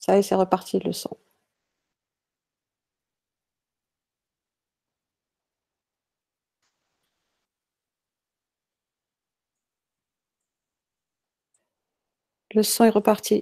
Ça y est, c'est reparti le son. Le son est reparti.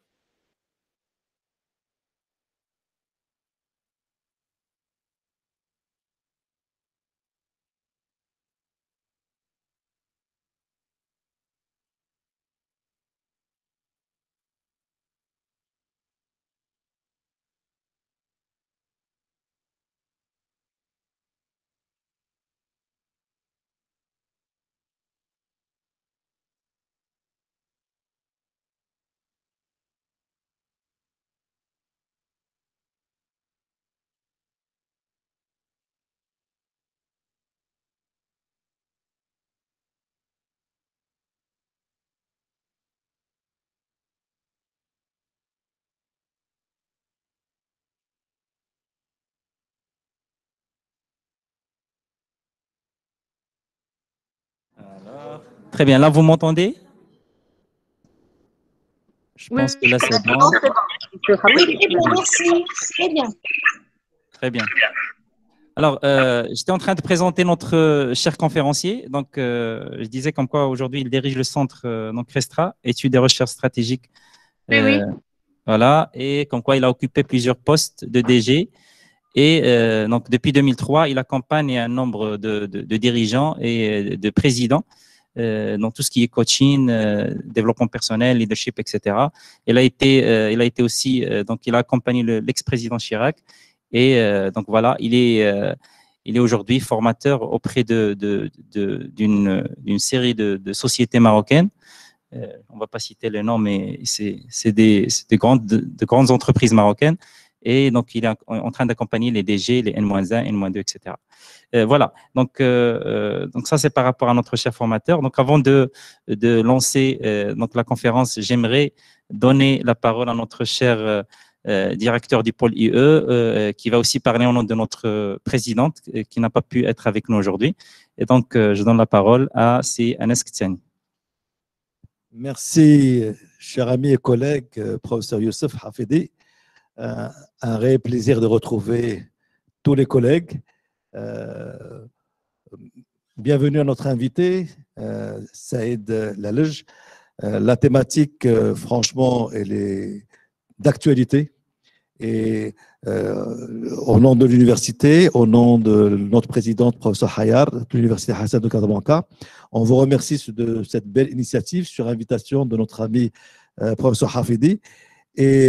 Alors, très bien, là vous m'entendez? Je pense que là c'est bon. Oui, très bien, merci. Très bien. Très bien. Alors, j'étais en train de présenter notre cher conférencier. Donc, je disais comme quoi aujourd'hui il dirige le centre donc Restra, études et recherches stratégiques. Oui. Voilà, et comme quoi il a occupé plusieurs postes de DG. Et donc, depuis 2003, il accompagne un nombre de dirigeants et de présidents dans tout ce qui est coaching, développement personnel, leadership, etc. Il a été aussi, donc il a accompagné l'ex-président Chirac. Et donc voilà, il est aujourd'hui formateur auprès d'une série de sociétés marocaines. On ne va pas citer les noms, mais c'est de grandes entreprises marocaines. Et donc, il est en train d'accompagner les DG, les N-1, N-2, etc. Voilà, donc ça, c'est par rapport à notre cher formateur. Donc, avant de lancer donc la conférence, j'aimerais donner la parole à notre cher directeur du pôle IE, qui va aussi parler au nom de notre présidente, qui n'a pas pu être avec nous aujourd'hui. Et donc, je donne la parole à Anas Ktani. Merci, cher ami et collègue, professeur Youssef Hafidi. Un réel plaisir de retrouver tous les collègues. Bienvenue à notre invité, Saïd Lalej. La thématique, franchement, elle est d'actualité. Et au nom de l'université, au nom de notre présidente, professeur Hayar, de l'université Hassan de Casablanca, on vous remercie de cette belle initiative sur invitation de notre ami professeur Hafidi. Et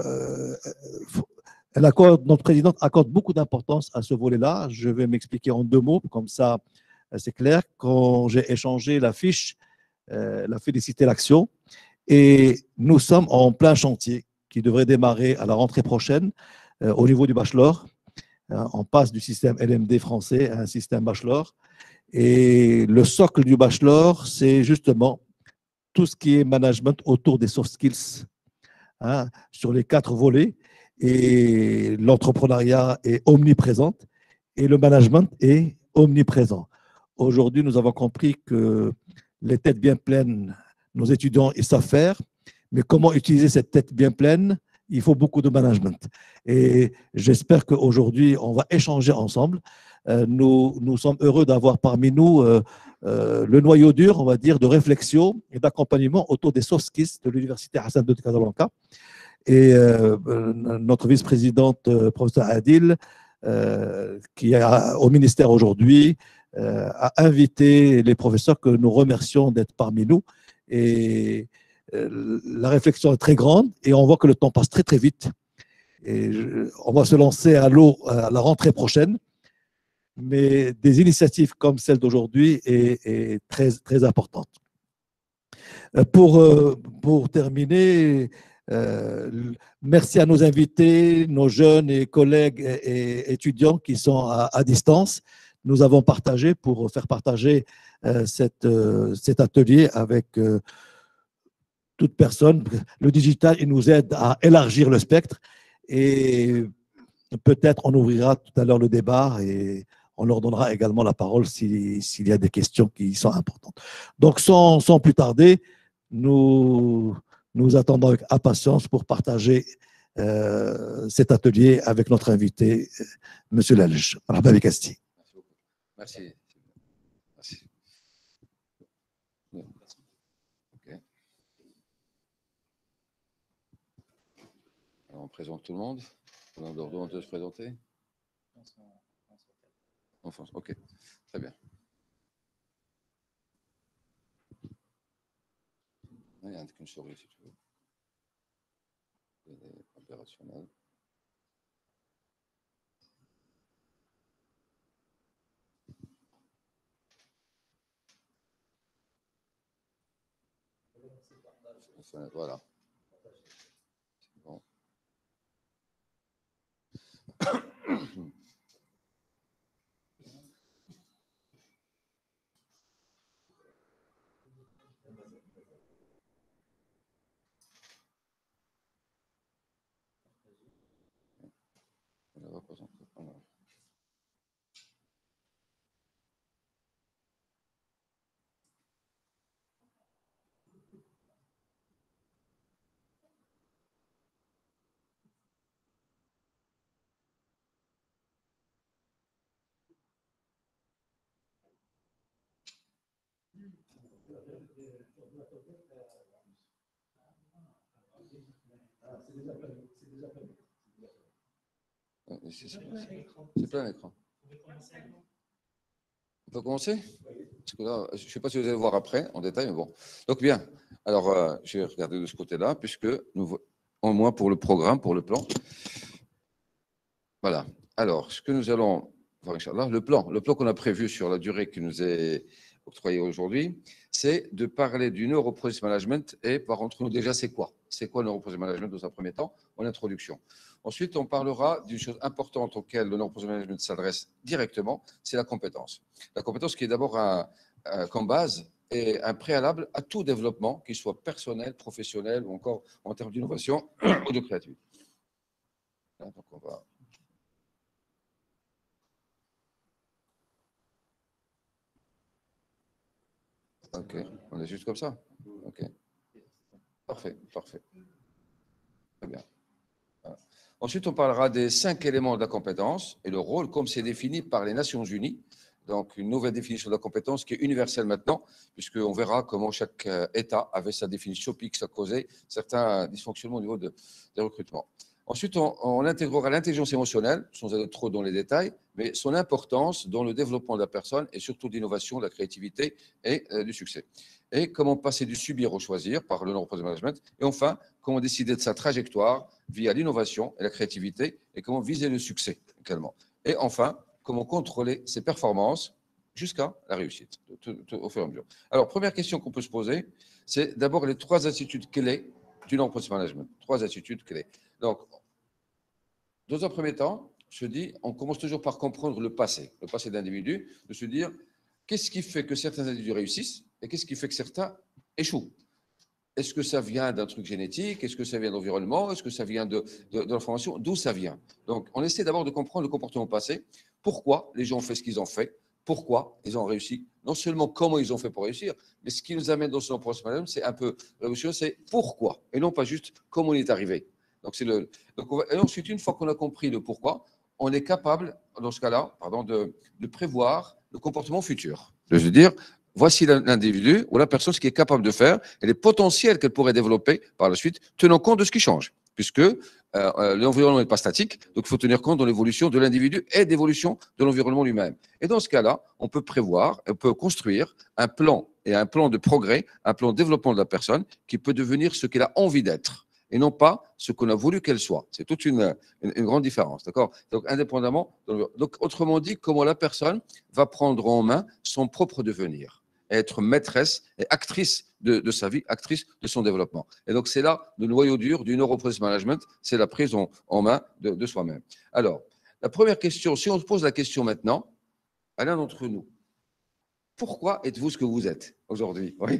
notre présidente accorde beaucoup d'importance à ce volet-là. Je vais m'expliquer en 2 mots, comme ça c'est clair. Quand j'ai échangé la fiche, la félicité l'action, et nous sommes en plein chantier qui devrait démarrer à la rentrée prochaine au niveau du bachelor. On passe du système LMD français à un système bachelor. Et le socle du bachelor, c'est justement tout ce qui est management autour des soft skills, sur les 4 volets. Et l'entrepreneuriat est omniprésent et le management est omniprésent. Aujourd'hui, nous avons compris que les têtes bien pleines, nos étudiants, ils savent faire. Mais comment utiliser cette tête bien pleine? Il faut beaucoup de management. Et j'espère qu'aujourd'hui, on va échanger ensemble. Nous sommes heureux d'avoir parmi nous le noyau dur, on va dire, de réflexion et d'accompagnement autour des soft skills de l'Université Hassan de Casablanca. Et notre vice-présidente, professeur Adil, qui est au ministère aujourd'hui, a invité les professeurs que nous remercions d'être parmi nous. Et la réflexion est très grande et on voit que le temps passe très très vite. Et on va se lancer à l'eau à la rentrée prochaine. Mais des initiatives comme celle d'aujourd'hui est très, très importante. Pour terminer, merci à nos invités, nos jeunes et collègues et étudiants qui sont à distance. Nous avons partagé pour faire partager cet atelier avec toute personne. Le digital, il nous aide à élargir le spectre et peut-être on ouvrira tout à l'heure le débat et on leur donnera également la parole s'il y a des questions qui sont importantes. Donc, sans plus tarder, nous attendons avec impatience pour partager cet atelier avec notre invité, M. Lalj. Marhaba bik Asti. Merci beaucoup. Merci. Merci. Ok. Alors, on présente tout le monde. On a l'ordre de se présenter. En France. Ok. Très bien. Il n'y a qu'une souris, si tu veux. Elle est opérationnelle. Voilà. C'est bon. On la représente. Voilà. C'est plein l'écran. On peut commencer? Parce que là, je ne sais pas si vous allez voir après, en détail, mais bon. Donc, bien. Alors, je vais regarder de ce côté-là, puisque nous, au moins pour le programme, pour le plan. Voilà. Alors, ce que nous allons voir, Inch'Allah, le plan qu'on a prévu sur la durée qui nous est octroyée aujourd'hui, c'est de parler du neuroprocess management et par contre, nous, déjà, c'est quoi? C'est quoi le neuroprocess management dans un premier temps, en introduction? Ensuite, on parlera d'une chose importante auquel le neuroprocess management s'adresse directement, c'est la compétence. La compétence qui est d'abord comme base et un préalable à tout développement, qu'il soit personnel, professionnel ou encore en termes d'innovation ou de créativité. Donc, on va... Ok, on est juste comme ça. Ok. Parfait, parfait. Très bien. Voilà. Ensuite, on parlera des 5 éléments de la compétence et le rôle comme c'est défini par les Nations Unies. Donc, une nouvelle définition de la compétence qui est universelle maintenant, puisqu'on verra comment chaque État avait sa définition, puis que ça causait certains dysfonctionnements au niveau des recrutements. Ensuite, on intégrera l'intelligence émotionnelle, sans aller trop dans les détails, mais son importance dans le développement de la personne et surtout de l'innovation, de la créativité et du succès. Et comment passer du subir au choisir par le neuroprocess management. Et enfin, comment décider de sa trajectoire via l'innovation et la créativité et comment viser le succès également. Et enfin, comment contrôler ses performances jusqu'à la réussite, au fur et à mesure. Alors, première question qu'on peut se poser, c'est d'abord les 3 attitudes clés du neuroprocess management. 3 attitudes clés. Donc, dans un premier temps, je dis, on commence toujours par comprendre le passé d'individus, de se dire, qu'est-ce qui fait que certains individus réussissent et qu'est-ce qui fait que certains échouent? Est-ce que ça vient d'un truc génétique? Est-ce que ça vient de l'environnement? Est-ce que ça vient de l'information? D'où ça vient? Donc, on essaie d'abord de comprendre le comportement passé. Pourquoi les gens ont fait ce qu'ils ont fait? Pourquoi ils ont réussi? Non seulement comment ils ont fait pour réussir, mais ce qui nous amène dans ce processus, c'est un peu révolutionnaire, c'est pourquoi, et non pas juste comment on est arrivé. Donc, et ensuite, une fois qu'on a compris le pourquoi, on est capable, dans ce cas-là, de prévoir le comportement futur. Je veux dire, voici l'individu ou la personne, ce qui est capable de faire et les potentiels qu'elle pourrait développer par la suite, tenant compte de ce qui change, puisque l'environnement n'est pas statique, donc il faut tenir compte de l'évolution de l'individu et d'évolution de l'environnement lui-même. Et dans ce cas-là, on peut prévoir, on peut construire un plan et un plan de progrès, un plan de développement de la personne qui peut devenir ce qu'elle a envie d'être et non pas ce qu'on a voulu qu'elle soit. C'est toute une grande différence, d'accord? Donc, indépendamment, donc, autrement dit, comment la personne va prendre en main son propre devenir, être maîtresse et actrice de sa vie, actrice de son développement. Et donc, c'est là le noyau dur du neuroprocess management, c'est la prise en main de soi-même. Alors, la première question, si on se pose la question maintenant, à l'un d'entre nous, pourquoi êtes-vous ce que vous êtes aujourd'hui? Oui.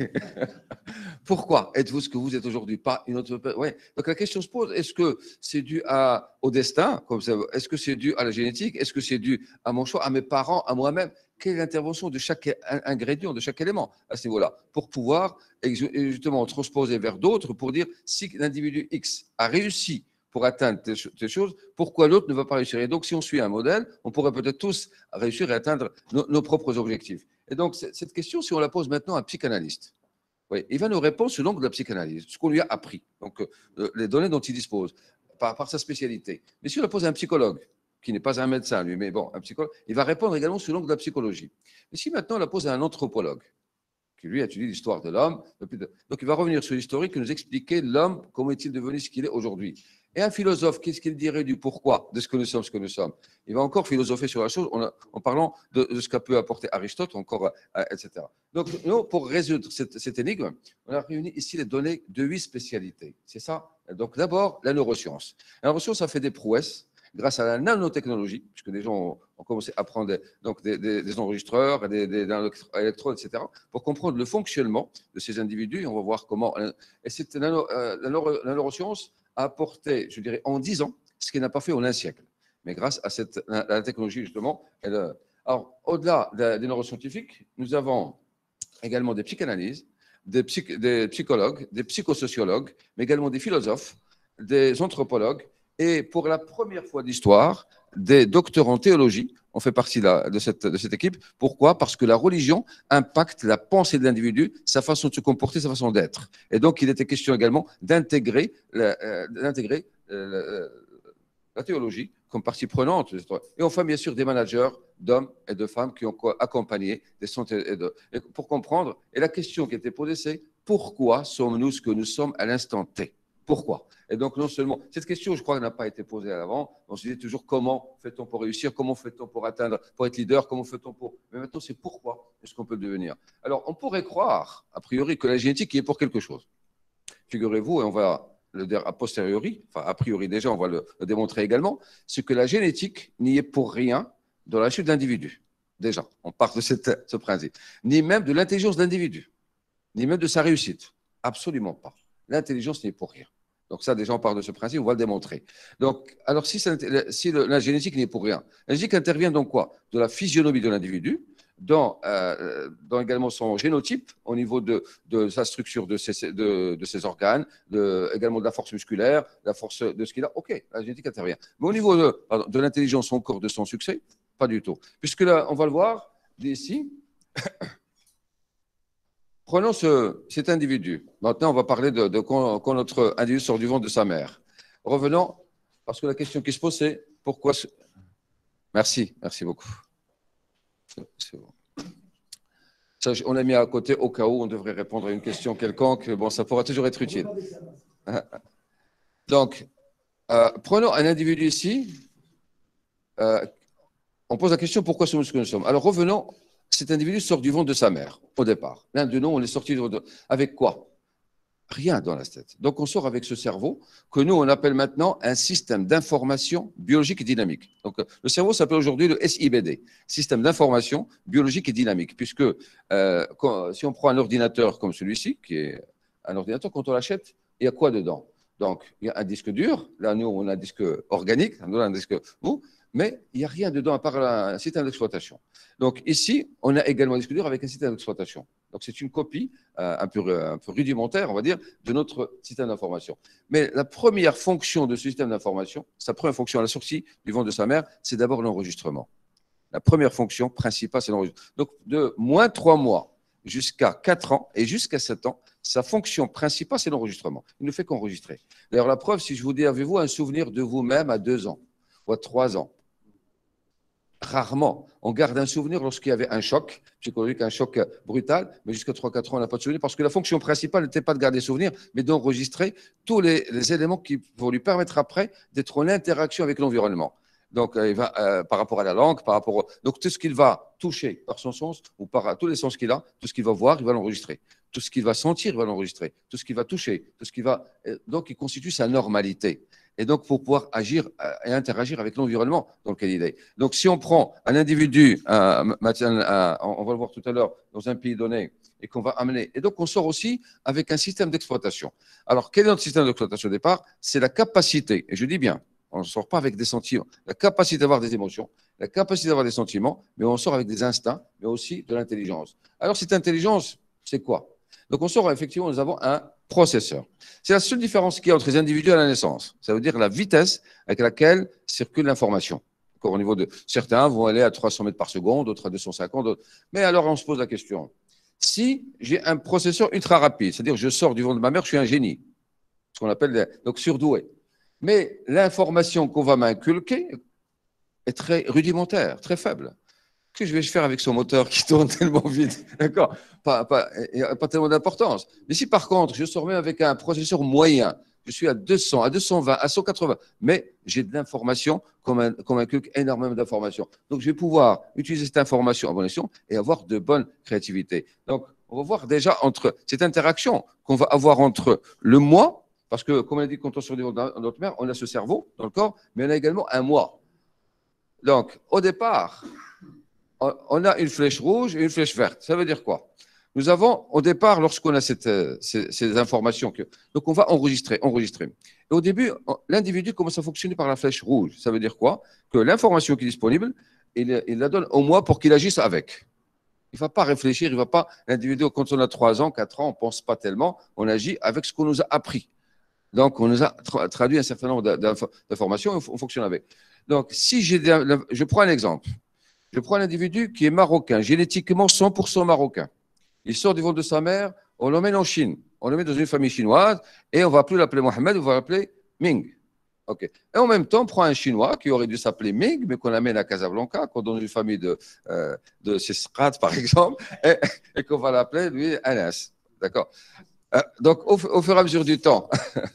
Pourquoi êtes-vous ce que vous êtes aujourd'hui? Pas une autre. Ouais. Donc la question se pose, est-ce que c'est dû au destin? Est-ce que c'est dû à la génétique? Est-ce que c'est dû à mon choix, à mes parents, à moi-même? Quelle est l'intervention de chaque ingrédient, de chaque élément à ce niveau-là, pour pouvoir justement transposer vers d'autres, pour dire si l'individu X a réussi pour atteindre telle chose, pourquoi l'autre ne va pas réussir? Et donc, si on suit un modèle, on pourrait peut-être tous réussir à atteindre nos propres objectifs. Et donc, cette question, si on la pose maintenant à un psychanalyste, oui, il va nous répondre selon de la psychanalyse, ce qu'on lui a appris, donc les données dont il dispose, par sa spécialité. Mais si on la pose à un psychologue, qui n'est pas un médecin, lui, mais bon, un psychologue, il va répondre également selon de la psychologie. Mais si maintenant on la pose à un anthropologue, qui lui étudie l'histoire de l'homme, donc il va revenir sur l'historique et nous expliquer l'homme, comment est-il devenu ce qu'il est aujourd'hui. Et un philosophe, qu'est-ce qu'il dirait du pourquoi de ce que nous sommes, ce que nous sommes? Il va encore philosopher sur la chose en parlant de ce qu'a pu apporter Aristote, encore, etc. Donc, nous, pour résoudre cette énigme, on a réuni ici les données de 8 spécialités. C'est ça. Donc, d'abord, la neuroscience. La neuroscience, ça fait des prouesses grâce à la nanotechnologie, puisque des gens ont commencé à prendre des enregistreurs, des électrodes, etc., pour comprendre le fonctionnement de ces individus. Et on va voir comment. Et la neuroscience a apporté, je dirais, en 10 ans, ce qu'il n'a pas fait en un siècle. Mais grâce à la technologie, justement. Alors, au-delà des neuroscientifiques, nous avons également des psychanalyses, des psychologues, des psychosociologues, mais également des philosophes, des anthropologues, et pour la première fois d'histoire, des docteurs en théologie ont fait partie de cette équipe. Pourquoi? Parce que la religion impacte la pensée de l'individu, sa façon de se comporter, sa façon d'être. Et donc, il était question également d'intégrer la théologie comme partie prenante. Et enfin, bien sûr, des managers d'hommes et de femmes qui ont accompagné des centaines pour comprendre. Et la question qui était posée, c'est pourquoi sommes-nous ce que nous sommes à l'instant T? Pourquoi? Et donc, non seulement, cette question, je crois, n'a pas été posée à l'avant. On se disait toujours comment fait-on pour réussir, comment fait-on pour atteindre, pour être leader, comment fait-on pour. Mais maintenant, c'est pourquoi est-ce qu'on peut le devenir? Alors, on pourrait croire, a priori, que la génétique y est pour quelque chose. Figurez-vous, et on va le dire a posteriori, enfin, a priori déjà, on va le démontrer également, c'est que la génétique n'y est pour rien dans la chute de l'individu. Déjà, on part de ce principe. Ni même de l'intelligence de l'individu, ni même de sa réussite. Absolument pas. L'intelligence n'y est pour rien. Donc ça, déjà, on part de ce principe, on va le démontrer. Donc, alors, si la génétique n'y est pour rien, la génétique intervient dans quoi? De la physionomie de l'individu, dans également son génotype, au niveau de sa structure de ses organes, également de la force musculaire, la force de ce qu'il a. OK, la génétique intervient. Mais au niveau de l'intelligence encore de son succès, pas du tout. Puisque là, on va le voir d'ici. Prenons cet individu. Maintenant, on va parler de quand notre individu sort du ventre de sa mère. Revenons, parce que la question qui se pose, c'est pourquoi. Merci beaucoup. C'est bon. Ça, on l'a mis à côté au cas où on devrait répondre à une question quelconque. Bon, ça pourra toujours être utile. Donc, prenons un individu ici. On pose la question pourquoi sommes-nous ce que nous sommes? Alors, revenons. Cet individu sort du ventre de sa mère, au départ. L'un de nous, on est sorti avec quoi? Rien dans la tête. Donc, on sort avec ce cerveau que nous, on appelle maintenant un système d'information biologique et dynamique. Donc, le cerveau s'appelle aujourd'hui le SIBD, système d'information biologique et dynamique, puisque si on prend un ordinateur comme celui-ci, qui est un ordinateur, quand on l'achète, il y a quoi dedans? Donc, il y a un disque dur. Là, nous, on a un disque organique. Nous, on a un disque mou. Mais il n'y a rien dedans à part un système d'exploitation. Donc ici, on a également un disque dur avec un système d'exploitation. Donc c'est une copie un peu rudimentaire, on va dire, de notre système d'information. Mais la première fonction de ce système d'information, sa première fonction à la sortie du ventre de sa mère, c'est d'abord l'enregistrement. La première fonction principale, c'est l'enregistrement. Donc de moins 3 mois jusqu'à 4 ans et jusqu'à 7 ans, sa fonction principale, c'est l'enregistrement. Il ne fait qu'enregistrer. D'ailleurs, la preuve, si je vous dis, avez-vous un souvenir de vous-même à 2 ans ou à 3 ans? Rarement. On garde un souvenir lorsqu'il y avait un choc psychologique, un choc brutal, mais jusqu'à 3-4 ans, on n'a pas de souvenir parce que la fonction principale n'était pas de garder souvenir, mais d'enregistrer tous les éléments qui vont lui permettre après d'être en interaction avec l'environnement. Donc, il va, par rapport à la langue, donc tout ce qu'il va toucher par son sens ou par tous les sens qu'il a, tout ce qu'il va voir, il va l'enregistrer. Tout ce qu'il va sentir, il va l'enregistrer. Tout ce qu'il va toucher, tout ce qu'il va. Donc, il constitue sa normalité. Et donc, pour pouvoir agir et interagir avec l'environnement dans lequel il est. Donc, si on prend un individu, on va le voir tout à l'heure, dans un pays donné, et qu'on va amener. Et donc, on sort aussi avec un système d'exploitation. Alors, quel est notre système d'exploitation au départ? C'est la capacité, et je dis bien, on ne sort pas avec des sentiments, la capacité d'avoir des émotions, la capacité d'avoir des sentiments, mais on sort avec des instincts, mais aussi de l'intelligence. Alors, cette intelligence, c'est quoi? Donc, on sort, effectivement, nous avons un processeur. C'est la seule différence qu'il y a entre les individus à la naissance. Ça veut dire la vitesse avec laquelle circule l'information. Au niveau de certains vont aller à 300 mètres par seconde, d'autres à 250, d'autres. Mais alors on se pose la question. Si j'ai un processeur ultra rapide, c'est-à-dire je sors du ventre de ma mère, je suis un génie, ce qu'on appelle donc surdoué. Mais l'information qu'on va m'inculquer est très rudimentaire, très faible. Que je vais faire avec son moteur qui tourne tellement vite, d'accord, pas tellement d'importance. Mais si par contre, je sors même avec un processeur moyen, je suis à 200, à 220, à 180, mais j'ai de l'information qu'on m'inculque énormément d'informations. Donc, je vais pouvoir utiliser cette information à bon escient et avoir de bonnes créativités. Donc, on va voir déjà entre cette interaction qu'on va avoir entre le moi, parce que, comme on a dit, quand on se retrouve dans notre mère, on a ce cerveau dans le corps, mais on a également un moi. Donc, au départ, on a une flèche rouge et une flèche verte. Ça veut dire quoi? Nous avons, au départ, lorsqu'on a ces informations, donc on va enregistrer. Et au début, l'individu commence à fonctionner par la flèche rouge. Ça veut dire quoi? Que l'information qui est disponible, il la donne au moi pour qu'il agisse avec. Il ne va pas réfléchir, il ne va pas. L'individu, quand on a 3 ans, 4 ans, on ne pense pas tellement, on agit avec ce qu'on nous a appris. Donc, on nous a traduit un certain nombre d'informations et on fonctionne avec. Donc, si je prends un exemple. Je prends un individu qui est marocain, génétiquement 100% marocain. Il sort du ventre de sa mère, on l'emmène en Chine, on le met dans une famille chinoise et on ne va plus l'appeler Mohamed, on va l'appeler Ming. Okay. Et en même temps, on prend un Chinois qui aurait dû s'appeler Ming, mais qu'on amène à Casablanca, qu'on donne une famille de Sesqat, par exemple, et qu'on va l'appeler, lui, Anas. D'accord. Donc, au fur et à mesure du temps,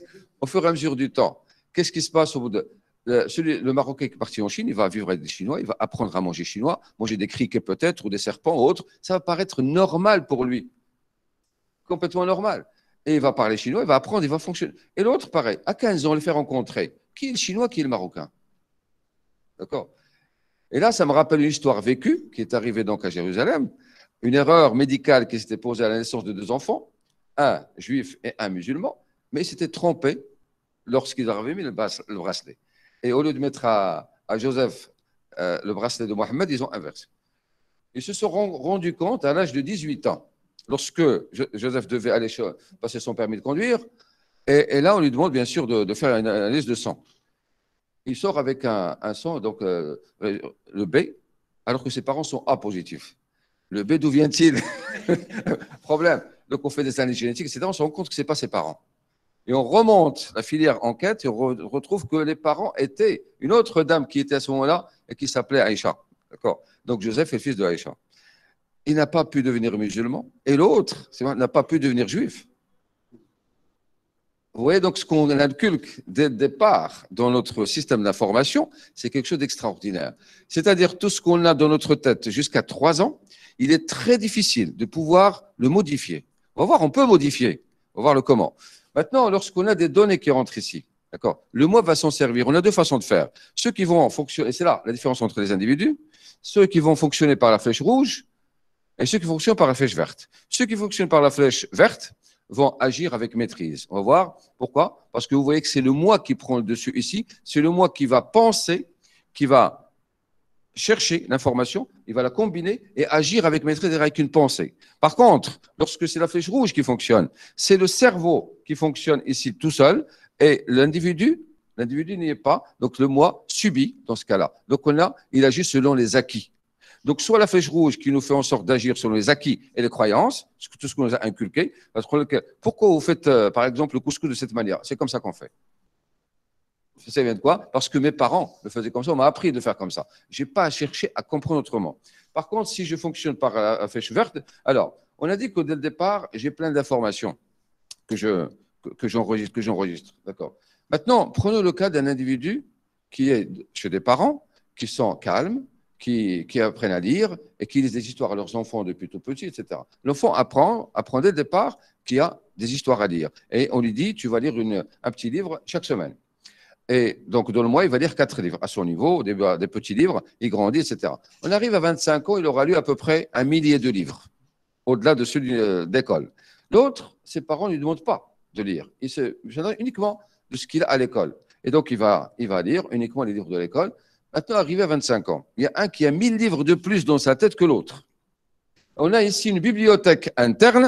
qu'est-ce qui se passe au bout de. Le Marocain qui est parti en Chine, il va vivre avec des Chinois, il va apprendre à manger chinois, manger des criquets peut-être, ou des serpents ou autres. Ça va paraître normal pour lui. Complètement normal. Et il va parler chinois, il va apprendre, il va fonctionner. Et l'autre, pareil, à 15 ans, on le fait rencontrer. Qui est le Chinois, qui est le Marocain? D'accord. Et là, ça me rappelle une histoire vécue qui est arrivée donc à Jérusalem. Une erreur médicale qui s'était posée à la naissance de 2 enfants, un juif et un musulman, mais ils s'étaient trompés lorsqu'ils avaient mis le bracelet. Et au lieu de mettre à Joseph le bracelet de Mohamed, ils ont inversé. Ils se sont rendus compte à l'âge de 18 ans, lorsque Joseph devait aller passer son permis de conduire, et là, on lui demande bien sûr de faire une analyse de sang. Il sort avec un sang, donc le B, alors que ses parents sont A positifs. Le B, d'où vient-il? Problème. Donc, on fait des analyses génétiques, etc. On se rend compte que ce n'est pas ses parents. Et on remonte la filière enquête et on retrouve que les parents étaient une autre dame qui était à ce moment-là et qui s'appelait Aïcha. D'accord. Donc Joseph est le fils de Aïcha. Il n'a pas pu devenir musulman et l'autre n'a pas pu devenir juif. Vous voyez donc ce qu'on inculque dès le départ dans notre système d'information, c'est quelque chose d'extraordinaire. C'est-à-dire tout ce qu'on a dans notre tête jusqu'à 3 ans, il est très difficile de pouvoir le modifier. On va voir, on peut modifier. On va voir le comment. Maintenant, lorsqu'on a des données qui rentrent ici, d'accord, le moi va s'en servir. On a 2 façons de faire. Ceux qui vont fonctionner, et c'est là la différence entre les individus, ceux qui vont fonctionner par la flèche rouge et ceux qui fonctionnent par la flèche verte. Ceux qui fonctionnent par la flèche verte vont agir avec maîtrise. On va voir pourquoi. Parce que vous voyez que c'est le moi qui prend le dessus ici, c'est le moi qui va penser, qui va chercher l'information, il va la combiner et agir avec maîtrise et avec une pensée. Par contre, lorsque c'est la flèche rouge qui fonctionne, c'est le cerveau qui fonctionne ici tout seul et l'individu n'y est pas, donc le moi subit dans ce cas-là. Donc il agit selon les acquis. Donc soit la flèche rouge qui nous fait en sorte d'agir selon les acquis et les croyances, tout ce qu'on nous a inculqué. Pourquoi vous faites par exemple le couscous de cette manière? C'est comme ça qu'on fait. Ça vient de quoi? Parce que mes parents le faisaient comme ça, on m'a appris de le faire comme ça. Je n'ai pas à chercher à comprendre autrement. Par contre, si je fonctionne par la flèche verte, alors, on a dit que dès le départ, j'ai plein d'informations que j'enregistre. D'accord. Maintenant, prenons le cas d'un individu qui est chez des parents qui sont calmes, qui apprennent à lire et qui lisent des histoires à leurs enfants depuis tout petit, etc. L'enfant apprend dès le départ qu'il y a des histoires à lire. Et on lui dit, tu vas lire un petit livre chaque semaine. Et donc, dans le mois, il va lire 4 livres à son niveau, des petits livres, il grandit, etc. On arrive à 25 ans, il aura lu à peu près 1 millier de livres, au-delà de ceux d'école. L'autre, ses parents ne lui demandent pas de lire. Il se gêne uniquement de ce qu'il a à l'école. Et donc, il va lire uniquement les livres de l'école. Maintenant, arrivé à 25 ans, il y a un qui a 1000 livres de plus dans sa tête que l'autre. On a ici une bibliothèque interne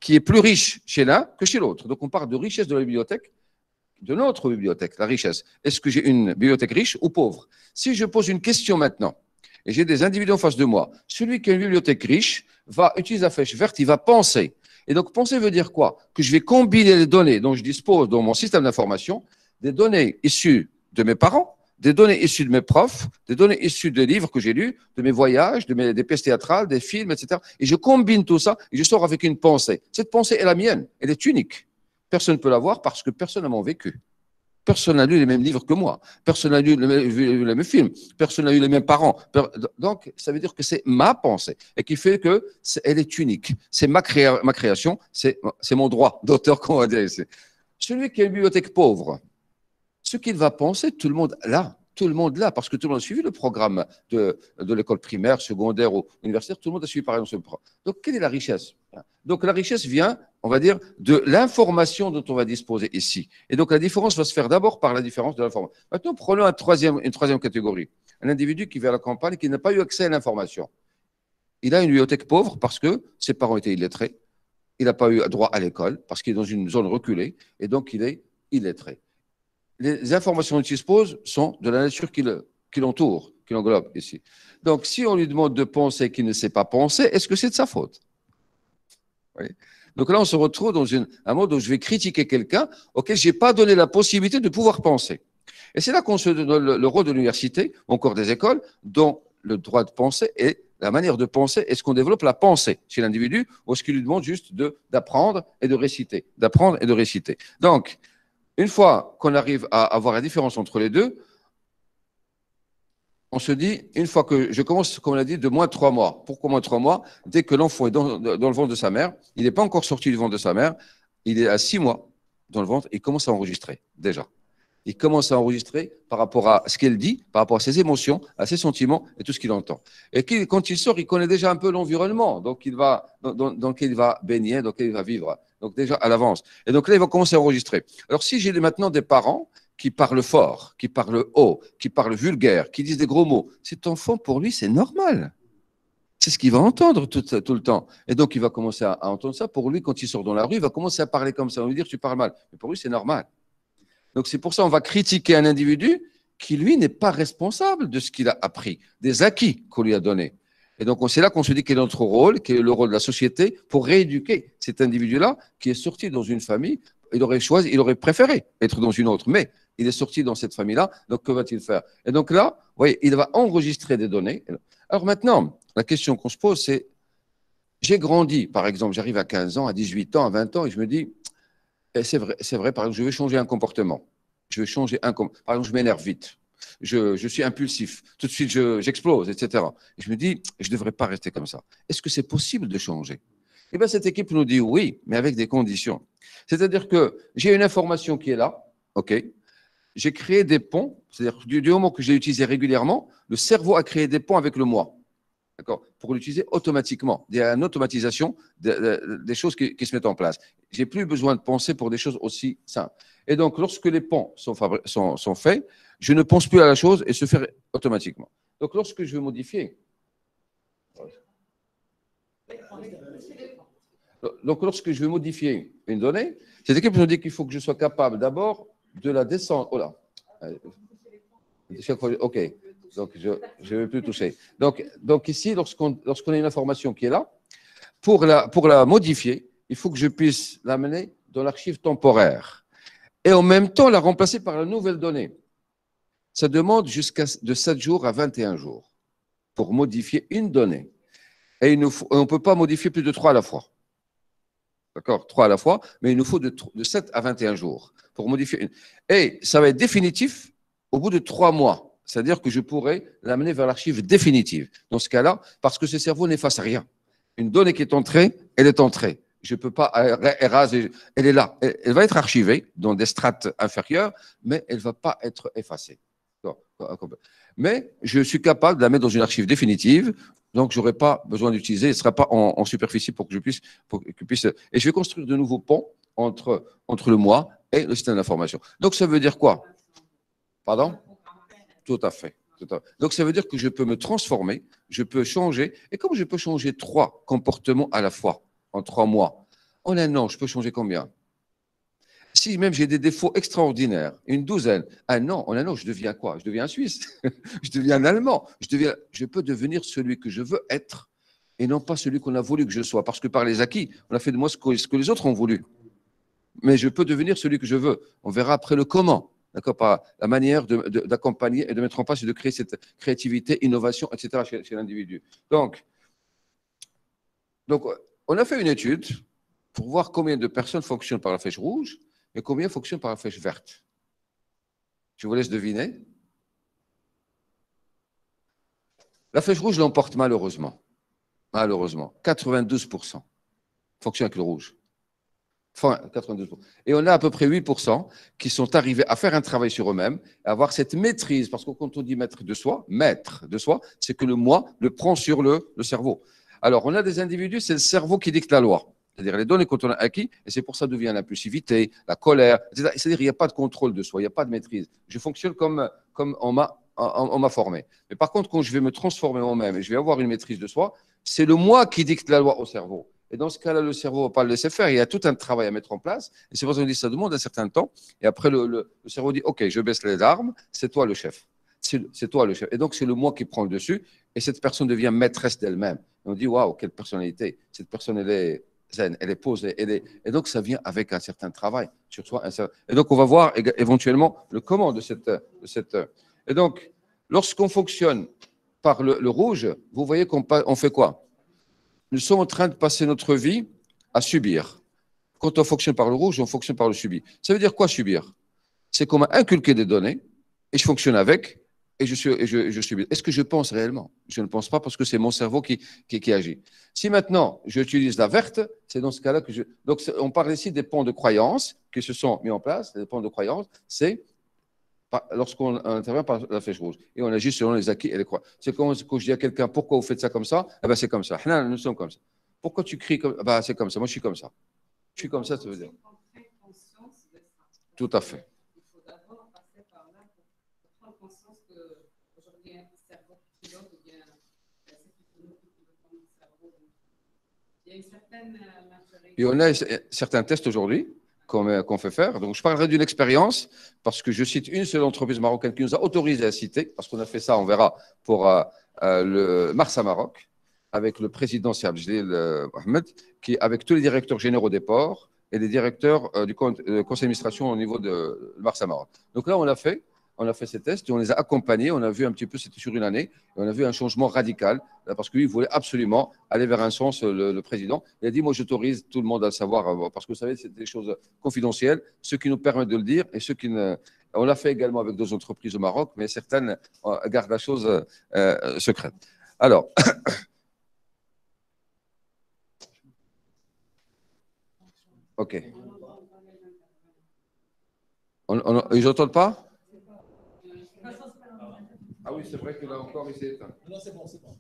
qui est plus riche chez l'un que chez l'autre. Donc, on parle de richesse de la bibliothèque, de notre bibliothèque, la richesse. Est-ce que j'ai une bibliothèque riche ou pauvre? Si je pose une question maintenant, et j'ai des individus en face de moi, celui qui a une bibliothèque riche va utiliser la flèche verte, il va penser. Et donc, penser veut dire quoi? Que je vais combiner les données dont je dispose dans mon système d'information, des données issues de mes parents, des données issues de mes profs, des données issues de livres que j'ai lus, de mes voyages, des pièces théâtrales, des films, etc. Et je combine tout ça et je sors avec une pensée. Cette pensée est la mienne, elle est unique. Personne ne peut l'avoir parce que personne n'a mon vécu. Personne n'a lu les mêmes livres que moi. Personne n'a lu les mêmes films. Personne n'a eu les mêmes parents. Donc, ça veut dire que c'est ma pensée et qui fait que elle est unique. C'est ma création, c'est mon droit d'auteur qu'on va dire ici. Celui qui a une bibliothèque pauvre, ce qu'il va penser, tout le monde l'a. Tout le monde l'a, parce que tout le monde a suivi le programme de l'école primaire, secondaire ou universitaire. Tout le monde a suivi par exemple ce programme. Donc, quelle est la richesse? Donc, la richesse vient, on va dire, de l'information dont on va disposer ici. Et donc, la différence va se faire d'abord par la différence de l'information. Maintenant, prenons une troisième catégorie. Un individu qui vit à la campagne et qui n'a pas eu accès à l'information. Il a une bibliothèque pauvre parce que ses parents étaient illettrés. Il n'a pas eu droit à l'école parce qu'il est dans une zone reculée et donc il est illettré. Les informations dont il se pose sont de la nature qui l'entoure, qui l'englobe ici. Donc, si on lui demande de penser qu'il ne sait pas penser, est-ce que c'est de sa faute? Oui. Donc là, on se retrouve dans un mode où je vais critiquer quelqu'un auquel je n'ai pas donné la possibilité de pouvoir penser. Et c'est là qu'on se donne le rôle de l'université, ou encore des écoles, dont le droit de penser et la manière de penser. Est-ce qu'on développe la pensée chez l'individu ou est-ce qu'il lui demande juste d'apprendre et de réciter? D'apprendre et de réciter. Donc, une fois qu'on arrive à avoir la différence entre les deux, on se dit, une fois que je commence, comme on l'a dit, de moins de 3 mois. Pourquoi moins de 3 mois? Dès que l'enfant est dans le ventre de sa mère, il n'est pas encore sorti du ventre de sa mère, il est à 6 mois dans le ventre, il commence à enregistrer déjà. Il commence à enregistrer par rapport à ce qu'elle dit, par rapport à ses émotions, à ses sentiments et tout ce qu'il entend. Et quand il sort, il connaît déjà un peu l'environnement dans lequel il va baigner, dans lequel il va vivre. Donc déjà à l'avance. Et donc là, il va commencer à enregistrer. Alors si j'ai maintenant des parents qui parlent fort, qui parlent haut, qui parlent vulgaire, qui disent des gros mots, cet enfant, pour lui, c'est normal. C'est ce qu'il va entendre tout le temps. Et donc, il va commencer à entendre ça. Pour lui, quand il sort dans la rue, il va commencer à parler comme ça. On va lui dire, tu parles mal. Mais pour lui, c'est normal. Donc, c'est pour ça qu'on va critiquer un individu qui, lui, n'est pas responsable de ce qu'il a appris, des acquis qu'on lui a donnés. Et donc, c'est là qu'on se dit quel est notre rôle, quel est le rôle de la société pour rééduquer cet individu-là qui est sorti dans une famille. Il aurait préféré être dans une autre, mais il est sorti dans cette famille-là, donc que va-t-il faire? Et donc là, vous voyez, il va enregistrer des données. Alors maintenant, la question qu'on se pose, c'est, j'ai grandi, par exemple, j'arrive à 15 ans, à 18 ans, à 20 ans, et je me dis, c'est vrai, par exemple, je vais changer un comportement. Par exemple, je m'énerve vite. Je suis impulsif. Tout de suite, j'explose, etc. Et je me dis, je ne devrais pas rester comme ça. Est-ce que c'est possible de changer? Eh bien, cette équipe nous dit oui, mais avec des conditions. C'est-à-dire que j'ai une information qui est là, OK? J'ai créé des ponts, c'est-à-dire du moment que j'ai utilisé régulièrement, le cerveau a créé des ponts avec le moi, d'accord? Pour l'utiliser automatiquement. Il y a une automatisation des choses qui se mettent en place. J'ai plus besoin de penser pour des choses aussi simples. Et donc, lorsque les ponts sont faits, je ne pense plus à la chose et se fait automatiquement. Donc, lorsque je veux modifier, une donnée, cette équipe nous dit qu'il faut que je sois capable d'abord de la descendre. Oh là. OK. Donc, je ne vais plus toucher. Donc ici, lorsqu'on a une information qui est là, pour la modifier, il faut que je puisse l'amener dans l'archive temporaire. Et en même temps, la remplacer par la nouvelle donnée. Ça demande de 7 jours à 21 jours pour modifier une donnée. Et on ne peut pas modifier plus de 3 à la fois. D'accord? 3 à la fois, mais il nous faut de 7 à 21 jours pour modifier une. Et ça va être définitif au bout de 3 mois. C'est-à-dire que je pourrais l'amener vers l'archive définitive. Dans ce cas-là, parce que ce cerveau n'efface rien. Une donnée qui est entrée, elle est entrée. Je ne peux pas éraser. Elle est là. Elle va être archivée dans des strates inférieures, mais elle ne va pas être effacée. Mais je suis capable de la mettre dans une archive définitive. Donc, je n'aurai pas besoin d'utiliser, elle ne sera pas en superficie pour que je puisse. Et je vais construire de nouveaux ponts entre le moi et le système d'information. Donc, ça veut dire quoi? Pardon? Tout à fait. Donc, ça veut dire que je peux me transformer, je peux changer. Et comme je peux changer 3 comportements à la fois en 3 mois, En un an, je peux changer combien? Si même j'ai des défauts extraordinaires, une douzaine, un an, en un an, je deviens quoi? Je deviens un Suisse, je deviens un Allemand, je peux devenir celui que je veux être et non pas celui qu'on a voulu que je sois. Parce que par les acquis, on a fait de moi ce que les autres ont voulu. Mais je peux devenir celui que je veux. On verra après le comment, d'accord, par la manière d'accompagner et de mettre en place et de créer cette créativité, innovation, etc. chez l'individu. Donc, on a fait une étude pour voir combien de personnes fonctionnent par la flèche rouge et combien fonctionnent par la flèche verte. Je vous laisse deviner. La flèche rouge l'emporte malheureusement. Malheureusement. 92% fonctionnent avec le rouge. Enfin, 92%. Et on a à peu près 8% qui sont arrivés à faire un travail sur eux-mêmes, à avoir cette maîtrise, parce que quand on dit maître de soi, c'est que le moi le prend sur le cerveau. Alors, on a des individus, c'est le cerveau qui dicte la loi. C'est-à-dire les données qu'on a acquis, et c'est pour ça d'où vient l'impulsivité, la colère, etc. C'est-à-dire qu'il n'y a pas de contrôle de soi, il n'y a pas de maîtrise. Je fonctionne comme on m'a formé. Mais par contre, quand je vais me transformer moi-même et je vais avoir une maîtrise de soi, c'est le moi qui dicte la loi au cerveau. Et dans ce cas-là, le cerveau ne va pas le laisser faire. Il y a tout un travail à mettre en place. Et c'est pour ça qu'on dit que ça demande un certain temps. Et après, le cerveau dit, OK, je baisse les armes, c'est toi le chef. C'est toi le chef. Et donc, c'est le moi qui prend le dessus. Et cette personne devient maîtresse d'elle-même. Et on dit, waouh, quelle personnalité. Cette personne, elle est zen, elle est posée. Et donc, ça vient avec un certain travail sur soi. Et donc, on va voir éventuellement le comment de cette. Et donc, lorsqu'on fonctionne par le rouge, vous voyez qu'on fait quoi? Nous sommes en train de passer notre vie à subir. Quand on fonctionne par le rouge, on fonctionne par le subi. Ça veut dire quoi subir? C'est qu'on m'a inculqué des données et je fonctionne avec et je subis. Est-ce que je pense réellement? Je ne pense pas parce que c'est mon cerveau qui agit. Si maintenant j'utilise la verte, c'est dans ce cas-là que je. Donc on parle ici des ponts de croyance qui se sont mis en place. Les ponts de croyance, c'est lorsqu'on intervient par la flèche rouge et on agit selon les acquis et les croyances. C'est comme quand je dis à quelqu'un pourquoi vous faites ça comme ça, eh ben c'est comme ça. Nous sommes comme ça. Pourquoi tu cries comme ben, c'est comme ça. Moi je suis comme ça. Je suis comme ça, ça veut dire. Tout à fait. Il faut d'abord passer par là pour prendre conscience qu'aujourd'hui un cerveau qui pilote ou bien c'est qui veut prendre le cerveau. Il y a une certaine maturité. Et on a certains tests aujourd'hui qu'on fait faire. Donc, je parlerai d'une expérience parce que je cite une seule entreprise marocaine qui nous a autorisé à citer, parce qu'on a fait ça, on verra, pour le Marsa Maroc, avec le président Serge Mohamed, qui avec tous les directeurs généraux des ports et les directeurs du conseil d'administration au niveau de Marsa Maroc. Donc là, on a fait ces tests et on les a accompagnés. On a vu un petit peu, c'était sur une année, et on a vu un changement radical parce que lui, il voulait absolument aller vers un sens, le président. Il a dit, moi, j'autorise tout le monde à le savoir parce que vous savez, c'est des choses confidentielles, ce qui nous permet de le dire et ceux qui ne. On l'a fait également avec d'autres entreprises au Maroc, mais certaines gardent la chose secrète. Alors. OK. Ils n'entendent pas? Ah oui, c'est vrai que là encore, il s'est éteint. Non, c'est bon, c'est bon.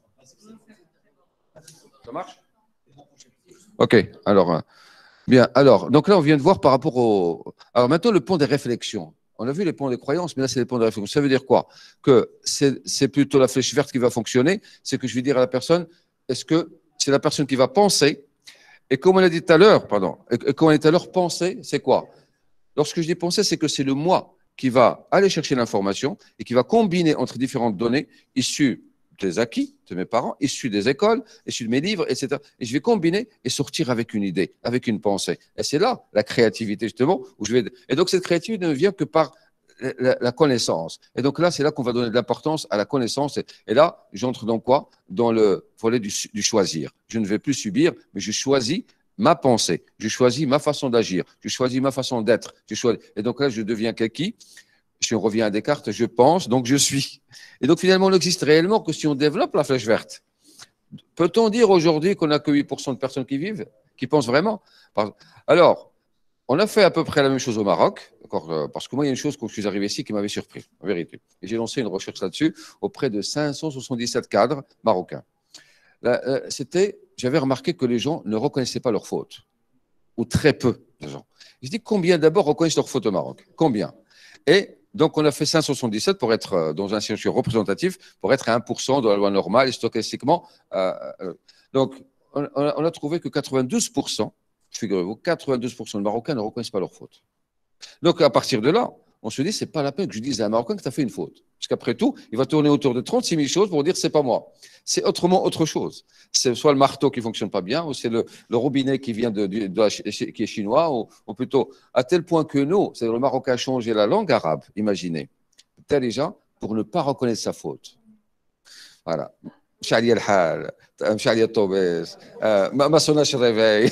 Ça marche? OK, alors, bien. Alors, donc là, on vient de voir par rapport au. Alors maintenant, le pont des réflexions. On a vu les ponts des croyances, mais là, c'est les ponts des réflexions. Ça veut dire quoi? Que c'est plutôt la flèche verte qui va fonctionner. C'est que je vais dire à la personne, est-ce que c'est la personne qui va penser? Et comme on a dit tout à l'heure, penser, c'est quoi? Lorsque je dis penser, c'est que c'est le moi qui va aller chercher l'information et qui va combiner entre différentes données issues des acquis de mes parents, issues des écoles, issues de mes livres, etc. Et je vais combiner et sortir avec une idée, avec une pensée. Et c'est là la créativité, justement, où je vais. Et donc, cette créativité ne vient que par la connaissance. Et donc là, c'est là qu'on va donner de l'importance à la connaissance. Et là, j'entre dans quoi? Dans le volet du choisir. Je ne vais plus subir, mais je choisis ma pensée, je choisis ma façon d'agir, je choisis ma façon d'être. Et donc là, je deviens qui? Si on revient à Descartes, je pense, donc je suis. Et donc finalement, on n'existe réellement que si on développe la flèche verte. Peut-on dire aujourd'hui qu'on n'a que 8% de personnes qui vivent, qui pensent vraiment? Alors, on a fait à peu près la même chose au Maroc, parce que moi, il y a une chose quand je suis arrivé ici qui m'avait surpris, en vérité. Et j'ai lancé une recherche là-dessus auprès de 577 cadres marocains. J'avais remarqué que les gens ne reconnaissaient pas leurs fautes, ou très peu de gens. Je dis combien d'abord reconnaissent leurs fautes au Maroc? Combien? Et donc, on a fait 577 pour être dans un circuit représentatif, pour être à 1% de la loi normale et stochastiquement. Donc, on a trouvé que 92% figurez-vous, 92% de Marocains ne reconnaissent pas leur faute. Donc, à partir de là, on se dit, c'est pas la peine que je dise à un Marocain que tu as fait une faute. Parce qu'après tout, il va tourner autour de 36 000 choses pour dire, c'est pas moi. C'est autrement autre chose. C'est soit le marteau qui fonctionne pas bien, ou c'est le robinet qui vient qui est chinois, ou plutôt, à tel point que nous, c'est-à-dire le Marocain a changé la langue arabe, imaginez. Tel gens pour ne pas reconnaître sa faute. Voilà. مشى الحال مشى الطوبيس ما صناش الريفاي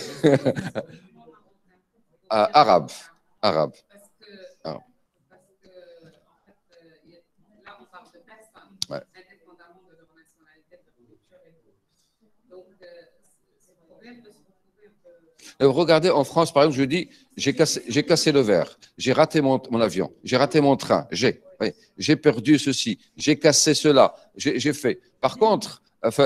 arabe Parce que, Ah. parce que en fait, là, on parle de personnes, Ouais. indépendamment de leur nationalité, de leur culture et tout. Donc, c'est le problème de se retrouver un peu. Regardez, en France, par exemple, je dis, j'ai cassé le verre, j'ai raté mon avion, j'ai raté mon train, j'ai perdu ceci, j'ai cassé cela, j'ai fait. Par contre, enfin,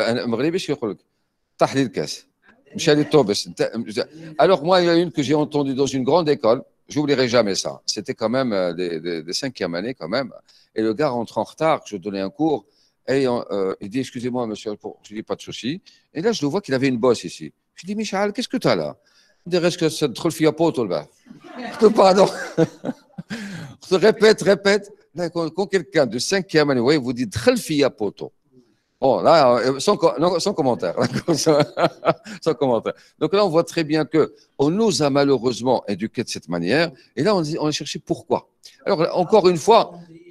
alors moi, il y a une que j'ai entendue dans une grande école, je n'oublierai jamais ça. C'était quand même des cinquièmes années quand même. Et le gars rentre en retard, je donnais un cours, et il dit, excusez-moi, monsieur, je lui dis, pas de souci. Et là, je le vois qu'il avait une bosse ici. Je lui dis, Michel, qu'est-ce que tu as là? Il dit, reste que ça te refie à pote, là. Pardon. Répète. Là, quand quelqu'un de cinquième année, vous dit, refie à pote. Bon, là, sans commentaire. Sans commentaire. Donc là, on voit très bien qu'on nous a malheureusement éduqués de cette manière. Et là, on a cherché pourquoi. Alors, encore une fois.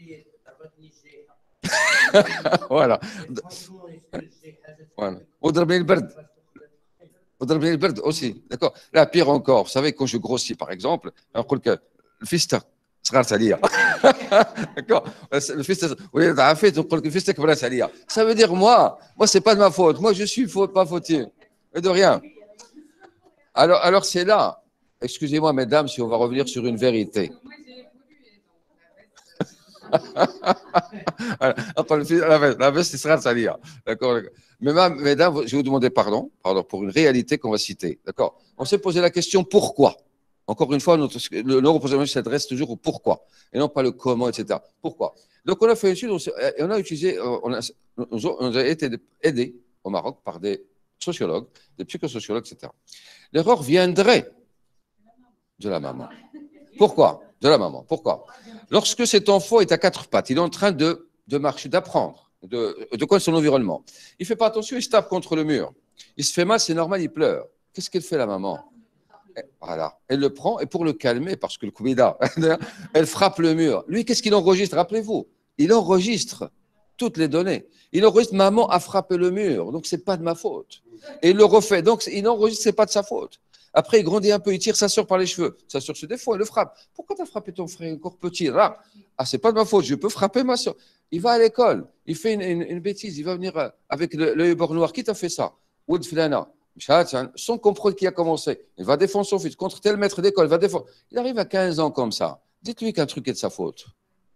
Voilà. Voilà. Aussi. D'accord. Là, pire encore. Vous savez, quand je grossis, par exemple, on dit que le fils D'accord. Le fils, ça veut dire moi, c'est pas de ma faute. Moi, je suis pas fautif. Et de rien. Alors c'est là. Excusez-moi, mesdames, si on va revenir sur une vérité. Moi, j'ai évolué. La veste, ce sera salir. D'accord. Mais mesdames, je vais vous demander pardon pour une réalité qu'on va citer. D'accord. On s'est posé la question pourquoi. Encore une fois, le neuroprogrammage s'adresse toujours au pourquoi et non pas le comment, etc. Pourquoi? Donc, on a fait une étude et on a utilisé, on a été aidés au Maroc par des sociologues, des psychosociologues, etc. L'erreur viendrait de la maman. Pourquoi? De la maman. Pourquoi? Lorsque cet enfant est à quatre pattes, il est en train de marcher, d'apprendre, de connaître son environnement. Il ne fait pas attention, il se tape contre le mur. Il se fait mal, c'est normal, il pleure. Qu'est-ce qu'elle fait, la maman? Voilà, elle le prend et pour le calmer, parce que le Koumida, elle frappe le mur. Lui, qu'est-ce qu'il enregistre? Rappelez-vous, il enregistre toutes les données. Il enregistre maman a frappé le mur, donc c'est pas de ma faute. Et il le refait, donc il enregistre, c'est pas de sa faute. Après, il grandit un peu, il tire sa soeur par les cheveux. Sa soeur se défend, elle le frappe. Pourquoi tu as frappé ton frère encore petit? Là, c'est pas de ma faute, je peux frapper ma soeur. Il va à l'école, il fait une bêtise, il va venir avec l'œil bord noir. Qui t'a fait ça? Wood Flana. Sans comprendre qui a commencé. Il va défendre son fils contre tel maître d'école. Il arrive à 15 ans comme ça. Dites-lui qu'un truc est de sa faute.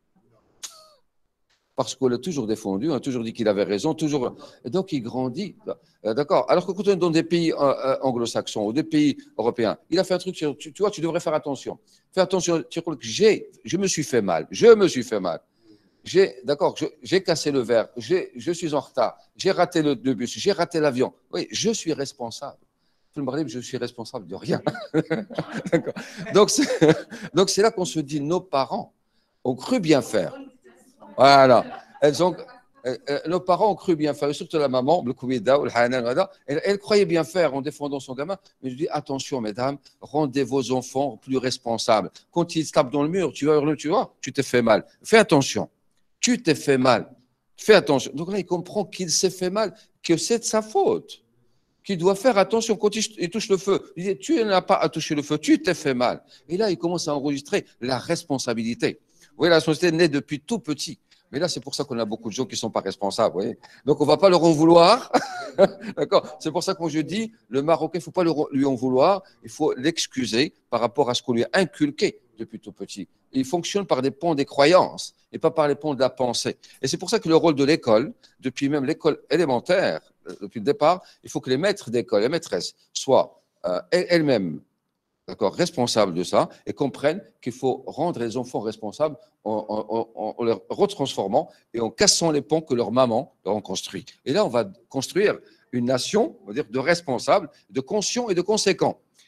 Parce qu'on l'a toujours défendu, on a toujours dit qu'il avait raison, toujours. Et donc, il grandit. D'accord. Alors que quand on est dans des pays anglo-saxons ou des pays européens, il a fait un truc, tu vois, tu devrais faire attention. Fais attention, je me suis fait mal. D'accord, j'ai cassé le verre, je suis en retard, j'ai raté le bus, j'ai raté l'avion. Oui, je suis responsable. Je suis responsable de rien. Donc, c'est là qu'on se dit, nos parents ont cru bien faire. Voilà. Nos parents ont cru bien faire, et surtout la maman, le Koumida ou le Hanan, elle croyait bien faire en défendant son gamin. Mais je dis, attention, mesdames, rendez vos enfants plus responsables. Quand ils se tapent dans le mur, tu vas hurler, tu t'es fait mal. Fais attention. Tu t'es fait mal. Fais attention. Donc là, il comprend qu'il s'est fait mal, que c'est de sa faute, qu'il doit faire attention quand il touche le feu. Il dit, tu n'as pas à toucher le feu, tu t'es fait mal. Et là, il commence à enregistrer la responsabilité. Vous voyez, la responsabilité naît depuis tout petit. Mais là, c'est pour ça qu'on a beaucoup de gens qui ne sont pas responsables. Vous voyez. Donc, on ne va pas leur en vouloir. D'accord. C'est pour ça que moi, je dis, le Marocain, il ne faut pas lui en vouloir. Il faut l'excuser par rapport à ce qu'on lui a inculqué depuis tout petit. Il fonctionne par des ponts des croyances et pas par les ponts de la pensée. Et c'est pour ça que le rôle de l'école, depuis même l'école élémentaire, depuis le départ, il faut que les maîtres d'école, les maîtresses, soient elles-mêmes responsables de ça et comprennent qu'il faut rendre les enfants responsables en les retransformant et en cassant les ponts que leur maman leur ont construits. Et là, on va construire une nation, on va dire, de responsables, de conscients et de conséquents.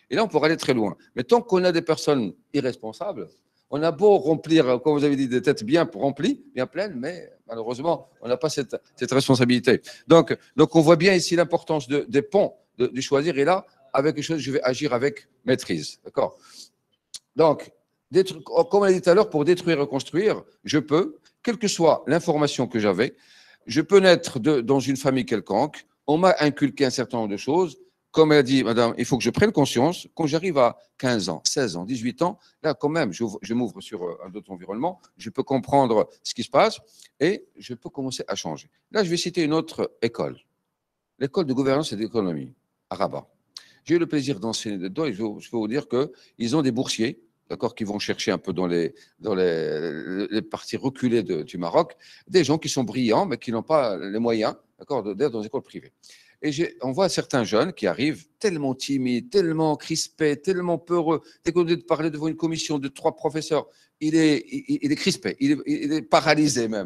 Et là, on pourra aller très loin. Mais tant qu'on a des personnes irresponsables, on a beau remplir, comme vous avez dit, des têtes bien remplies, bien pleines, mais malheureusement, on n'a pas cette responsabilité. Donc, on voit bien ici l'importance des ponts, de choisir. Et là, avec les choses, je vais agir avec maîtrise. D'accord? Donc, comme on l'a dit tout à l'heure, pour détruire et reconstruire, je peux, quelle que soit l'information que j'avais, je peux naître dans une famille quelconque, on m'a inculqué un certain nombre de choses. Comme elle a dit, madame, il faut que je prenne conscience. Quand j'arrive à 15 ans, 16 ans, 18 ans, là, quand même, je m'ouvre sur un autre environnement, je peux comprendre ce qui se passe et je peux commencer à changer. Là, je vais citer une autre école, l'école de gouvernance et d'économie à Rabat. J'ai eu le plaisir d'enseigner dedans et je peux vous dire qu'ils ont des boursiers, d'accord, qui vont chercher un peu dans les parties reculées du Maroc, des gens qui sont brillants, mais qui n'ont pas les moyens, d'accord, d'être dans des écoles privées. Et on voit certains jeunes qui arrivent tellement timides, tellement crispés, tellement peureux. Dès qu'on dit de parler devant une commission de 3 professeurs, il est crispé, il est paralysé même.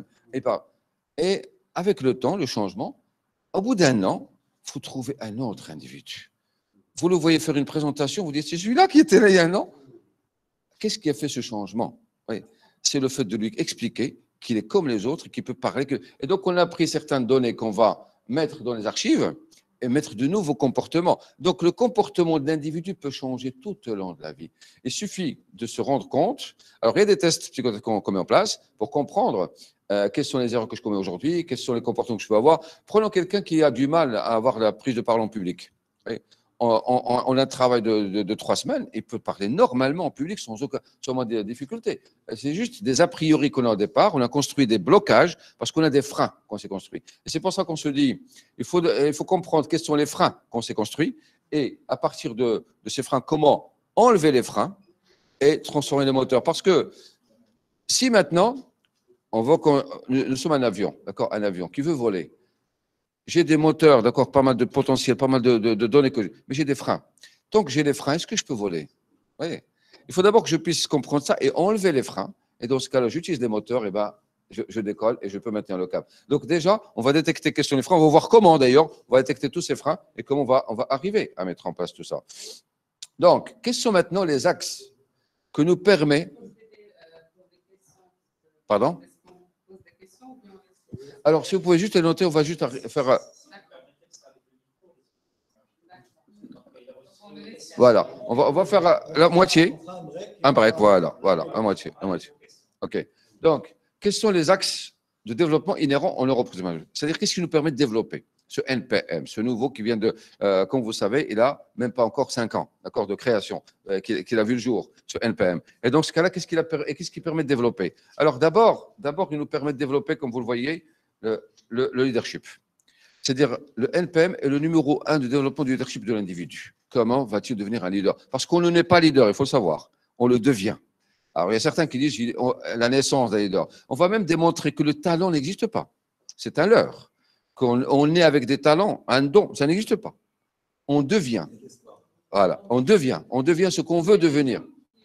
Et avec le temps, le changement, au bout d'un an, il faut trouver un autre individu. Vous le voyez faire une présentation, vous dites, c'est celui-là qui était là il y a un an. Qu'est-ce qui a fait ce changement? Oui, c'est le fait de lui expliquer qu'il est comme les autres, qu'il peut parler. Et donc, on a pris certaines données qu'on va mettre dans les archives et mettre de nouveaux comportements. Donc, le comportement de l'individu peut changer tout au long de la vie. Il suffit de se rendre compte. Alors, il y a des tests psychologiques qu'on met en place pour comprendre quelles sont les erreurs que je commets aujourd'hui, quels sont les comportements que je peux avoir. Prenons quelqu'un qui a du mal à avoir la prise de parole en public. Oui. On a un travail de 3 semaines, il peut parler normalement en public sans aucune difficulté. C'est juste des a priori qu'on a au départ, on a construit des blocages parce qu'on a des freins qu'on s'est construits. Et c'est pour ça qu'on se dit, il faut comprendre quels sont les freins qu'on s'est construits et à partir de ces freins, comment enlever les freins et transformer les moteurs. Parce que si maintenant, nous sommes un avion, d'accord, un avion qui veut voler, j'ai des moteurs, d'accord, pas mal de potentiel, pas mal de données, mais j'ai des freins. Tant que j'ai les freins, est-ce que je peux voler? Oui. Il faut d'abord que je puisse comprendre ça et enlever les freins. Et dans ce cas-là, j'utilise des moteurs, et ben, je décolle et je peux maintenir le cap. Donc déjà, on va détecter quels sont les freins. On va voir comment d'ailleurs, on va détecter tous ces freins et comment on va arriver à mettre en place tout ça. Donc, quels sont maintenant les axes que nous permet… Pardon? Alors, si vous pouvez juste les noter, on va juste faire… Voilà, on va faire la moitié. Un break, voilà, à moitié. OK. Donc, quels sont les axes de développement inhérents en Europe? C'est-à-dire, qu'est-ce qui nous permet de développer ce NPM, ce nouveau qui vient de, comme vous savez, il a même pas encore 5 ans, d'accord, de création, qu'il a vu le jour, ce NPM. Et donc, ce cas-là, qu'est-ce qui permet de développer? Alors, d'abord, il nous permet de développer, comme vous le voyez, le leadership. C'est-à-dire, le NPM est le numéro 1 du développement du leadership de l'individu. Comment va-t-il devenir un leader? Parce qu'on n'est pas leader, il faut le savoir. On le devient. Alors, il y a certains qui disent la naissance d'un leader. On va même démontrer que le talent n'existe pas. C'est un leurre. Qu'on est avec des talents, un don, ça n'existe pas. On devient. Voilà, on devient ce qu'on veut devenir.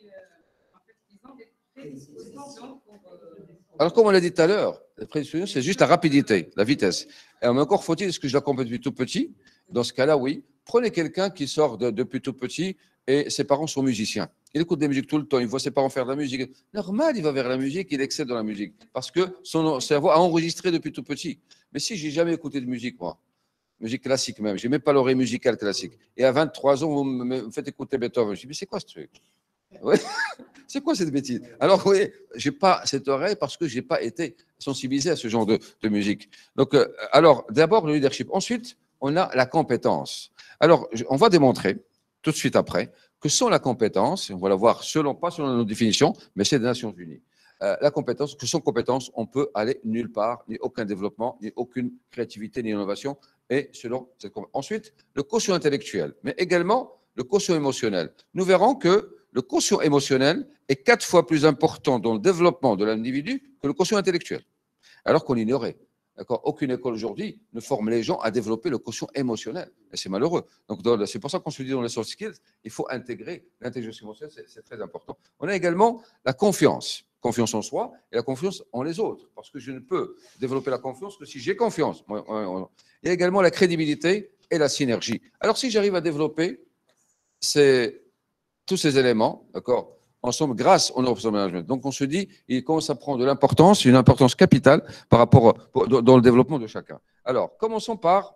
Alors, comme on l'a dit tout à l'heure, la prédisposition, c'est juste la rapidité, la vitesse. Et encore faut-il, est-ce que je l'accompagne depuis tout petit? Dans ce cas-là, oui. Prenez quelqu'un qui sort depuis tout petit et ses parents sont musiciens. Il écoute des musiques tout le temps, il voit ses parents faire de la musique. Normal, il va vers la musique, il excelle dans la musique. Parce que son cerveau a enregistré depuis tout petit. Mais si j'ai jamais écouté de musique, moi, musique classique même, je n'ai même pas l'oreille musicale classique. Et à 23 ans, vous me faites écouter Beethoven. Je dis, mais c'est quoi ce truc? Ouais. C'est quoi cette bêtise? Alors, oui, je n'ai pas cette oreille parce que je n'ai pas été sensibilisé à ce genre de musique. Donc, alors, d'abord, le leadership. Ensuite, on a la compétence. Alors, on va démontrer tout de suite après que sans la compétence, on va la voir pas selon nos définitions, mais c'est des Nations Unies. La compétence, que sans compétence, on peut aller nulle part, ni aucun développement, ni aucune créativité, ni innovation. Et selon cette compétence. Ensuite, le quotient intellectuel, mais également le quotient émotionnel. Nous verrons que le quotient émotionnel est 4 fois plus important dans le développement de l'individu que le quotient intellectuel, alors qu'on l'ignorait. Aucune école aujourd'hui ne forme les gens à développer le quotient émotionnel. Et c'est malheureux. Donc, c'est pour ça qu'on se dit dans les soft skills, il faut intégrer l'intelligence émotionnelle, c'est très important. On a également la confiance. Confiance en soi et la confiance en les autres. Parce que je ne peux développer la confiance que si j'ai confiance. Il y a également la crédibilité et la synergie. Alors, si j'arrive à développer ces tous ces éléments, d'accord, ensemble, grâce au Neuroperformance Management. Donc, on se dit, il commence à prendre de l'importance, une importance capitale par rapport dans le développement de chacun. Alors, commençons par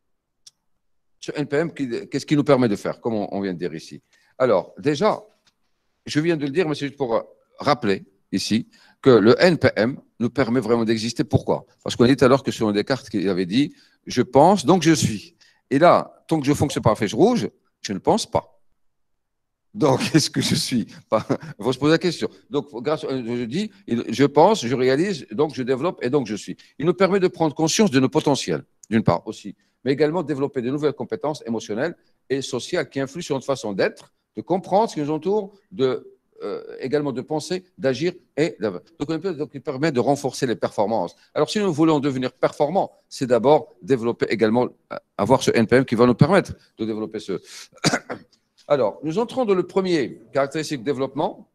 ce NPM, qu'est-ce qui nous permet de faire, comme on vient de dire ici. Alors, déjà, je viens de le dire, mais c'est juste pour rappeler ici que le NPM nous permet vraiment d'exister. Pourquoi? Parce qu'on a dit tout à l'heure que selon Descartes, il avait dit « je pense, donc je suis ». Et là, tant que je fonctionne par la flèche rouge, je ne pense pas. Donc, est-ce que je suis? Il faut se poser la question. Donc, grâce, je dis, je pense, je réalise, donc je développe et donc je suis. Il nous permet de prendre conscience de nos potentiels, d'une part aussi, mais également de développer de nouvelles compétences émotionnelles et sociales qui influent sur notre façon d'être, de comprendre ce qui nous entoure, également de penser, d'agir et donc il permet de renforcer les performances. Alors, si nous voulons devenir performants, c'est d'abord développer également, avoir ce NPM qui va nous permettre de développer ce. Alors, nous entrons dans le premier caractéristique de développement,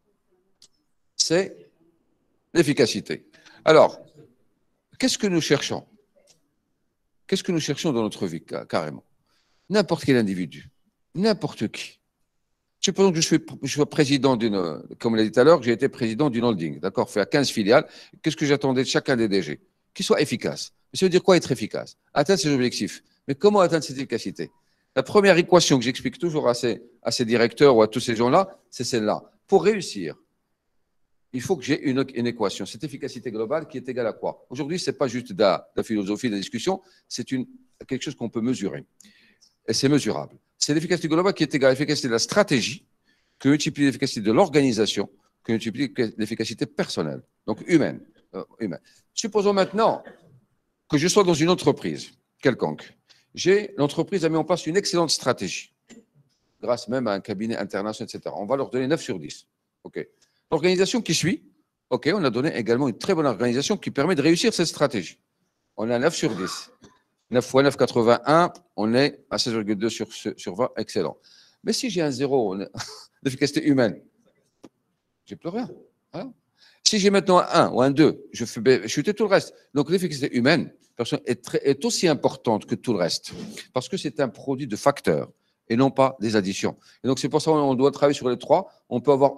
c'est l'efficacité. Alors, qu'est-ce que nous cherchons? Qu'est-ce que nous cherchons dans notre vie, carrément? N'importe quel individu, n'importe qui. Supposons que je suis président d'une, comme on l'a dit tout à l'heure, j'ai été président d'une holding, d'accord, fait à 15 filiales. Qu'est-ce que j'attendais de chacun des DG? Qu'il soit efficace. Mais ça veut dire quoi être efficace? Atteindre ses objectifs. Mais comment atteindre cette efficacité? La première équation que j'explique toujours à ces directeurs ou à tous ces gens-là, c'est celle-là. Pour réussir, il faut que j'ai une équation, cette efficacité globale qui est égale à quoi? Aujourd'hui, ce n'est pas juste de la philosophie, de la discussion, c'est quelque chose qu'on peut mesurer. Et c'est mesurable. C'est l'efficacité globale qui est égale à l'efficacité de la stratégie, que multiplie l'efficacité de l'organisation, que multiplie l'efficacité personnelle, donc humaine. Supposons maintenant que je sois dans une entreprise quelconque. L'entreprise a mis en place une excellente stratégie, grâce même à un cabinet international, etc. On va leur donner 9 sur 10. OK. L'organisation qui suit, OK, on a donné également une très bonne organisation qui permet de réussir cette stratégie. On a 9 sur 10. 9 fois 9, 81, on est à 16,2 sur 20, excellent. Mais si j'ai un 0 d'efficacité humaine, j'ai plus rien. Voilà. Si j'ai maintenant un 1 ou un 2, je fais chuter tout le reste. Donc l'efficacité humaine est aussi importante que tout le reste, parce que c'est un produit de facteurs et non pas des additions. Et donc c'est pour ça qu'on doit travailler sur les trois. On peut avoir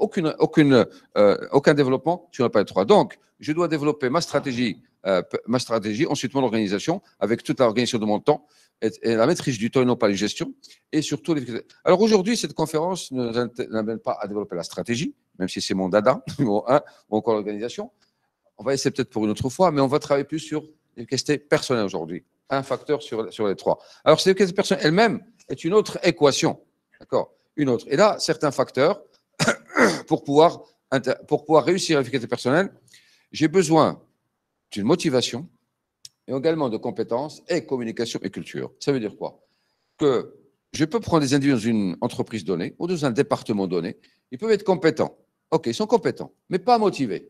aucun développement si on n'a pas les trois. Donc je dois développer ma stratégie, ensuite mon organisation, avec toute l'organisation de mon temps et la maîtrise du temps et non pas les gestions, et surtout l'efficacité. Alors aujourd'hui, cette conférence ne nous amène pas à développer la stratégie, même si c'est mon dada, numéro 1, ou encore l'organisation. On va essayer peut-être pour une autre fois, mais on va travailler plus sur l'efficacité personnelle aujourd'hui. Un facteur sur les trois. Alors, cette efficacité personnelle elle-même est une autre équation. D'accord? Une autre. Et là, certains facteurs, pour pouvoir réussir l'efficacité personnelle, j'ai besoin d'une motivation et également de compétences et communication et culture. Ça veut dire quoi? Que je peux prendre des individus dans une entreprise donnée ou dans un département donné. Ils peuvent être compétents. OK, ils sont compétents, mais pas motivés.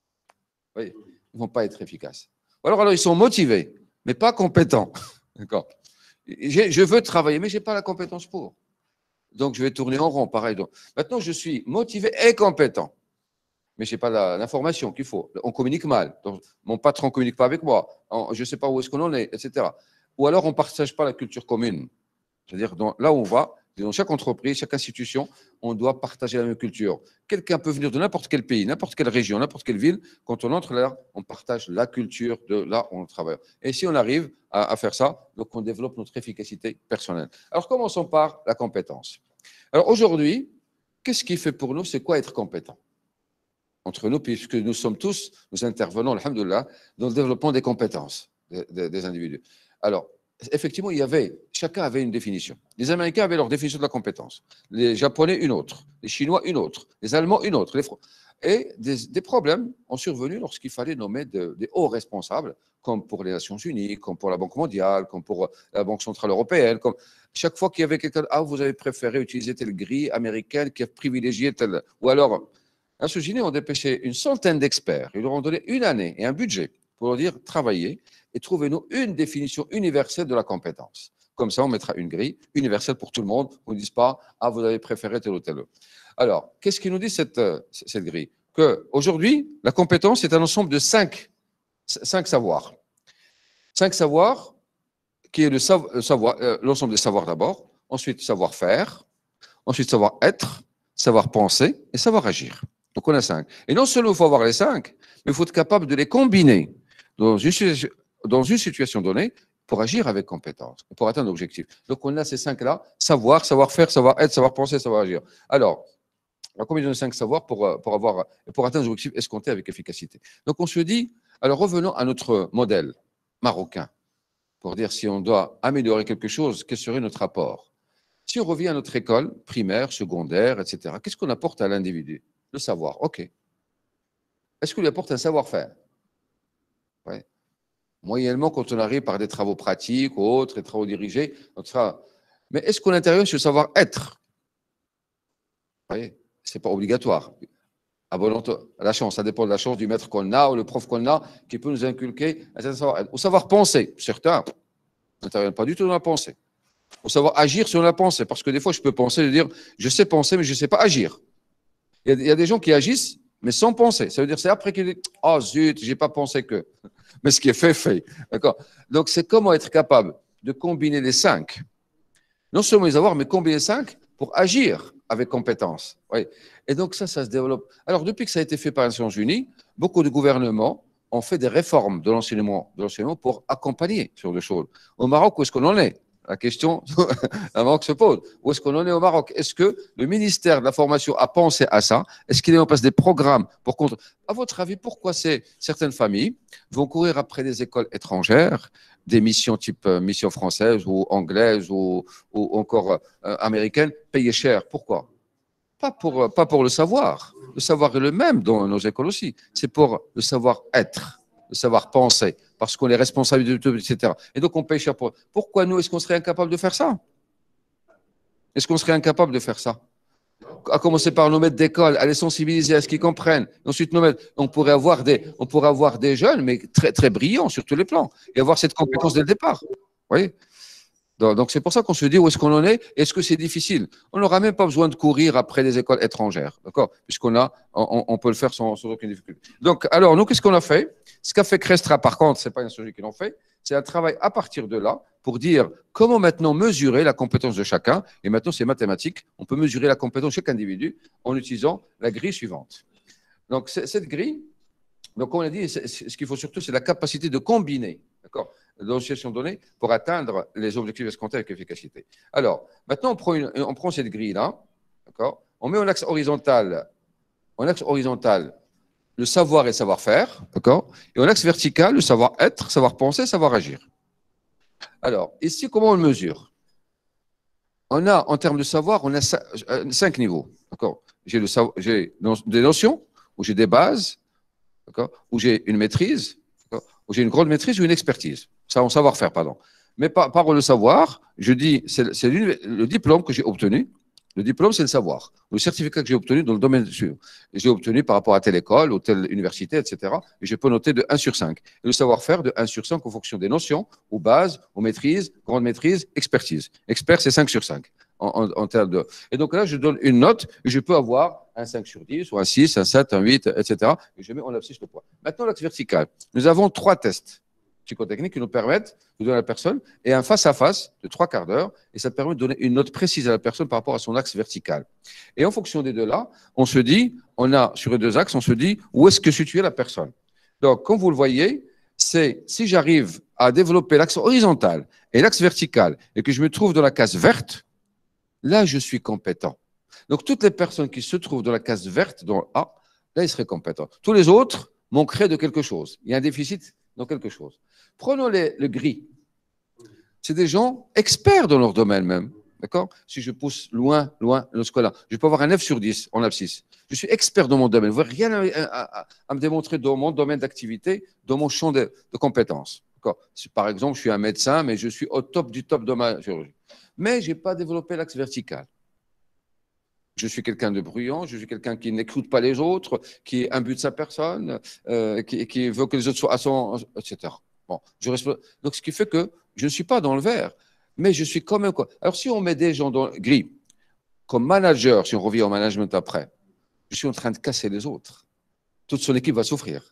Vous voyez, ils ne vont pas être efficaces. Ou alors ils sont motivés, mais pas compétents. D'accord. Je veux travailler, mais je n'ai pas la compétence pour. Donc, je vais tourner en rond, pareil. Donc, maintenant, je suis motivé et compétent, mais je n'ai pas l'information qu'il faut. On communique mal. Donc, mon patron ne communique pas avec moi. Je ne sais pas où est-ce qu'on en est, etc. Ou alors, on ne partage pas la culture commune. C'est-à-dire, là où on va, dans chaque entreprise, chaque institution, on doit partager la même culture. Quelqu'un peut venir de n'importe quel pays, n'importe quelle région, n'importe quelle ville. Quand on entre là, on partage la culture de là où on travaille. Et si on arrive à faire ça, donc on développe notre efficacité personnelle. Alors, commençons par la compétence. Alors, aujourd'hui, qu'est-ce qui fait pour nous? C'est quoi être compétent? Entre nous, puisque nous sommes tous, nous intervenons, alhamdoulilah, dans le développement des compétences des individus. Alors, effectivement, chacun avait une définition. Les Américains avaient leur définition de la compétence. Les Japonais, une autre. Les Chinois, une autre. Les Allemands, une autre. Et des problèmes ont survenu lorsqu'il fallait nommer des hauts responsables, comme pour les Nations Unies, comme pour la Banque mondiale, comme pour la Banque centrale européenne. Chaque fois qu'il y avait quelqu'un, vous avez préféré utiliser telle grille américaine qui a privilégié telle. Ou alors, les Nations Unies ont dépêché une centaine d'experts. Ils leur ont donné une année et un budget pour leur dire travaillez et trouvez-nous une définition universelle de la compétence. Comme ça, on mettra une grille universelle pour tout le monde. On ne dise pas, vous avez préféré tel ou tel. Alors, qu'est-ce qui nous dit cette grille? Qu'aujourd'hui, la compétence est un ensemble de cinq savoirs. 5 savoirs, qui est l'ensemble des savoirs d'abord, ensuite savoir-faire, ensuite savoir-être, savoir penser et savoir agir. Donc, on a 5. Et non seulement il faut avoir les 5, mais il faut être capable de les combiner dans une situation donnée pour agir avec compétence, pour atteindre l'objectif. Donc, on a ces 5-là, savoir, savoir-faire, savoir-être, savoir penser, savoir agir. Alors, on combien de 5 savoirs pour atteindre l'objectif escompté avec efficacité. Donc, on se dit, alors revenons à notre modèle marocain, pour dire si on doit améliorer quelque chose, quel serait notre apport. Si on revient à notre école primaire, secondaire, etc., qu'est-ce qu'on apporte à l'individu? Le savoir, OK. Est-ce qu'on lui apporte un savoir-faire? Ouais. Moyennement, quand on arrive par des travaux pratiques ou autres, des travaux dirigés, mais est-ce qu'on intervient sur le savoir-être? Vous voyez, ce n'est pas obligatoire. À la chance, ça dépend de la chance du maître qu'on a ou le prof qu'on a qui peut nous inculquer un certain savoir-être. Au savoir-penser, certains n'interviennent pas du tout dans la pensée. Au savoir agir sur la pensée, parce que des fois, je peux penser de dire, je sais penser, mais je ne sais pas agir. Il y a des gens qui agissent, mais sans penser. Ça veut dire, c'est après qu'ils disent, oh zut, je n'ai pas pensé que. Mais ce qui est fait, fait. D'accord? Donc, c'est comment être capable de combiner les 5. Non seulement les avoir, mais combiner les 5 pour agir avec compétence. Oui. Et donc, ça se développe. Alors, depuis que ça a été fait par les Nations Unies, beaucoup de gouvernements ont fait des réformes de l'enseignement pour accompagner sur des choses. Au Maroc, où est-ce qu'on en est? La question à Maroc se pose. Où est-ce qu'on en est au Maroc? Est-ce que le ministère de la Formation a pensé à ça? Est-ce qu'il est en place des programmes pour contre? À votre avis, pourquoi certaines familles vont courir après des écoles étrangères, des missions type mission française ou anglaise ou encore américaine, payées cher? Pourquoi? Pas pour le savoir. Le savoir est le même dans nos écoles aussi. C'est pour le savoir-être, le savoir-penser, parce qu'on est responsable de tout, etc. Et donc, on paye cher pour. Pourquoi nous, est-ce qu'on serait incapable de faire ça? Est-ce qu'on serait incapable de faire ça? À commencer par nos maîtres d'école, à les sensibiliser à ce qu'ils comprennent. Ensuite, on pourrait avoir des jeunes, mais très, très brillants sur tous les plans, et avoir cette compétence dès le départ. Vous voyez? Donc, c'est pour ça qu'on se dit où est-ce qu'on en est. Est-ce que c'est difficile? On n'aura même pas besoin de courir après des écoles étrangères, d'accord? On peut le faire sans aucune difficulté. Donc, alors, nous, qu'est-ce qu'on a fait? Ce qu'a fait Crestra, par contre, ce n'est pas une société qui l'ont fait, c'est un travail à partir de là pour dire comment maintenant mesurer la compétence de chacun. Et maintenant, c'est mathématique. On peut mesurer la compétence de chaque individu en utilisant la grille suivante. Donc, cette grille, donc, on a dit, ce qu'il faut surtout, c'est la capacité de combiner, d'accord, dans une situation donnée pour atteindre les objectifs escomptés avec efficacité. Alors, maintenant, on prend cette grille-là, d'accord, on met en axe horizontal, le savoir et le savoir-faire, d'accord, et en axe vertical, le savoir-être, savoir-penser, savoir-agir. Alors, ici, comment on le mesure? On a, en termes de savoir, on a 5 niveaux, d'accord. J'ai des notions, où j'ai des bases, où j'ai une maîtrise, où j'ai une grande maîtrise ou une expertise. Ça, en savoir-faire, pardon. Mais par le savoir, je dis, c'est le diplôme que j'ai obtenu. Le diplôme, c'est le savoir. Le certificat que j'ai obtenu dans le domaine suivant. J'ai obtenu par rapport à telle école ou telle université, etc. Et je peux noter de 1 sur 5. Et le savoir-faire de 1 sur 5 en fonction des notions, aux bases, aux maîtrises, grande maîtrise, expertise. Expert, c'est 5 sur 5. En termes de. Et donc là, je donne une note et je peux avoir un 5 sur 10, ou un 6, un 7, un 8, etc. Et je mets en abscisse le poids. Maintenant, l'axe vertical. Nous avons 3 tests psychotechniques qui nous permettent de donner à la personne et un face-à-face de 3 quarts d'heure. Et ça permet de donner une note précise à la personne par rapport à son axe vertical. Et en fonction des deux là, on se dit, sur les 2 axes, on se dit où est-ce que situe la personne. Donc, comme vous le voyez, c'est si j'arrive à développer l'axe horizontal et l'axe vertical et que je me trouve dans la case verte, là, je suis compétent. Donc, toutes les personnes qui se trouvent dans la case verte, dans le A, là, ils seraient compétents. Tous les autres manqueraient de quelque chose. Il y a un déficit dans quelque chose. Prenons le gris. C'est des gens experts dans leur domaine même. D'accord? Si je pousse loin le scolaire, je peux avoir un 9 sur 10 en abscisse. Je suis expert dans mon domaine. Vous n'avez rien à me démontrer dans mon domaine d'activité, dans mon champ de compétences. Si, par exemple, je suis un médecin, mais je suis au top du top de ma chirurgie. Mais je n'ai pas développé l'axe vertical. Je suis quelqu'un de bruyant, je suis quelqu'un qui n'écoute pas les autres, qui est imbu de sa personne, qui veut que les autres soient à son, etc. Bon, donc, ce qui fait que je ne suis pas dans le vert, mais je suis quand même quoi. Alors, si on met des gens dans le gris, comme manager, si on revient au management après, je suis en train de casser les autres. Toute son équipe va souffrir.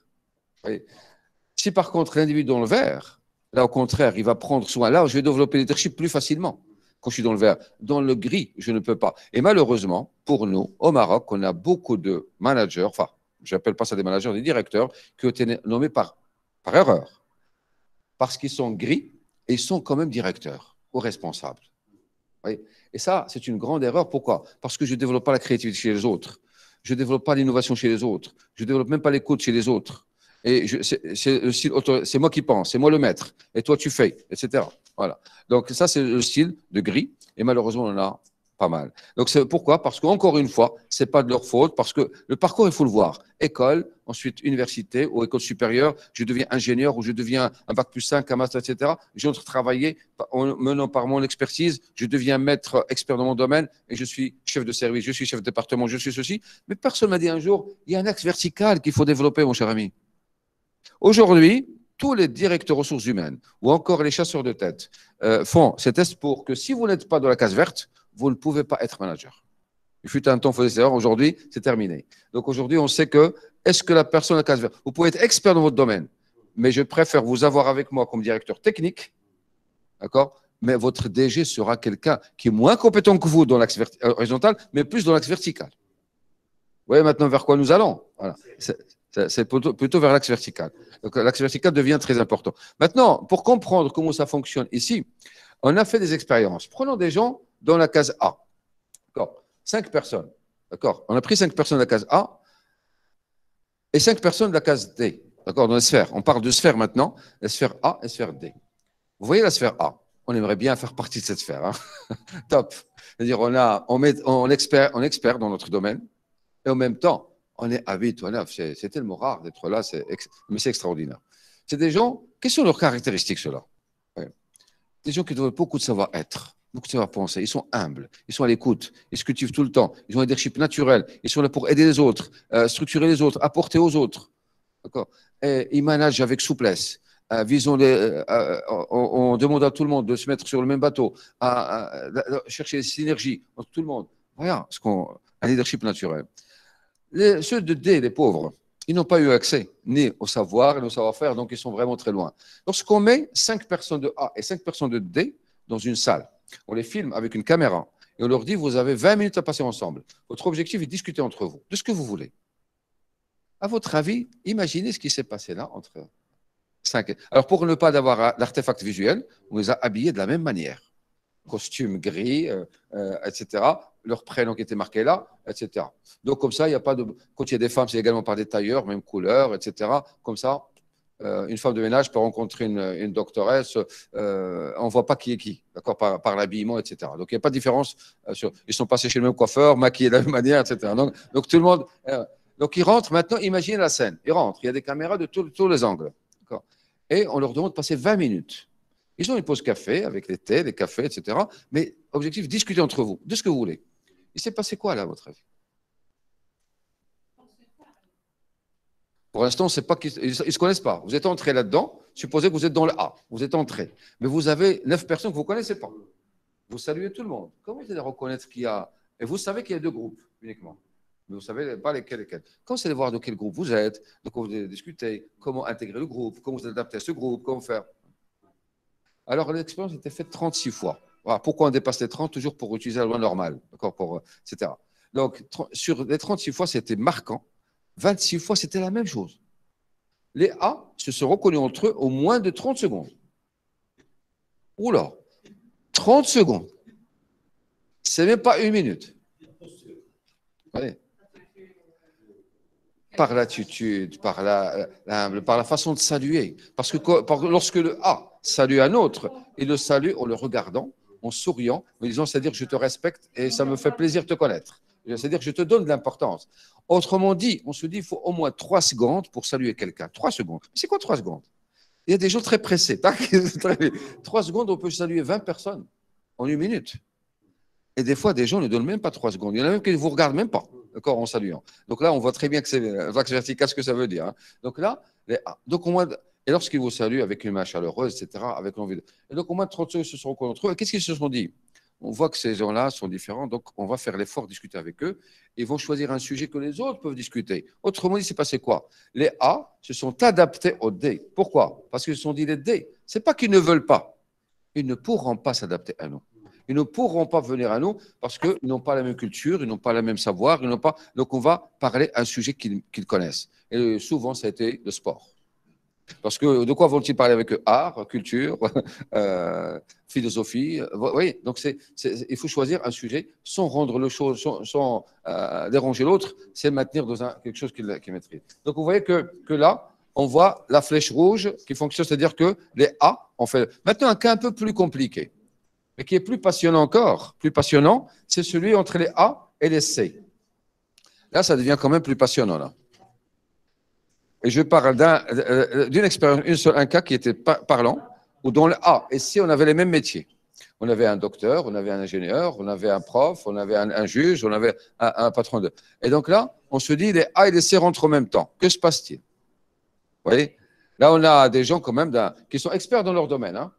Si par contre l'individu dans le vert, là au contraire, il va prendre soin, là je vais développer le leadership plus facilement. quand je suis dans le vert. Dans le gris, je ne peux pas. Et malheureusement, pour nous, au Maroc, on a beaucoup de managers, enfin, je n'appelle pas ça des managers, des directeurs, qui ont été nommés par erreur. Parce qu'ils sont gris et ils sont quand même directeurs ou responsables. Oui. Et ça, c'est une grande erreur. Pourquoi? Parce que je ne développe pas la créativité chez les autres. Je ne développe pas l'innovation chez les autres. Je ne développe même pas l'écoute chez les autres. Et c'est moi qui pense, c'est moi le maître. Et toi, tu fais, etc. Voilà. Donc, ça, c'est le style de gris. Et malheureusement, on en a pas mal. Donc, c'est pourquoi? Parce qu'encore une fois, ce n'est pas de leur faute. Parce que le parcours, il faut le voir. École, ensuite université ou école supérieure. Je deviens ingénieur ou je deviens un bac plus 5, un master, etc. J'entre travailler en menant par mon expertise. Je deviens maître expert dans mon domaine et je suis chef de service, je suis chef de département, je suis ceci. Mais personne m'a dit un jour, il y a un axe vertical qu'il faut développer, mon cher ami. Aujourd'hui, tous les directeurs ressources humaines ou encore les chasseurs de tête font ces tests pour que si vous n'êtes pas dans la case verte, vous ne pouvez pas être manager. Il fut un temps, il faut essayer. Aujourd'hui, c'est terminé. Donc aujourd'hui, on sait que est-ce que la personne à la case verte, vous pouvez être expert dans votre domaine, mais je préfère vous avoir avec moi comme directeur technique, d'accord? Mais votre DG sera quelqu'un qui est moins compétent que vous dans l'axe horizontal, mais plus dans l'axe vertical. Vous voyez maintenant vers quoi nous allons? Voilà. C'est plutôt vers l'axe vertical. Donc, l'axe vertical devient très important. Maintenant, pour comprendre comment ça fonctionne ici, on a fait des expériences. Prenons des gens dans la case A. D'accord. 5 personnes. D'accord. On a pris 5 personnes de la case A et 5 personnes de la case D. D'accord. Dans les sphères. On parle de sphères maintenant. La sphère A et la sphère D. Vous voyez la sphère A. On aimerait bien faire partie de cette sphère. Hein. Top. C'est-à-dire, on expert dans notre domaine et en même temps, on est à 8 ou à 9. C'est tellement rare d'être là, mais c'est extraordinaire. C'est des gens, quelles sont leurs caractéristiques, ceux-là? Ouais. Des gens qui doivent beaucoup de savoir-être, beaucoup de savoir-penser. Ils sont humbles, ils sont à l'écoute, ils se cultivent tout le temps, ils ont un leadership naturel, ils sont là pour aider les autres, structurer les autres, apporter aux autres. D'accord. Et ils managent avec souplesse. On demande à tout le monde de se mettre sur le même bateau, à chercher des synergies entre tout le monde. Voilà un leadership naturel. Ceux de D, les pauvres, ils n'ont pas eu accès ni au savoir ni au savoir-faire, donc ils sont vraiment très loin. Lorsqu'on met 5 personnes de A et 5 personnes de D dans une salle, on les filme avec une caméra et on leur dit, vous avez 20 minutes à passer ensemble. Votre objectif est de discuter entre vous, de ce que vous voulez. À votre avis, imaginez ce qui s'est passé là entre 5. Alors, pour ne pas avoir l'artefact visuel, on les a habillés de la même manière. Costume gris, etc. Leur prénom qui était marqué là, etc. Donc, comme ça, il n'y a pas de. Quand il y a des femmes, c'est également par des tailleurs, même couleur, etc. Comme ça, une femme de ménage peut rencontrer une doctoresse, on ne voit pas qui est qui, d'accord, par l'habillement, etc. Donc, il n'y a pas de différence. Ils sont passés chez le même coiffeur, maquillés de la même manière, etc. Donc tout le monde. Donc, ils rentrent maintenant, imaginez la scène. Ils rentrent, il y a des caméras de tous les angles. Et on leur demande de passer 20 minutes. Ils ont une pause café avec les thés, les cafés, etc. Mais objectif, discuter entre vous, de ce que vous voulez. Il s'est passé quoi là, à votre avis? Pour l'instant, on ne sait pas ils ne se connaissent pas. Vous êtes entré là-dedans, supposez que vous êtes dans le A, vous êtes entré. Mais vous avez 9 personnes que vous ne connaissez pas. Vous saluez tout le monde. Comment vous allez reconnaître qu'il y a. Et vous savez qu'il y a 2 groupes uniquement. Mais vous ne savez pas lesquels. Quand vous allez voir de quel groupe vous êtes, de quoi vous allez discuter, comment intégrer le groupe, comment vous adapter à ce groupe, comment faire. Alors, l'expérience a été faite 36 fois. Voilà. Pourquoi on dépasse les 30? Toujours pour utiliser la loi normale, d'accord, etc. Donc, sur les 36 fois, c'était marquant. 26 fois, c'était la même chose. Les A se sont reconnus entre eux au moins de 30 secondes. Oula, 30 secondes. C'est même pas 1 minute. Voyez. Par l'attitude, par la façon de saluer. Parce que lorsque le A salue un autre, il le salue en le regardant, en souriant, en disant, c'est-à-dire je te respecte et ça me fait plaisir de te connaître. C'est-à-dire que je te donne de l'importance. Autrement dit, on se dit, il faut au moins 3 secondes pour saluer quelqu'un. 3 secondes. C'est quoi 3 secondes? Il y a des gens très pressés. 3 secondes, on peut saluer 20 personnes en 1 minute. Et des fois, des gens ne donnent même pas 3 secondes. Il y en a même qui ne vous regardent même pas, d'accord, en saluant. Donc là, on voit très bien que c'est l'axe vertical, ce que ça veut dire. Hein. Donc là, donc au moins, et lorsqu'ils vous saluent avec une main chaleureuse, etc., avec l'envie de. Et donc au moins 30 secondes, ils se sont reconnus entre eux. Et qu'est-ce qu'ils se sont dit? On voit que ces gens-là sont différents, donc on va faire l'effort de discuter avec eux. Ils vont choisir un sujet que les autres peuvent discuter. Autrement dit, il s'est passé quoi? Les A se sont adaptés aux D. Pourquoi? Parce qu'ils se sont dit les D. Ce n'est pas qu'ils ne veulent pas. Ils ne pourront pas s'adapter à nous. Ils ne pourront pas venir à nous parce qu'ils n'ont pas la même culture, ils n'ont pas le même savoir, ils n'ont pas. Donc, on va parler à un sujet qu'ils connaissent. Et souvent, ça a été le sport. Parce que de quoi vont-ils parler avec eux? Art, culture, philosophie. Oui, donc il faut choisir un sujet sans rendre le chose, sans déranger l'autre, c'est maintenir dans quelque chose qu'il maîtrise. Donc vous voyez que là, on voit la flèche rouge qui fonctionne, c'est-à-dire que les A, on fait. Maintenant, un cas un peu plus compliqué, mais qui est plus passionnant encore, plus passionnant, c'est celui entre les A et les C. Là, ça devient quand même plus passionnant, là. Et je parle d'une expérience, un cas qui était parlant, où dans le A et C, on avait les mêmes métiers. On avait un docteur, on avait un ingénieur, on avait un prof, on avait un juge, on avait un patron de. Et donc là, on se dit, les A et les C rentrent en même temps. Que se passe-t-il? Vous voyez? Là, on a des gens quand même qui sont experts dans leur domaine. Hein.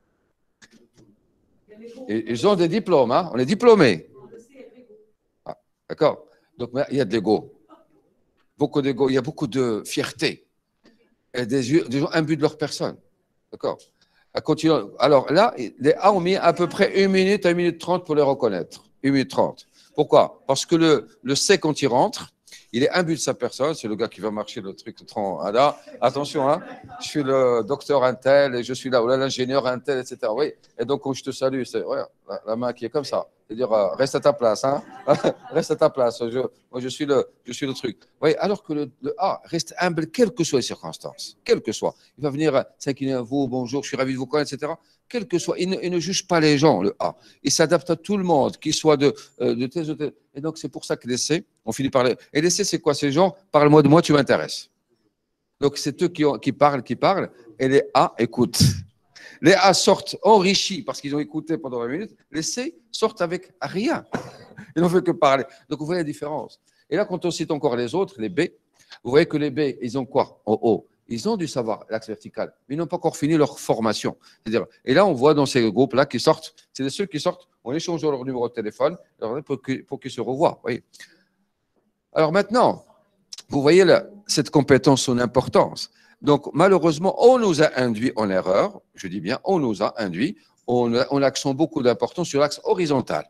Et, ils ont des diplômes, hein. On est diplômés. Ah, d'accord? Donc, il y a de l'ego. Beaucoup d'ego, il y a beaucoup de fierté. Et des gens imbus de leur personne. D'accord? Alors là, les A ont mis à peu près 1 minute à 1 minute 30 pour les reconnaître. 1 minute 30. Pourquoi? Parce que le C, quand il rentre, il est imbu de sa personne. C'est le gars qui va marcher le truc. Ah là, attention, hein, je suis le docteur Intel et je suis là, ou là l'ingénieur Intel, etc. Oui. Et donc, quand je te salue, c'est ouais, la main qui est comme ça. C'est-à-dire, reste à ta place. Hein. Reste à ta place. Moi, je suis le truc. Oui, alors que le A reste humble, quelles que soient les circonstances. Quelles que soient. Il va venir s'incliner à vous, bonjour, je suis ravi de vous connaître, etc. Quel que soit. Il ne juge pas les gens, le A. Il s'adapte à tout le monde, qu'il soit de tel ou tel. Et donc, c'est pour ça que les C, on finit par les. Et les C, c'est quoi ces gens? Parle-moi de moi, tu m'intéresses. Donc, c'est eux qui parlent, et les A écoutent. Les A sortent enrichis parce qu'ils ont écouté pendant 20 minutes. Les C sortent avec rien. Ils n'ont fait que parler. Donc, vous voyez la différence. Et là, quand on cite encore les autres, les B, vous voyez que les B, ils ont quoi en haut? Ils ont du savoir, l'axe vertical, mais ils n'ont pas encore fini leur formation. C'est-à-dire, et là, on voit dans ces groupes-là qui sortent, c'est ceux qui sortent, on échange leur numéro de téléphone pour qu'ils se revoient. Voyez. Alors maintenant, vous voyez cette compétence, son importance. Donc, malheureusement, on nous a induit en erreur, je dis bien, on nous a induit, on accent beaucoup d'importance sur l'axe horizontal.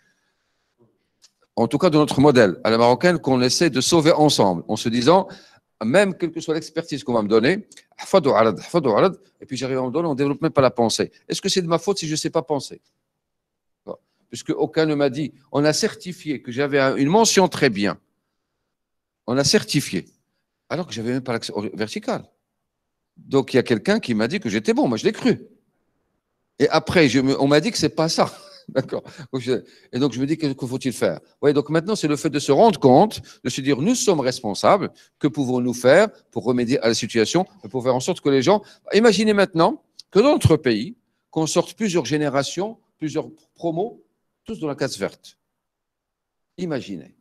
En tout cas, de notre modèle à la marocaine, qu'on essaie de sauver ensemble, en se disant, même quelle que soit l'expertise qu'on va me donner, et puis j'arrive à me donner, on ne développe même pas la pensée. Est-ce que c'est de ma faute si je ne sais pas penser? Puisque aucun ne m'a dit, on a certifié que j'avais une mention très bien. On a certifié, alors que je n'avais même pas l'axe vertical. Donc, il y a quelqu'un qui m'a dit que j'étais bon, moi je l'ai cru. Et après, on m'a dit que ce n'est pas ça. D'accord. Et donc, je me dis, que faut-il faire? Oui, donc maintenant, c'est le fait de se rendre compte, de se dire, nous sommes responsables, que pouvons-nous faire pour remédier à la situation, pour faire en sorte que les gens. Imaginez maintenant que dans notre pays, qu'on sorte plusieurs générations, plusieurs promos, tous dans la case verte. Imaginez.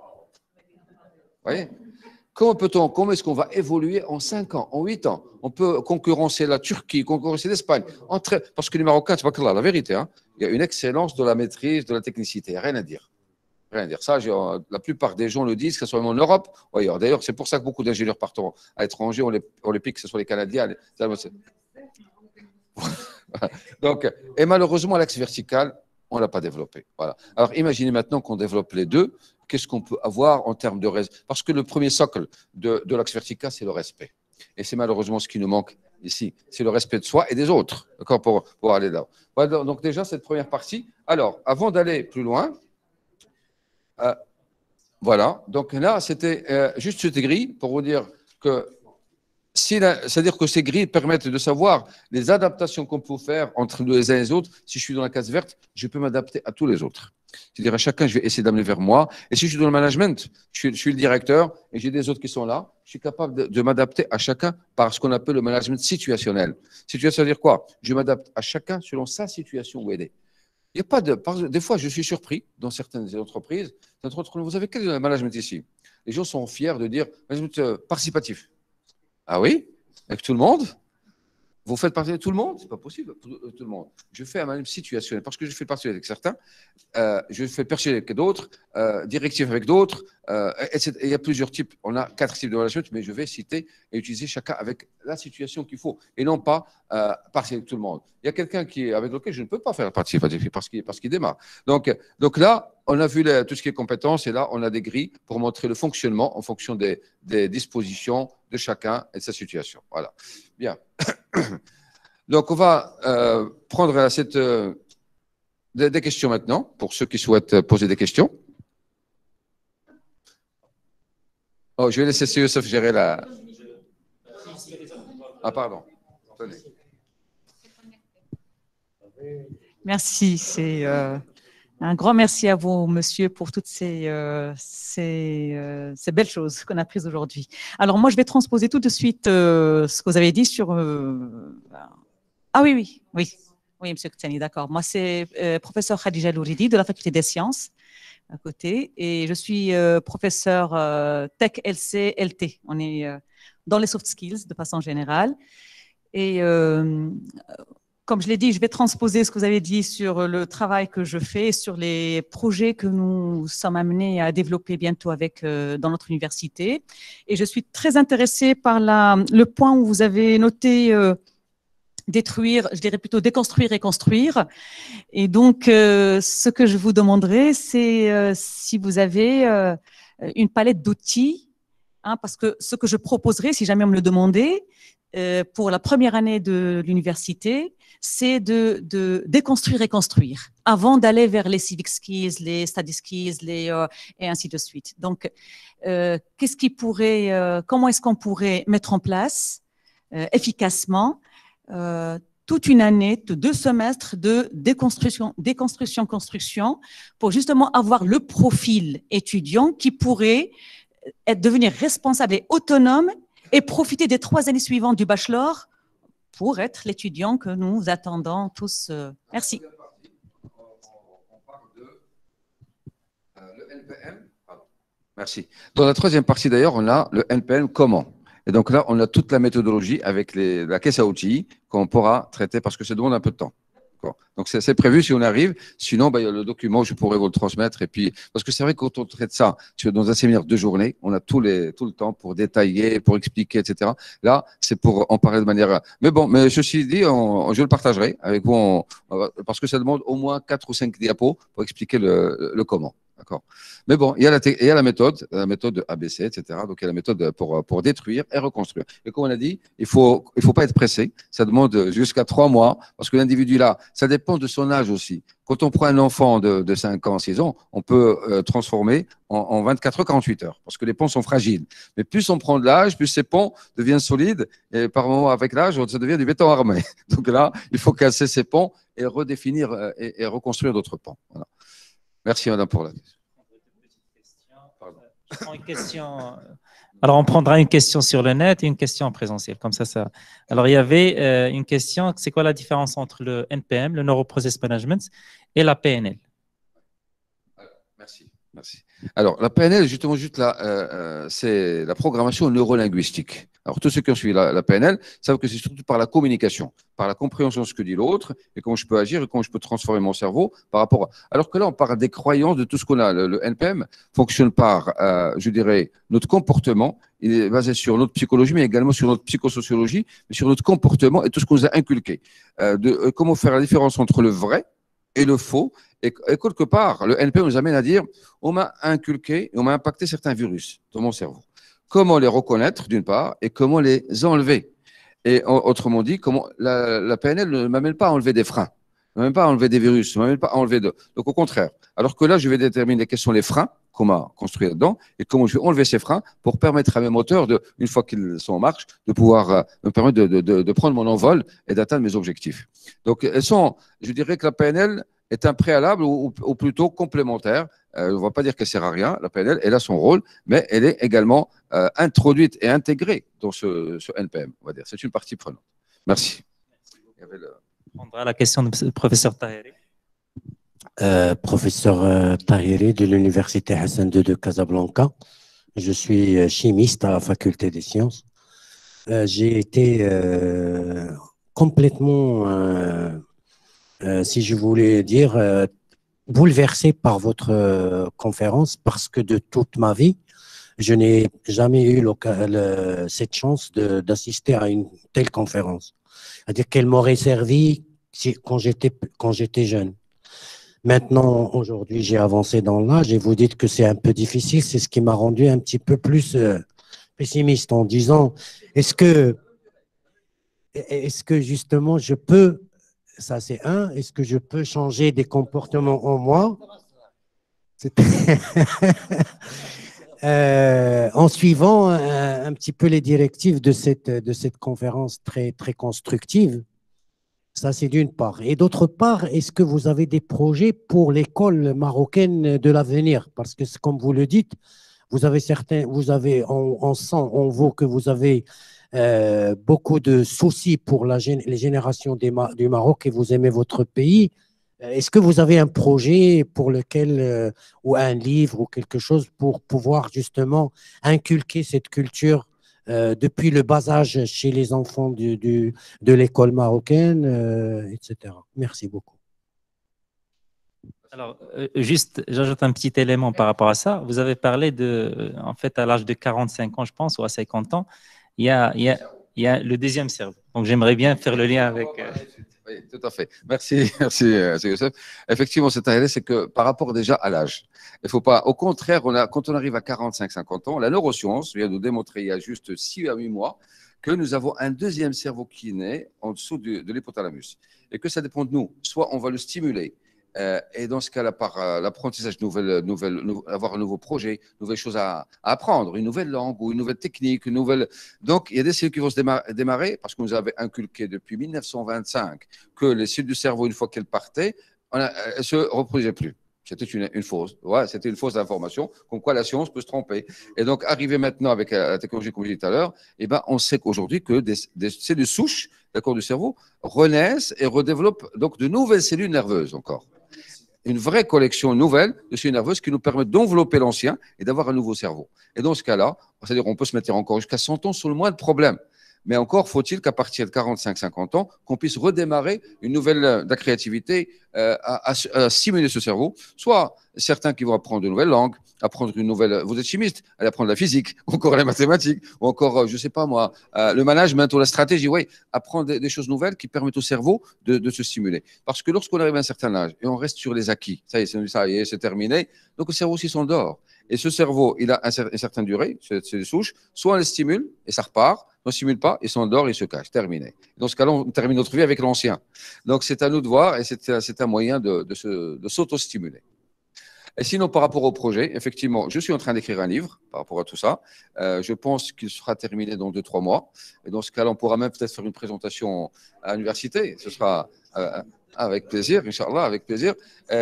Vous voyez? Comment est-ce qu'on va évoluer en 5 ans, en 8 ans? On peut concurrencer la Turquie, concurrencer l'Espagne. Parce que les Marocains, c'est pas que là, la vérité, hein, il y a une excellence de la maîtrise, de la technicité. Rien à dire. Rien à dire. Ça, la plupart des gens le disent, que ce soit même en Europe ou ailleurs. D'ailleurs, c'est pour ça que beaucoup d'ingénieurs partent à l'étranger, on les pique, que ce soit les Canadiens. Donc, et malheureusement, l'axe vertical, on ne l'a pas développé. Voilà. Alors, imaginez maintenant qu'on développe les deux. Qu'est-ce qu'on peut avoir en termes de respect? Parce que le premier socle de l'axe vertical, c'est le respect. Et c'est malheureusement ce qui nous manque ici. C'est le respect de soi et des autres, d'accord, pour aller là. Voilà, donc déjà, cette première partie. Alors, avant d'aller plus loin, voilà. Donc là, c'était juste cette grille pour vous dire que c'est-à-dire que ces grilles permettent de savoir les adaptations qu'on peut faire entre les uns et les autres. Si je suis dans la case verte, je peux m'adapter à tous les autres. C'est-à-dire à chacun, je vais essayer d'amener vers moi. Et si je suis dans le management, je suis le directeur et j'ai des autres qui sont là, je suis capable de m'adapter à chacun par ce qu'on appelle le management situationnel. Situation, ça veut dire quoi? Je m'adapte à chacun selon sa situation où elle est. Il y a pas des fois, je suis surpris dans certaines entreprises. Vous avez quel management ici? Les gens sont fiers de dire management participatif. Ah oui? Avec tout le monde? Vous faites partie de tout le monde? C'est pas possible, tout le monde. Je fais un même situationnel parce que je fais partie avec certains, je fais percher avec d'autres, directif avec d'autres, etc. Il y a plusieurs types. On a 4 types de management, mais je vais citer et utiliser chacun avec la situation qu'il faut et non pas partir avec tout le monde. Il y a quelqu'un avec lequel je ne peux pas faire partie parce qu'il démarre. Donc là, on a vu tout ce qui est compétences et là, on a des grilles pour montrer le fonctionnement en fonction des dispositions de chacun et de sa situation. Voilà. Bien. Donc, on va prendre des questions maintenant, pour ceux qui souhaitent poser des questions. Oh, je vais laisser Youssef gérer la... Ah, pardon. Attendez. Merci. C'est un grand merci à vous, monsieur, pour toutes ces belles choses qu'on a prises aujourd'hui. Alors, moi, je vais transposer tout de suite ce que vous avez dit sur... Ah oui, monsieur Ktani, d'accord. Moi, c'est professeur Khadija Louridi de la faculté des sciences à côté et je suis professeur Tech LC LT. On est dans les soft skills de façon générale. Et comme je l'ai dit, je vais transposer ce que vous avez dit sur le travail que je fais, sur les projets que nous sommes amenés à développer bientôt dans notre université. Et je suis très intéressée par le point où vous avez noté détruire, je dirais plutôt déconstruire et construire. Et donc, ce que je vous demanderai, c'est si vous avez une palette d'outils, parce que ce que je proposerai, si jamais on me le demandait, pour la première année de l'université, c'est de déconstruire et construire avant d'aller vers les civic skills, les study skills, et ainsi de suite. Donc, comment est-ce qu'on pourrait mettre en place efficacement toute une année, 2 semestres de déconstruction, pour justement avoir le profil étudiant qui pourrait devenir responsable et autonome et profiter des 3 années suivantes du bachelor pour être l'étudiant que nous attendons tous. Merci. On parle de le NPM. Merci. Dans la 3e partie, d'ailleurs, on a le NPM comment. Et donc là, on a toute la méthodologie avec la caisse à outils qu'on pourra traiter parce que ça demande un peu de temps. Donc, c'est prévu si on arrive. Sinon, il y a le document, je pourrais vous le transmettre. Et puis, parce que c'est vrai que quand on traite ça, dans un séminaire de journée, on a tout le temps pour détailler, pour expliquer, etc. Là, c'est pour en parler de manière. Mais bon, ceci dit, je le partagerai avec vous parce que ça demande au moins 4 ou 5 diapos pour expliquer le comment. D'accord. Mais bon, il y a la méthode ABC, etc. Donc, il y a la méthode pour détruire et reconstruire. Et comme on a dit, il faut pas être pressé. Ça demande jusqu'à 3 mois parce que l'individu là, ça dépend de son âge aussi. Quand on prend un enfant de 5 ans, 6 ans, on peut transformer en 24 heures, 48 heures parce que les ponts sont fragiles. Mais plus on prend de l'âge, plus ces ponts deviennent solides et par moment, avec l'âge, ça devient du béton armé. Donc là, il faut casser ces ponts et redéfinir et reconstruire d'autres ponts. Voilà. Merci, madame, pour la question. Je prends une question. Alors, on prendra une question sur le net et une question en présentiel. Comme ça. Alors, il y avait une question. C'est quoi la différence entre le NPM, le Neuroprocess Management, et la PNL? Merci. Alors, la PNL, justement, c'est la programmation neurolinguistique. Alors, tous ceux qui ont suivi la PNL savent que c'est surtout par la communication, par la compréhension de ce que dit l'autre et comment je peux agir et comment je peux transformer mon cerveau par rapport à... Alors que là, on parle des croyances, de tout ce qu'on a. Le NPM fonctionne par, je dirais, notre comportement. Il est basé sur notre psychologie, mais également sur notre psychosociologie, mais sur notre comportement et tout ce qu'on nous a inculqué. Comment faire la différence entre le vrai et le faux. Et quelque part, le NPM nous amène à dire, on m'a inculqué, on m'a impacté certains virus dans mon cerveau. Comment les reconnaître, d'une part, et comment les enlever. Et autrement dit, comment la PNL ne m'amène pas à enlever des freins, ne m'amène pas à enlever des virus, ne m'amène pas à enlever Donc au contraire. Alors que là, je vais déterminer quels sont les freins qu'on m'a construits là-dedans et comment je vais enlever ces freins pour permettre à mes moteurs, une fois qu'ils sont en marche, de pouvoir me permettre de prendre mon envol et d'atteindre mes objectifs. Donc, je dirais que la PNL est un préalable ou plutôt complémentaire. On ne va pas dire qu'elle ne sert à rien. La PNL, elle a son rôle, mais elle est également introduite et intégrée dans ce NPM, on va dire. C'est une partie prenante. Merci. On prendra la question du professeur Tahiri. Professeur Tahiri de l'Université Hassan II de Casablanca. Je suis chimiste à la faculté des sciences. J'ai été complètement, si je voulais dire, bouleversé par votre conférence parce que de toute ma vie, je n'ai jamais eu cette chance d'assister à une telle conférence. C'est-à-dire qu'elle m'aurait servi quand j'étais jeune. Maintenant, aujourd'hui, j'ai avancé dans l'âge et vous dites que c'est un peu difficile. C'est ce qui m'a rendu un petit peu plus pessimiste en disant, est-ce que justement je peux, ça c'est un, est-ce que je peux changer des comportements en moi en suivant un petit peu les directives de cette conférence très, très constructive? Ça, c'est d'une part. Et d'autre part, est-ce que vous avez des projets pour l'école marocaine de l'avenir? Parce que, comme vous le dites, on sent en vous que vous avez beaucoup de soucis pour les générations du Maroc et vous aimez votre pays. Est-ce que vous avez un projet pour lequel, ou un livre ou quelque chose pour pouvoir justement inculquer cette culture depuis le bas âge chez les enfants de l'école marocaine, etc. Merci beaucoup. Alors, juste, j'ajoute un petit élément par rapport à ça. Vous avez parlé en fait, à l'âge de 45 ans, je pense, ou à 50 ans, il y a le deuxième cerveau. Donc, j'aimerais bien faire le lien avec… Oui, tout à fait. Merci, merci, Youssef. Effectivement, cette année, c'est que par rapport déjà à l'âge, il faut pas, au contraire, quand on arrive à 45-50 ans, la neuroscience vient nous démontrer il y a juste 6 à 8 mois que nous avons un deuxième cerveau qui naît en dessous de l'hypothalamus et que ça dépend de nous. Soit on va le stimuler, et dans ce cas-là, par l'apprentissage avoir un nouveau projet, nouvelles choses à apprendre, une nouvelle langue ou une nouvelle technique, Donc, il y a des cellules qui vont se démarrer parce que vous avez inculqué depuis 1925 que les cellules du cerveau, une fois qu'elles partaient, elles ne se reproduisaient plus. C'était une fausse. Ouais, c'était une fausse information, comme quoi la science peut se tromper. Et donc, arrivé maintenant avec la technologie comme je disais tout à l'heure, eh ben, on sait qu'aujourd'hui que des cellules souches du cerveau renaissent et redéveloppent donc de nouvelles cellules nerveuses encore. Une vraie collection nouvelle de cellules nerveuses qui nous permet d'envelopper l'ancien et d'avoir un nouveau cerveau. Et dans ce cas-là, c'est-à-dire qu'on peut se mettre encore jusqu'à 100 ans sur le moins de problèmes. Mais encore faut-il qu'à partir de 45-50 ans, qu'on puisse redémarrer une nouvelle de la créativité à stimuler ce cerveau. Soit certains qui vont apprendre de nouvelles langues, apprendre une nouvelle… Vous êtes chimiste, allez apprendre la physique, encore la mathématique, ou encore, je ne sais pas moi, le management ou la stratégie. Oui, apprendre des choses nouvelles qui permettent au cerveau de se stimuler. Parce que lorsqu'on arrive à un certain âge et on reste sur les acquis, ça y est, c'est terminé, donc le cerveau aussi s'endort. Et ce cerveau, il a une certaine durée, c'est des souches, soit on les stimule et ça repart, on ne stimule pas, il s'endort, il se cache, terminé. Dans ce cas-là, on termine notre vie avec l'ancien. Donc c'est à nous de voir et c'est un moyen de s'auto-stimuler. Et sinon, par rapport au projet, effectivement, je suis en train d'écrire un livre par rapport à tout ça. Je pense qu'il sera terminé dans 2-3 mois. Et dans ce cas-là, on pourra même peut-être faire une présentation à l'université. Ce sera avec plaisir, Inch'Allah, avec plaisir.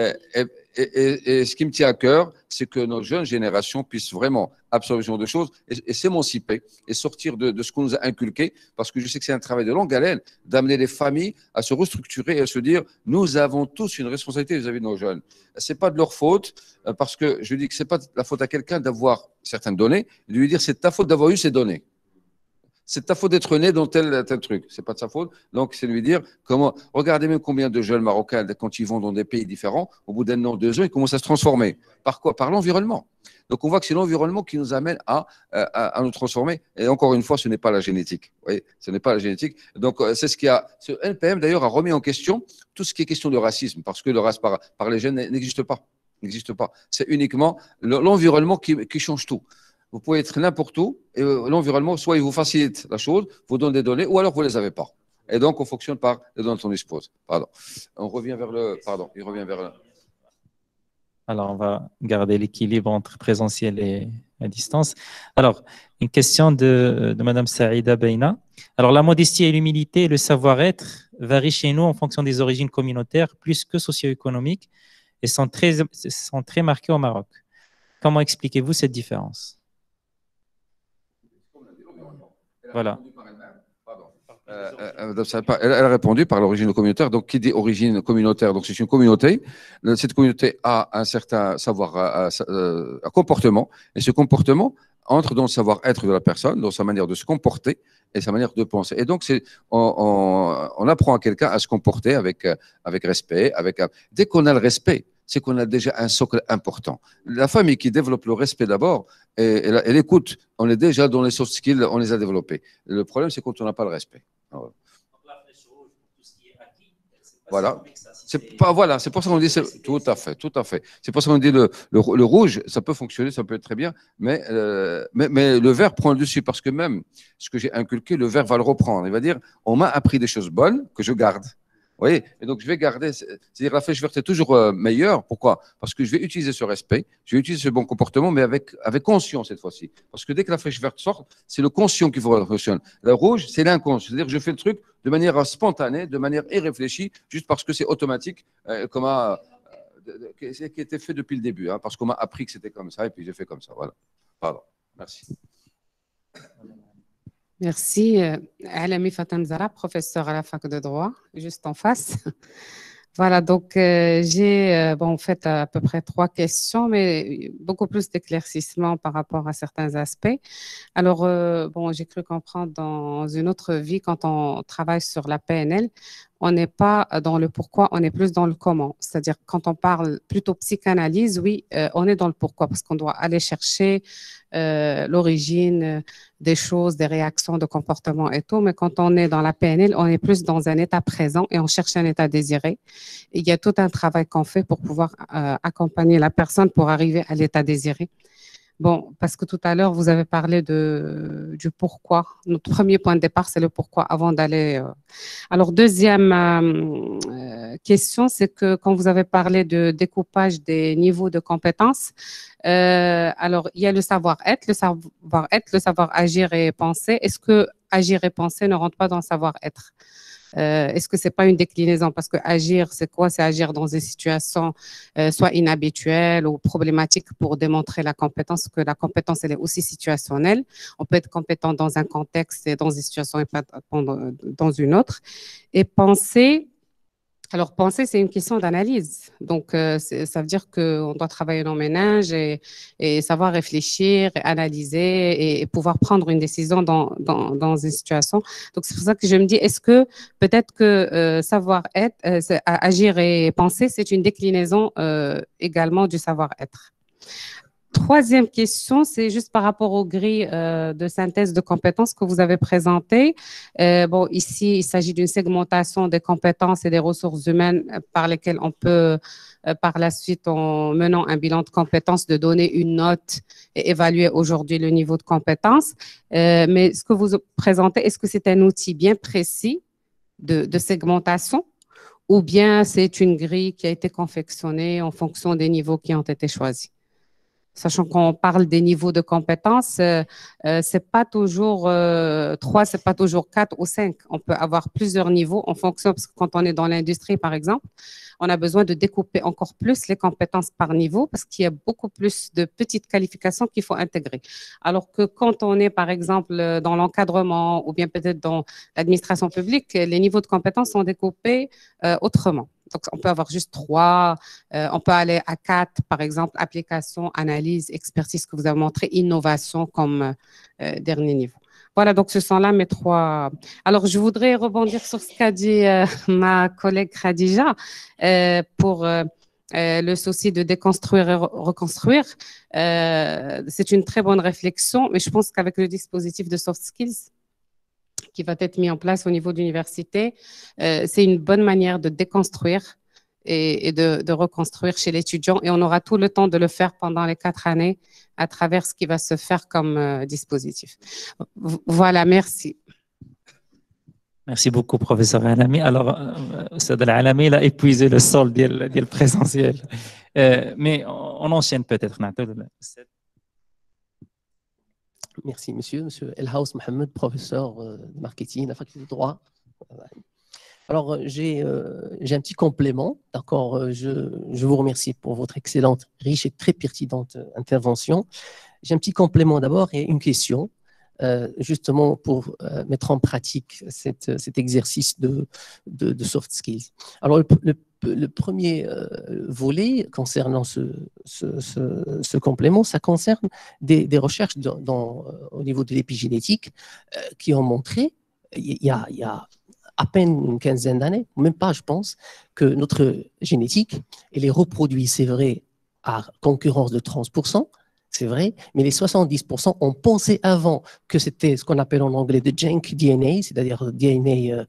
Et ce qui me tient à cœur, c'est que nos jeunes générations puissent vraiment absorber ce genre de choses et s'émanciper et sortir de ce qu'on nous a inculqué, parce que je sais que c'est un travail de longue haleine d'amener les familles à se restructurer et à se dire nous avons tous une responsabilité vis-à-vis de nos jeunes. C'est pas de leur faute, parce que je dis que c'est pas la faute à quelqu'un d'avoir certaines données, de lui dire c'est ta faute d'avoir eu ces données. C'est ta faute d'être né dans tel truc. C'est pas de sa faute. Donc, c'est lui dire comment. Regardez même combien de jeunes Marocains, quand ils vont dans des pays différents, au bout d'un an, 2 ans, ils commencent à se transformer. Par quoi? Par l'environnement. Donc, on voit que c'est l'environnement qui nous amène à nous transformer. Et encore une fois, ce n'est pas la génétique. Vous voyez, ce n'est pas la génétique. Donc, c'est ce qui a. Ce NPM, d'ailleurs, a remis en question tout ce qui est question de racisme, parce que le racisme par les gènes n'existe pas. N'existe pas. C'est uniquement l'environnement qui change tout. Vous pouvez être n'importe où et l'environnement, soit il vous facilite la chose, vous donne des données, ou alors vous ne les avez pas. Et donc, on fonctionne par les données qu'on dispose. Pardon. On revient vers le… Pardon, il revient vers le… Alors, on va garder l'équilibre entre présentiel et à distance. Alors, une question de Madame Saïda Beina. Alors, la modestie et l'humilité et le savoir-être varient chez nous en fonction des origines communautaires plus que socio-économiques et sont très marqués au Maroc. Comment expliquez-vous cette différence? Voilà. Elle a répondu par l'origine communautaire. Donc, qui dit origine communautaire? Donc, c'est une communauté. Cette communauté a un certain savoir, un comportement. Et ce comportement entre dans le savoir-être de la personne, dans sa manière de se comporter. et sa manière de penser. Et donc, on apprend à quelqu'un à se comporter avec respect. Dès qu'on a le respect, c'est qu'on a déjà un socle important. La famille qui développe le respect d'abord, et l'écoute, on est déjà dans les soft skills, on les a développés. Le problème, c'est quand on n'a pas le respect. Voilà. Voilà, c'est pour ça qu'on dit, tout à fait. C'est pour ça qu'on dit le rouge, ça peut fonctionner, ça peut être très bien, mais le vert prend le dessus parce que même ce que j'ai inculqué, le vert va le reprendre. Il va dire, on m'a appris des choses bonnes que je garde. Vous voyez, et donc je vais garder, c'est-à-dire la flèche verte est toujours meilleure. Pourquoi? Parce que je vais utiliser ce respect, je vais utiliser ce bon comportement, mais avec conscience cette fois-ci. Parce que dès que la flèche verte sort, c'est le conscient qui fonctionne. Le rouge, c'est l'inconscient. C'est-à-dire que je fais le truc de manière spontanée, de manière irréfléchie, juste parce que c'est automatique, qui a été fait depuis le début, hein, parce qu'on m'a appris que c'était comme ça, et puis j'ai fait comme ça. Voilà. Pardon. Merci. Merci. Alami Fatem Zara, professeur à la fac de droit, juste en face. Voilà, donc j'ai en fait à peu près 3 questions, mais beaucoup plus d'éclaircissements par rapport à certains aspects. Alors, j'ai cru comprendre dans une autre vie, quand on travaille sur la PNL, on n'est pas dans le pourquoi, on est plus dans le comment. C'est-à-dire, quand on parle plutôt psychanalyse, oui, on est dans le pourquoi, parce qu'on doit aller chercher l'origine des choses, des réactions de comportement et tout. Mais quand on est dans la PNL, on est plus dans un état présent et on cherche un état désiré. Et il y a tout un travail qu'on fait pour pouvoir accompagner la personne pour arriver à l'état désiré. Bon, parce que tout à l'heure, vous avez parlé du pourquoi. Notre premier point de départ, c'est le pourquoi avant d'aller. Alors, deuxième question, c'est que quand vous avez parlé de découpage des niveaux de compétences, alors, il y a le savoir-être, le savoir-agir et penser. Est-ce que agir et penser ne rentrent pas dans le savoir-être? Est-ce que ce n'est pas une déclinaison? Parce que agir, c'est quoi? C'est agir dans des situations soit inhabituelles ou problématiques pour démontrer la compétence, que la compétence, elle est aussi situationnelle. On peut être compétent dans un contexte et dans une situation et pas dans une autre. Et penser, alors penser, c'est une question d'analyse. Donc, ça veut dire qu'on doit travailler nos méninges et savoir réfléchir, et analyser et pouvoir prendre une décision dans une situation. Donc, c'est pour ça que je me dis, est-ce que peut-être que savoir-être, agir et penser, c'est une déclinaison également du savoir-être. Troisième question, c'est juste par rapport aux grilles de synthèse de compétences que vous avez présentées. Ici, il s'agit d'une segmentation des compétences et des ressources humaines par lesquelles on peut, par la suite, en menant un bilan de compétences, de donner une note et évaluer aujourd'hui le niveau de compétences. Mais ce que vous présentez, est-ce que c'est un outil bien précis de segmentation ou bien c'est une grille qui a été confectionnée en fonction des niveaux qui ont été choisis? Sachant qu'on parle des niveaux de compétences, c'est pas toujours 3, c'est pas toujours 4 ou 5. On peut avoir plusieurs niveaux en fonction, parce que quand on est dans l'industrie, par exemple, on a besoin de découper encore plus les compétences par niveau parce qu'il y a beaucoup plus de petites qualifications qu'il faut intégrer. Alors que quand on est, par exemple, dans l'encadrement ou bien peut-être dans l'administration publique, les niveaux de compétences sont découpés autrement. Donc, on peut avoir juste 3, on peut aller à 4, par exemple, application, analyse, expertise que vous avez montré, innovation comme dernier niveau. Voilà, donc ce sont là mes 3. Alors, je voudrais rebondir sur ce qu'a dit ma collègue Khadija pour le souci de déconstruire et reconstruire. C'est une très bonne réflexion, mais je pense qu'avec le dispositif de soft skills, qui va être mis en place au niveau de l'université, c'est une bonne manière de déconstruire et de reconstruire chez l'étudiant. Et on aura tout le temps de le faire pendant les 4 années à travers ce qui va se faire comme dispositif. Voilà, merci. Merci beaucoup, professeur Alami. Alors, Saad Alami, il a épuisé le sol du présentiel. Mais on enchaîne peut-être. Merci, monsieur. Monsieur Elhaus Mohamed, professeur de marketing à la faculté de droit. Alors, j'ai un petit complément. D'accord, je vous remercie pour votre excellente, riche et très pertinente intervention. J'ai un petit complément d'abord et une question. justement pour mettre en pratique cet exercice de soft skills. Alors, le premier volet concernant ce complément, ça concerne des recherches au niveau de l'épigénétique qui ont montré, il y a à peine une quinzaine d'années, même pas, je pense, que notre génétique, elle est reproduite, c'est vrai, à concurrence de 30%, c'est vrai, mais les 70%, on pensait avant que c'était ce qu'on appelle en anglais de junk DNA, c'est-à-dire DNA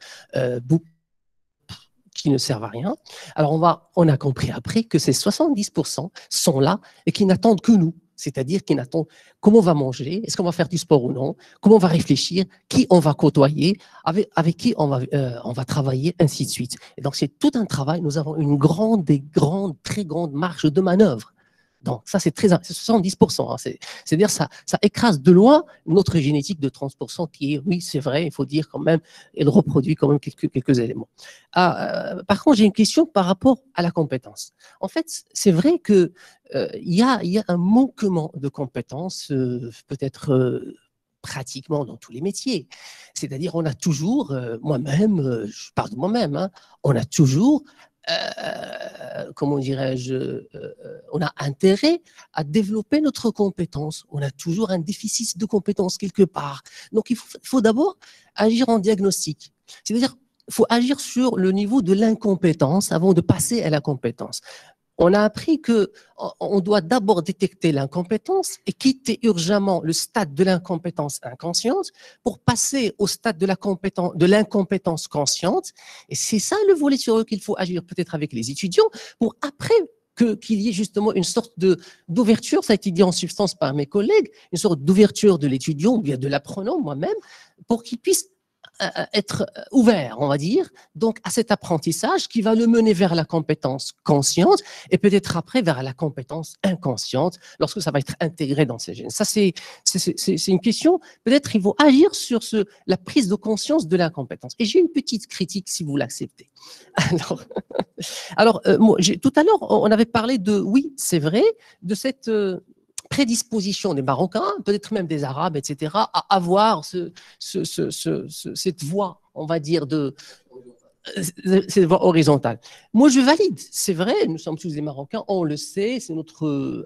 qui ne servent à rien. Alors, on a compris après que ces 70% sont là et qui n'attendent que nous. C'est-à-dire qu'ils attendent comment on va manger, est-ce qu'on va faire du sport ou non, comment on va réfléchir, qui on va côtoyer, avec qui on va travailler, ainsi de suite. Et donc, c'est tout un travail. Nous avons une très grande marge de manœuvre. Donc, ça, c'est 70%. Hein. C'est-à-dire ça écrase de loin notre génétique de 30% qui est, oui, c'est vrai, il faut dire quand même, elle reproduit quand même quelques éléments. Par contre, j'ai une question par rapport à la compétence. En fait, c'est vrai qu'il y a un manquement de compétences, peut-être pratiquement dans tous les métiers. C'est-à-dire, on a toujours, moi-même, je parle de moi-même, hein, on a toujours comment dirais-je, on a intérêt à développer notre compétence. On a toujours un déficit de compétences quelque part. Donc, il faut d'abord agir en diagnostic. C'est-à-dire, il faut agir sur le niveau de l'incompétence avant de passer à la compétence. On a appris qu'on doit d'abord détecter l'incompétence et quitter urgemment le stade de l'incompétence inconsciente pour passer au stade de l'incompétence consciente. Et c'est ça le volet sur lequel il faut agir peut-être avec les étudiants pour après qu'il y ait justement une sorte d'ouverture, ça a été dit en substance par mes collègues, une sorte d'ouverture de l'étudiant ou bien de l'apprenant moi-même pour qu'il puisse être ouvert, on va dire, donc à cet apprentissage qui va le mener vers la compétence consciente et peut-être après vers la compétence inconsciente lorsque ça va être intégré dans ces gènes. Ça, c'est une question. Peut-être il faut agir sur la prise de conscience de l'incompétence. Et j'ai une petite critique, si vous l'acceptez. Alors tout à l'heure, on avait parlé oui, c'est vrai, de cette prédisposition des Marocains, peut-être même des Arabes, etc., à avoir cette voie, on va dire, cette voie horizontale. Moi, je valide. C'est vrai, nous sommes tous des Marocains, on le sait, c'est notre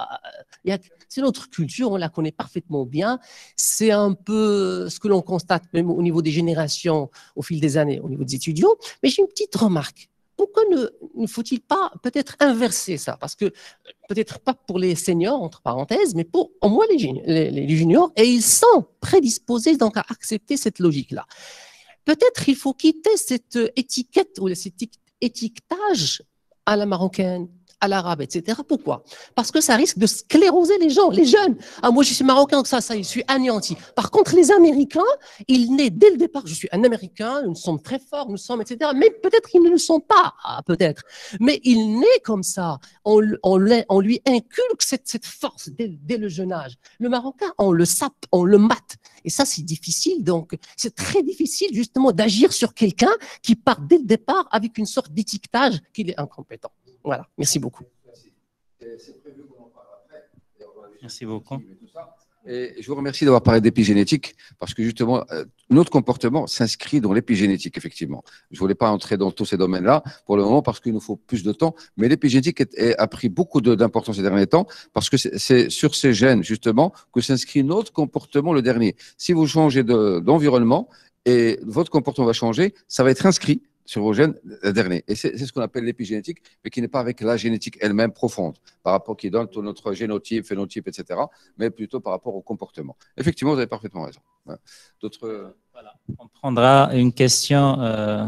culture, on la connaît parfaitement bien. C'est un peu ce que l'on constate même au niveau des générations, au fil des années, au niveau des étudiants. Mais j'ai une petite remarque. Pourquoi ne faut-il pas peut-être inverser ça? Parce que peut-être pas pour les seniors, entre parenthèses, mais pour au moins les juniors, et ils sont prédisposés donc à accepter cette logique-là. Peut-être il faut quitter cette étiquette ou cet étiquetage à la marocaine, à l'arabe, etc. Pourquoi? Parce que ça risque de scléroser les gens, les jeunes. Ah, moi, je suis marocain, donc ça, je suis anéanti. Par contre, les Américains, ils naissent dès le départ, je suis un Américain, nous sommes très forts, nous sommes, etc. Mais peut-être qu'ils ne le sont pas, peut-être. Mais il naît comme ça. On lui inculque cette force dès le jeune âge. Le Marocain, on le sape, on le mate. Et ça, c'est difficile. Donc, c'est très difficile, justement, d'agir sur quelqu'un qui part dès le départ avec une sorte d'étiquetage qu'il est incompétent. Voilà, merci beaucoup. Merci beaucoup. Et je vous remercie d'avoir parlé d'épigénétique parce que justement, notre comportement s'inscrit dans l'épigénétique, effectivement. Je ne voulais pas entrer dans tous ces domaines-là pour le moment parce qu'il nous faut plus de temps, mais l'épigénétique a pris beaucoup d'importance ces derniers temps parce que c'est sur ces gènes, justement, que s'inscrit notre comportement le dernier. Si vous changez d'environnement et votre comportement va changer, ça va être inscrit sur vos gènes derniers. Et c'est ce qu'on appelle l'épigénétique, mais qui n'est pas avec la génétique elle-même profonde, par rapport qui donne tout notre génotype, phénotype, etc., mais plutôt par rapport au comportement. Effectivement, vous avez parfaitement raison. D'autres. Voilà. On prendra une question.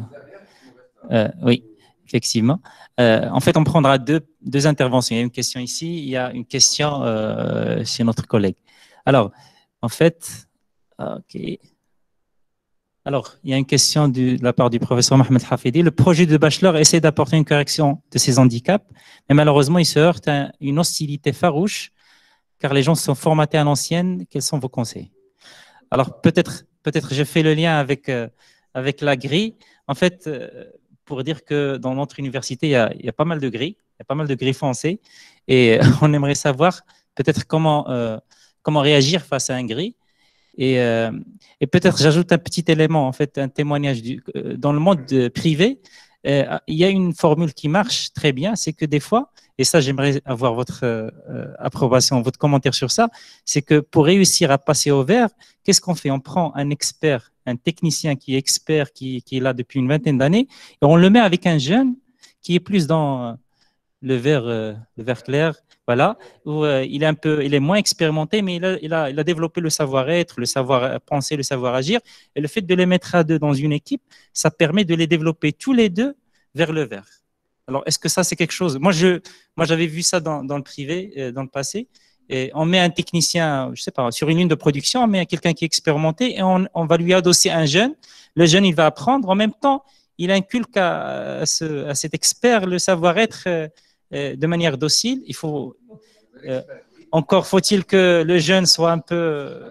Oui, effectivement. En fait, on prendra deux interventions. Il y a une question ici, il y a une question chez notre collègue. Alors, en fait, OK. Alors, il y a une question de la part du professeur Mohamed Hafidi. Le projet de bachelor essaie d'apporter une correction de ces handicaps, mais malheureusement, il se heurte à une hostilité farouche, car les gens sont formatés à l'ancienne. Quels sont vos conseils? Alors, peut-être je fais le lien avec la grille. En fait, pour dire que dans notre université, il y a pas mal de grilles, il y a pas mal de grilles foncées, et on aimerait savoir peut-être comment réagir face à un grille. Et peut-être j'ajoute un petit élément, en fait, un témoignage. Dans le monde privé, il y a une formule qui marche très bien, c'est que des fois, et ça j'aimerais avoir votre approbation, votre commentaire sur ça, c'est que pour réussir à passer au vert, qu'est-ce qu'on fait? On prend un expert, un technicien qui est expert, qui est là depuis une vingtaine d'années, et on le met avec un jeune qui est plus dans le vert clair, voilà, où il est moins expérimenté, mais il a développé le savoir-être, le savoir-penser, le savoir-agir. Et le fait de les mettre à deux dans une équipe, ça permet de les développer tous les deux vers le vert. Alors, est-ce que ça, c'est quelque chose? Moi, j'avais vu ça dans le privé, dans le passé. Et on met un technicien, je sais pas, sur une ligne de production, on met quelqu'un qui est expérimenté et on va lui adosser un jeune. Le jeune, il va apprendre. En même temps, il inculque à cet expert le savoir-être de manière docile. Il faut encore faut-il que le jeune soit un peu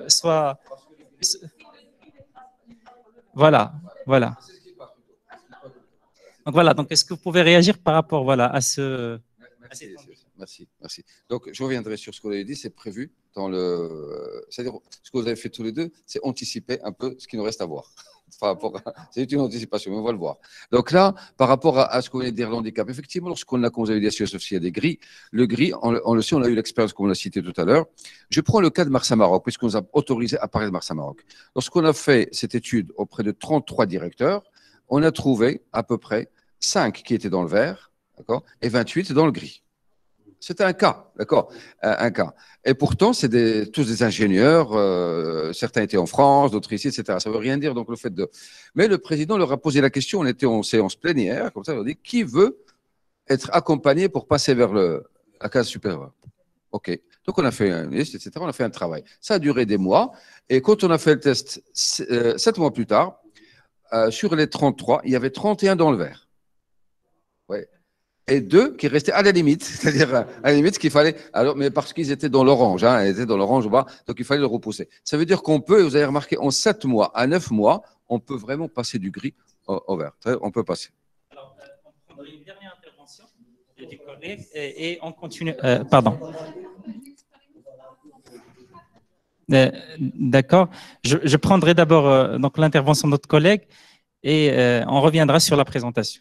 voilà. Donc voilà. Donc est-ce que vous pouvez réagir par rapport à ce Merci. Donc je reviendrai sur ce que vous avez dit. C'est prévu dans le. C'est-à-dire ce que vous avez fait tous les deux, c'est anticiper un peu ce qui nous reste à voir. C'est une anticipation, mais on va le voir. Donc là, par rapport à ce qu'on vient de dire, l'handicap, effectivement, lorsqu'on a, comme vous avez dit, à SUSFC, il y a des grilles. Le gris, on le sait, on a eu l'expérience, comme on l'a cité tout à l'heure. Je prends le cas de Marsa Maroc, puisqu'on nous a autorisé à parler de Marsa Maroc. Lorsqu'on a fait cette étude auprès de 33 directeurs, on a trouvé à peu près 5 qui étaient dans le vert, d'accord, et 28 dans le gris. C'était un cas, d'accord, un cas. Et pourtant, c'est tous des ingénieurs, certains étaient en France, d'autres ici, etc. Ça ne veut rien dire, donc le fait de… Mais le président leur a posé la question, on était en séance plénière, comme ça, il a dit, qui veut être accompagné pour passer vers la case supérieure? OK. Donc, on a fait une liste, etc. On a fait un travail. Ça a duré des mois. Et quand on a fait le test 7 mois plus tard, sur les 33, il y avait 31 dans le vert. Ouais. Et 2 qui restaient à la limite, c'est-à-dire à la limite qu'il fallait, alors, mais parce qu'ils étaient dans l'orange, hein, ils étaient dans l'orange au bas, donc il fallait le repousser. Ça veut dire qu'on peut, vous avez remarqué, en 7 mois à 9 mois, on peut vraiment passer du gris au vert. On peut passer. Alors, on prendrait une dernière intervention du collègue et on continue. Pardon. D'accord. Je prendrai d'abord donc l'intervention de notre collègue et on reviendra sur la présentation.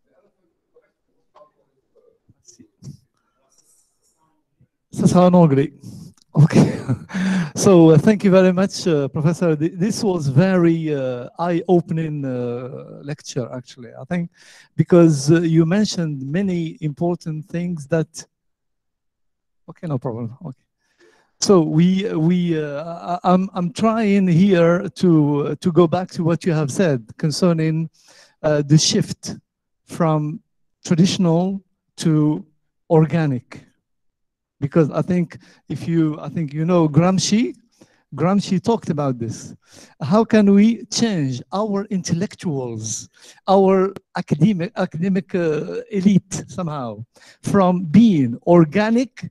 Ça sera en anglais. Okay. So thank you very much, Professor. This was very eye-opening lecture, actually. I think because you mentioned many important things that. Okay, no problem. Okay. So I'm trying here to go back to what you have said concerning the shift from traditional to organic. Because I think you know Gramsci talked about this. How can we change our intellectuals, our academic elite somehow from being organic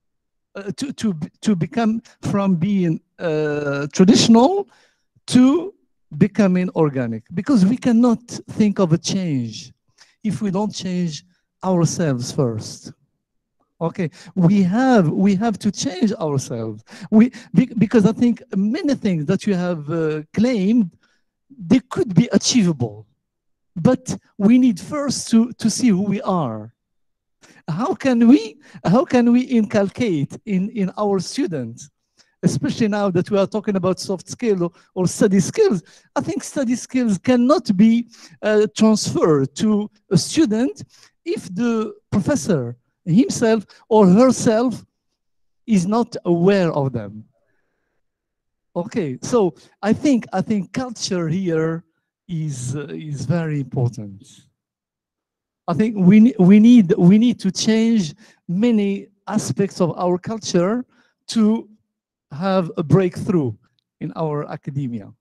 to become from being traditional to becoming organic? Because we cannot think of a change if we don't change ourselves first. Okay, we have to change ourselves. Because I think many things that you have claimed, they could be achievable, but we need first to see who we are. How can we inculcate in our students, especially now that we are talking about soft skill or study skills? I think study skills cannot be transferred to a student if the professor himself or herself is not aware of them. Okay, so I think culture here is very important. I think we need to change many aspects of our culture to have a breakthrough in our academia.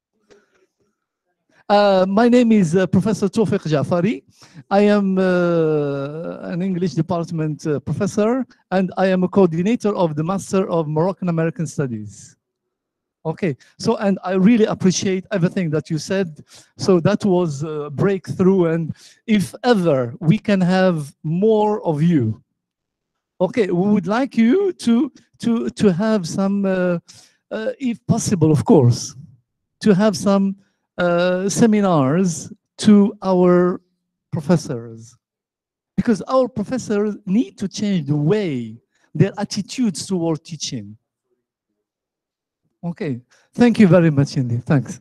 My name is Professor Tawfiq Jafari. I am an English department professor, and I am a coordinator of the Master of Moroccan American Studies. Okay, so, and I really appreciate everything that you said. So that was a breakthrough, and if ever we can have more of you, okay, we would like you to have some if possible, of course, to have some seminars to our professors, because our professors need to change the way, their attitudes toward teaching. Okay, thank you very much indeed. Thanks.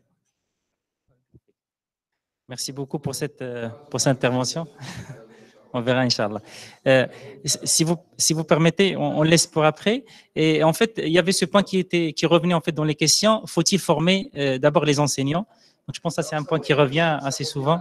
Merci beaucoup pour cette intervention. On verra, Inch'Allah. Si vous permettez, on laisse pour après. Et en fait, il y avait ce point qui revenait en fait dans les questions. Faut-il former d'abord les enseignants? Donc, je pense que ça, c'est un point qui revient assez souvent.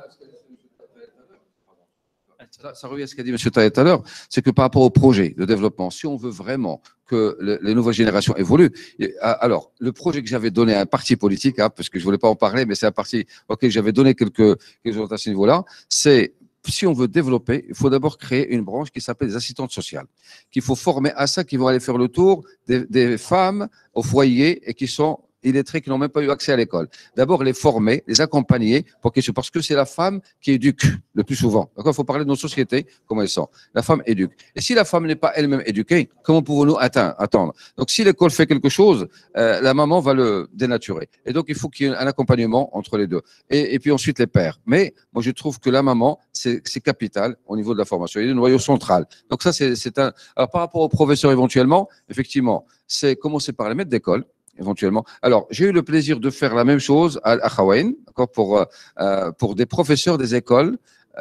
Ça revient à ce qu'a dit M. Taïeb tout à l'heure, c'est que par rapport au projet de développement, si on veut vraiment que les nouvelles générations évoluent, alors le projet que j'avais donné à un parti politique, parce que je ne voulais pas en parler, mais c'est un parti auquel j'avais donné quelques orientations à ce niveau-là, c'est si on veut développer, il faut d'abord créer une branche qui s'appelle les assistantes sociales, qu'il faut former à ça, qui vont aller faire le tour des femmes au foyer et qui sont illettrés, qui n'ont même pas eu accès à l'école. D'abord, les former, les accompagner, parce que c'est la femme qui éduque le plus souvent. Il faut parler de nos sociétés, comment elles sont. La femme éduque. Et si la femme n'est pas elle-même éduquée, comment pouvons-nous attendre? Donc, si l'école fait quelque chose, la maman va le dénaturer. Et donc, il faut qu'il y ait un accompagnement entre les deux. Et puis ensuite, les pères. Mais moi, je trouve que la maman, c'est capital au niveau de la formation. Il y a le noyau central. Donc, ça, c'est un... Alors, par rapport aux professeurs, éventuellement, effectivement, c'est commencer par les maîtres d'école, éventuellement. Alors, j'ai eu le plaisir de faire la même chose à Khawaïn, pour des professeurs des écoles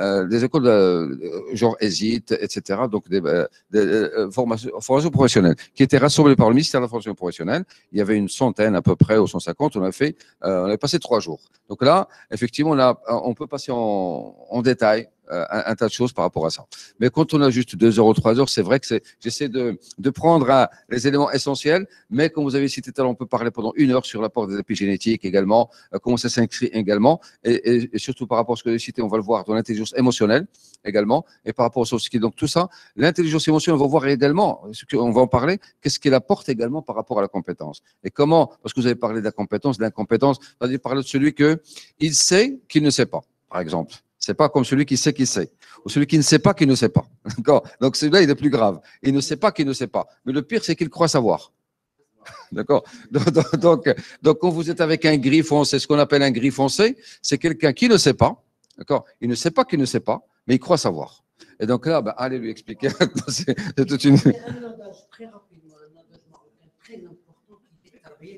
genre ESIT, etc., donc des formations professionnelles, qui étaient rassemblées par le ministère de la formation professionnelle. Il y avait une centaine à peu près, ou 150, on a passé 3 jours. Donc là, effectivement, on peut passer en détail un tas de choses par rapport à ça. Mais quand on a juste 2 heures ou 3 heures, c'est vrai que j'essaie de prendre les éléments essentiels, mais comme vous avez cité tout à l'heure, on peut parler pendant 1 heure sur l'apport des épigénétiques également, comment ça s'inscrit également, et surtout par rapport à ce que vous avez cité, on va le voir dans l'intelligence émotionnelle également, et par rapport aux soft skills. Donc tout ça, l'intelligence émotionnelle, on va voir également, on va en parler, qu'est-ce qu'elle apporte également par rapport à la compétence. Et comment, parce que vous avez parlé de la compétence, c'est-à-dire parler de celui qu'il sait qu'il ne sait pas, par exemple. C'est pas comme celui qui sait qu'il sait, ou celui qui ne sait pas qu'il ne sait pas. D'accord? Donc celui-là, il est plus grave. Il ne sait pas qu'il ne sait pas. Mais le pire, c'est qu'il croit savoir. D'accord? Donc, quand vous êtes avec un gris foncé, ce qu'on appelle un gris foncé, c'est quelqu'un qui ne sait pas. D'accord? Il ne sait pas qu'il ne sait pas, mais il croit savoir. Et donc là, allez lui expliquer. C'est toute une... Très rapidement, un adage marocain très important qui est travaillé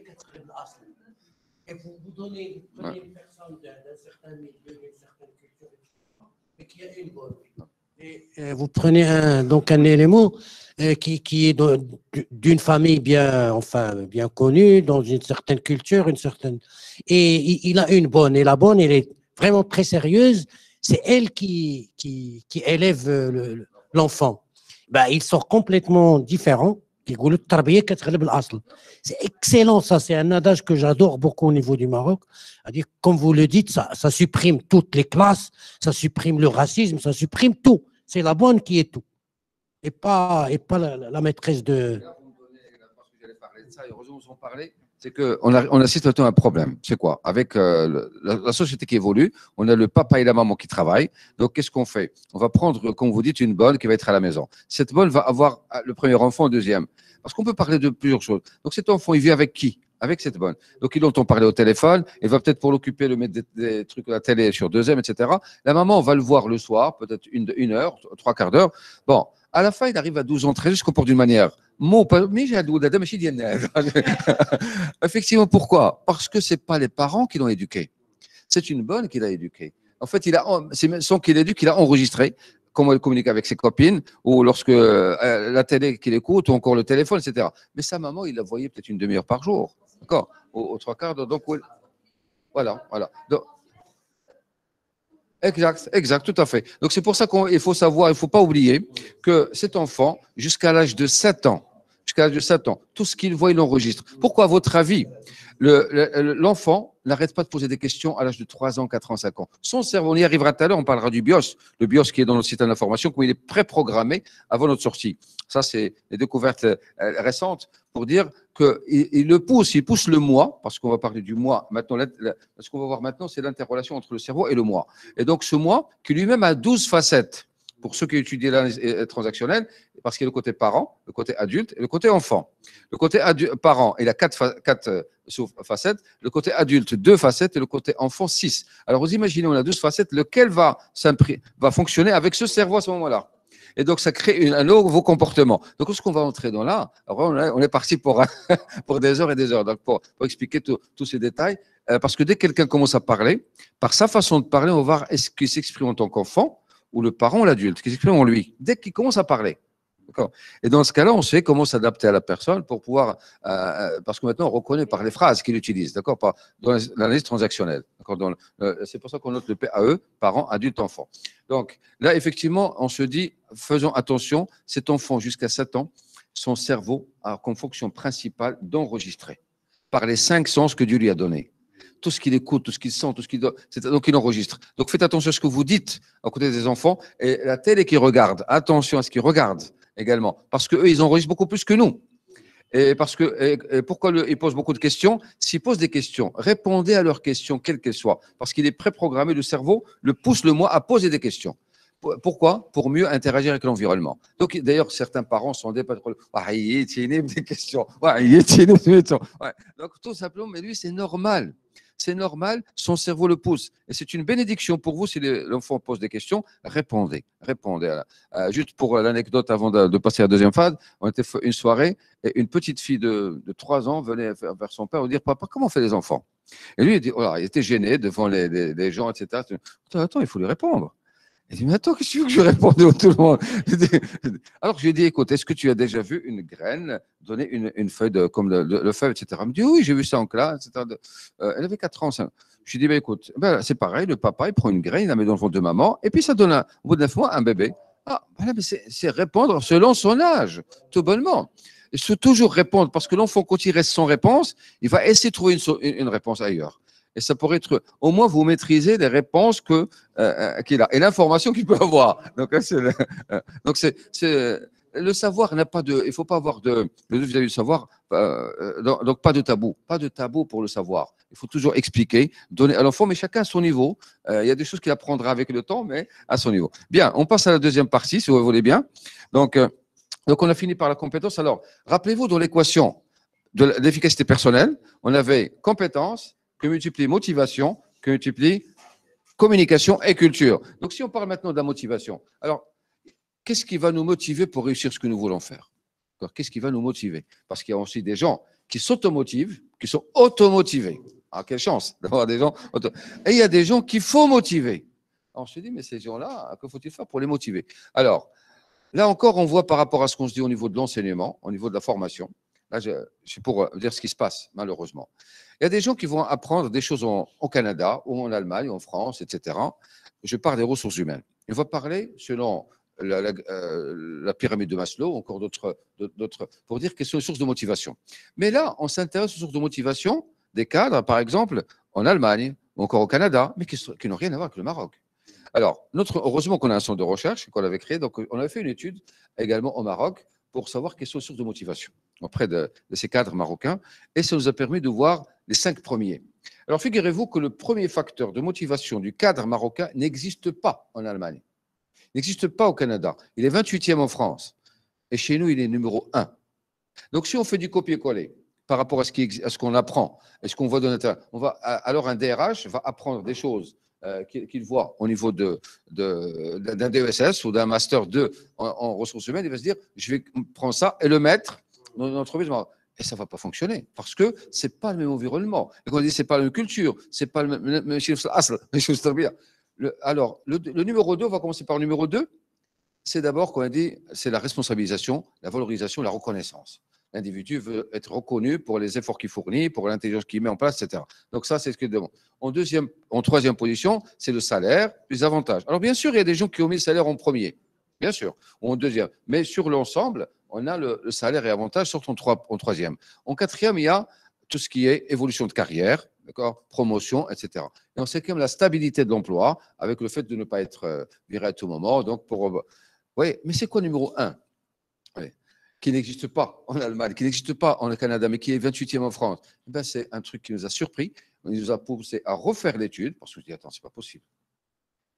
et vous donnez une personne d'un certain milieu, d'une certaine culture, mais qui a une bonne. Vous prenez un élément qui est d'une famille bien connue, dans une certaine culture, et il a une bonne, et la bonne, elle est vraiment très sérieuse. C'est elle qui élève l'enfant. Ils sont complètement différents. C'est excellent, ça. C'est un adage que j'adore beaucoup au niveau du Maroc. C'est-à-dire, comme vous le dites, ça supprime toutes les classes, ça supprime le racisme, ça supprime tout. C'est la bonne qui est tout. Et pas la maîtresse de. Heureusement, vous en parlez. C'est qu'on assiste à un problème. C'est quoi? Avec la société qui évolue, on a le papa et la maman qui travaillent. Donc, qu'est-ce qu'on fait? On va prendre, comme vous dites, une bonne qui va être à la maison. Cette bonne va avoir le premier enfant, le deuxième. Parce qu'on peut parler de plusieurs choses. Donc, cet enfant, il vit avec qui? Avec cette bonne. Donc, il entend parler au téléphone. Il va peut-être pour l'occuper, le mettre des trucs à la télé sur 2M, etc. La maman, on va le voir le soir, peut-être une heure, 3/4 d'heure. Bon, à la fin, il arrive à 12 ans, 13, il se comporte d'une manière. Effectivement, pourquoi? Parce que ce n'est pas les parents qui l'ont éduqué. C'est une bonne qui l'a éduqué. En fait, sans qu'il éduque, il a enregistré comment il communique avec ses copines, ou lorsque la télé qu'il écoute, ou encore le téléphone, etc. Mais sa maman, il la voyait peut-être une demi-heure par jour. D'accord? Aux 3/4 d'heure. Donc, voilà. Donc, exact, tout à fait. Donc, c'est pour ça qu'il faut savoir, il ne faut pas oublier que cet enfant, jusqu'à l'âge de 7 ans, tout ce qu'il voit, il l'enregistre. Pourquoi, à votre avis, l'enfant n'arrête pas de poser des questions à l'âge de 3 ans, 4 ans, 5 ans? Son cerveau, on y arrivera tout à l'heure, on parlera du BIOS, le BIOS qui est dans notre système d'information, comme il est préprogrammé avant notre sortie. Ça, c'est les découvertes récentes pour dire qu'il pousse le moi, parce qu'on va parler du moi maintenant. Ce qu'on va voir maintenant, c'est l'interrelation entre le cerveau et le moi. Et donc, ce moi, qui lui-même a 12 facettes. pour ceux qui étudient l'analyse transactionnelle, parce qu'il y a le côté parent, le côté adulte et le côté enfant. Le côté parent, il a quatre facettes, le côté adulte, 2 facettes, et le côté enfant, 6. Alors, vous imaginez, on a 12 facettes, lequel va fonctionner avec ce cerveau à ce moment-là. Et donc, ça crée un nouveau comportement. Donc, lorsqu'on va entrer dans là, on est parti pour des heures et des heures, donc pour expliquer tous ces détails. Parce que dès que quelqu'un commence à parler, par sa façon de parler, on va voir est-ce qu'il s'exprime en tant qu'enfant ou le parent ou l'adulte qui s'exprime en lui. Dès qu'il commence à parler. Et dans ce cas-là, on sait comment s'adapter à la personne pour pouvoir, parce que maintenant on reconnaît par les phrases qu'il utilise, d'accord, dans l'analyse transactionnelle. C'est pour ça qu'on note le PAE, parent, adulte, enfant. Donc là, effectivement, on se dit, faisons attention, cet enfant jusqu'à 7 ans, son cerveau a comme fonction principale d'enregistrer par les 5 sens que Dieu lui a donnés. Tout ce qu'il écoute, tout ce qu'il sent, tout ce qu'il doit, donc il enregistre. Donc faites attention à ce que vous dites à côté des enfants et la télé qu'ils regardent. Attention à ce qu'ils regardent également, parce qu'eux, ils enregistrent beaucoup plus que nous. Et pourquoi ils posent beaucoup de questions? S'ils posent des questions, répondez à leurs questions, quelles qu'elles soient, parce qu'il est préprogrammé, le cerveau le pousse le moi à poser des questions. Pourquoi? Pour mieux interagir avec l'environnement. Donc, d'ailleurs, certains parents sont des patrons. Des questions. Donc, tout simplement, mais lui, c'est normal. C'est normal, son cerveau le pousse. Et c'est une bénédiction pour vous si l'enfant pose des questions. Répondez. Juste pour l'anecdote, avant de passer à la deuxième phase, on était fait une soirée et une petite fille de 3 ans venait vers son père et dire Papa, comment on fait les enfants? Et lui, il était gêné devant les gens, etc. Attends, il faut lui répondre. Il dit, mais attends, qu'est-ce que tu veux que je réponde à tout le monde? Alors, je lui ai dit, écoute, est-ce que tu as déjà vu une graine donner une feuille comme le feuille, etc. Elle me dit, oui, j'ai vu ça en classe, etc. Elle avait 4 ans. Je lui ai dit, bah, écoute, c'est pareil, le papa, il prend une graine, il la met dans le ventre de maman, et puis ça donne, au bout de 9 mois, un bébé. Ah, voilà, mais c'est répondre selon son âge, tout bonnement. Il faut toujours répondre, parce que l'enfant, quand il reste sans réponse, il va essayer de trouver une réponse ailleurs. Et ça pourrait être, au moins, vous maîtrisez les réponses qu'il a et l'information qu'il peut avoir. Donc, le savoir n'a pas de, il ne faut pas avoir de, vis-à-vis du savoir, donc pas de tabou, pour le savoir. Il faut toujours expliquer, donner à l'enfant, mais chacun à son niveau. Il y a des choses qu'il apprendra avec le temps, mais à son niveau. Bien, on passe à la deuxième partie, si vous voulez bien. Donc, on a fini par la compétence. Alors, rappelez-vous, dans l'équation de l'efficacité personnelle, on avait compétence que multiplie motivation, que multiplie communication et culture. Donc, si on parle maintenant de la motivation, alors, qu'est-ce qui va nous motiver pour réussir ce que nous voulons faire? Qu'est-ce qui va nous motiver? Parce qu'il y a aussi des gens qui s'automotivent, qui sont automotivés. Ah, quelle chance d'avoir des gens. Et il y a des gens qu'il faut motiver. Alors, on se dit, mais ces gens-là, que faut-il faire pour les motiver? Alors, là encore, on voit par rapport à ce qu'on se dit au niveau de l'enseignement, au niveau de la formation. Là, c'est pour dire ce qui se passe, malheureusement. Il y a des gens qui vont apprendre des choses au Canada, ou en Allemagne, ou en France, etc. Je parle des ressources humaines. On va parler selon la pyramide de Maslow, encore d'autres, pour dire quelles sont les sources de motivation. Mais là, on s'intéresse aux sources de motivation des cadres, par exemple, en Allemagne, ou encore au Canada, mais qui n'ont rien à voir avec le Maroc. Alors, heureusement qu'on a un centre de recherche qu'on avait créé, donc on avait fait une étude également au Maroc pour savoir quelles sont les sources de motivation auprès de ces cadres marocains, et ça nous a permis de voir les 5 premiers. Alors, figurez-vous que le premier facteur de motivation du cadre marocain n'existe pas en Allemagne, n'existe pas au Canada. Il est 28e en France, et chez nous, il est numéro 1. Donc, si on fait du copier-coller par rapport à ce qu'on apprend, et ce qu'on voit dans l'intérieur, alors un DRH va apprendre des choses qu'il voit au niveau d'un DESS ou d'un Master 2 en ressources humaines, il va se dire, je vais prendre ça et le mettre dans une entreprise. Et ça ne va pas fonctionner parce que ce n'est pas le même environnement. Et quand on dit ce n'est pas la même culture, ce n'est pas le même chiffre. Alors, le numéro 2, on va commencer par le numéro 2. C'est d'abord, comme on dit, c'est la responsabilisation, la valorisation, la reconnaissance. L'individu veut être reconnu pour les efforts qu'il fournit, pour l'intelligence qu'il met en place, etc. Donc ça, c'est ce qu'il demande. En troisième position, c'est le salaire, les avantages. Alors bien sûr, il y a des gens qui ont mis le salaire en premier, bien sûr, ou en deuxième. Mais sur l'ensemble, on a le salaire et avantages surtout en troisième. En quatrième, il y a tout ce qui est évolution de carrière, d'accord, promotion, etc. Et on sait quand même la stabilité de l'emploi avec le fait de ne pas être viré à tout moment. Donc oui, mais c'est quoi numéro 1? Qui n'existe pas en Allemagne, qui n'existe pas en Canada, mais qui est 28e en France, c'est un truc qui nous a surpris. Il nous a poussé à refaire l'étude, parce que je dis, attends, c'est pas possible.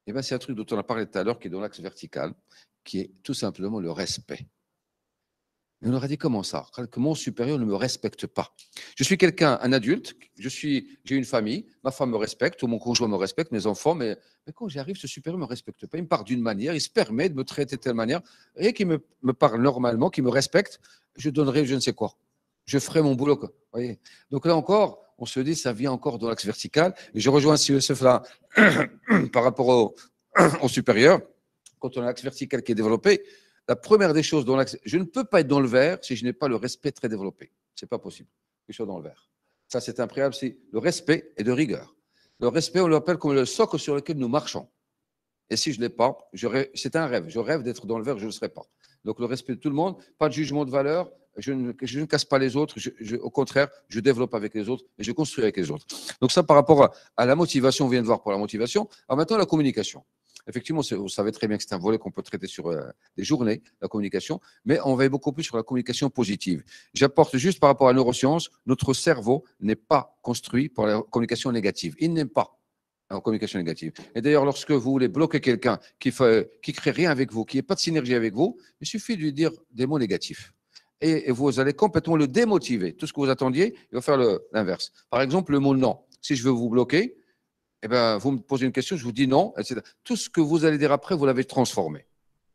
Eh bien, c'est un truc dont on a parlé tout à l'heure, qui est dans l'axe vertical, qui est tout simplement le respect. Et on aurait dit comment ça? Que mon supérieur ne me respecte pas. Je suis quelqu'un, un adulte, j'ai une famille, ma femme me respecte, ou mon conjoint me respecte, mes enfants, mais quand j'y arrive, ce supérieur ne me respecte pas. Il me parle d'une manière, il se permet de me traiter de telle manière, et qu'il me parle normalement, qu'il me respecte, je donnerai je ne sais quoi. Je ferai mon boulot. Vous voyez. Donc là encore, on se dit, ça vient encore dans l'axe vertical. Et je rejoins Youssef là, par rapport au supérieur, quand on a l'axe vertical qui est développé, la première des choses dans l'axe, je ne peux pas être dans le vert si je n'ai pas le respect très développé. Ce n'est pas possible que je sois dans le vert. Ça, c'est un préalable, c'est le respect et de rigueur. Le respect, on l'appelle comme le socle sur lequel nous marchons. Et si je ne l'ai pas, c'est un rêve. Je rêve d'être dans le vert, je ne le serai pas. Donc le respect de tout le monde, pas de jugement de valeur, je ne casse pas les autres, au contraire, je développe avec les autres et je construis avec les autres. Donc ça, par rapport à la motivation, on vient de voir pour la motivation. Alors maintenant, la communication. Effectivement, vous savez très bien que c'est un volet qu'on peut traiter sur des journées, la communication, mais on va beaucoup plus sur la communication positive. J'apporte juste par rapport à la neurosciences, notre cerveau n'est pas construit pour la communication négative. Il n'aime pas en communication négative. Et d'ailleurs, lorsque vous voulez bloquer quelqu'un qui crée rien avec vous, qui n'a pas de synergie avec vous, il suffit de lui dire des mots négatifs. Et vous allez complètement le démotiver. Tout ce que vous attendiez, il va faire l'inverse. Par exemple, le mot non. Si je veux vous bloquer, eh ben, vous me posez une question, je vous dis non, etc. Tout ce que vous allez dire après, vous l'avez transformé.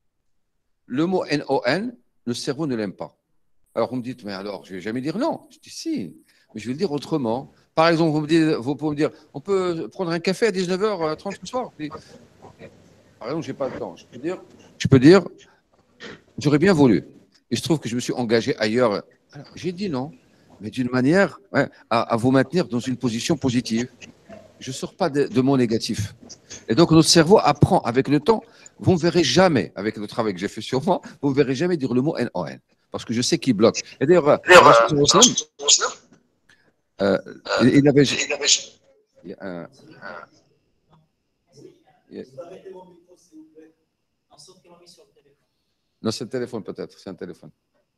Le mot NON, le cerveau ne l'aime pas. Alors, vous me dites, mais alors, je ne vais jamais dire non. Je dis si, mais je vais le dire autrement. Par exemple, vous pouvez me dire, on peut prendre un café à 19h30 ce soir. Par exemple, je n'ai pas le temps. Je peux dire, j'aurais bien voulu. Il se trouve que je me suis engagé ailleurs. J'ai dit non, mais d'une manière à vous maintenir dans une position positive. Je ne sors pas de mots négatifs. Et donc, notre cerveau apprend avec le temps. Vous ne me verrez jamais, avec le travail que j'ai fait sur moi, vous ne me verrez jamais dire le mot NON, parce que je sais qu'il bloque. Et d'ailleurs, il avait... Non, c'est le téléphone peut-être, c'est un téléphone.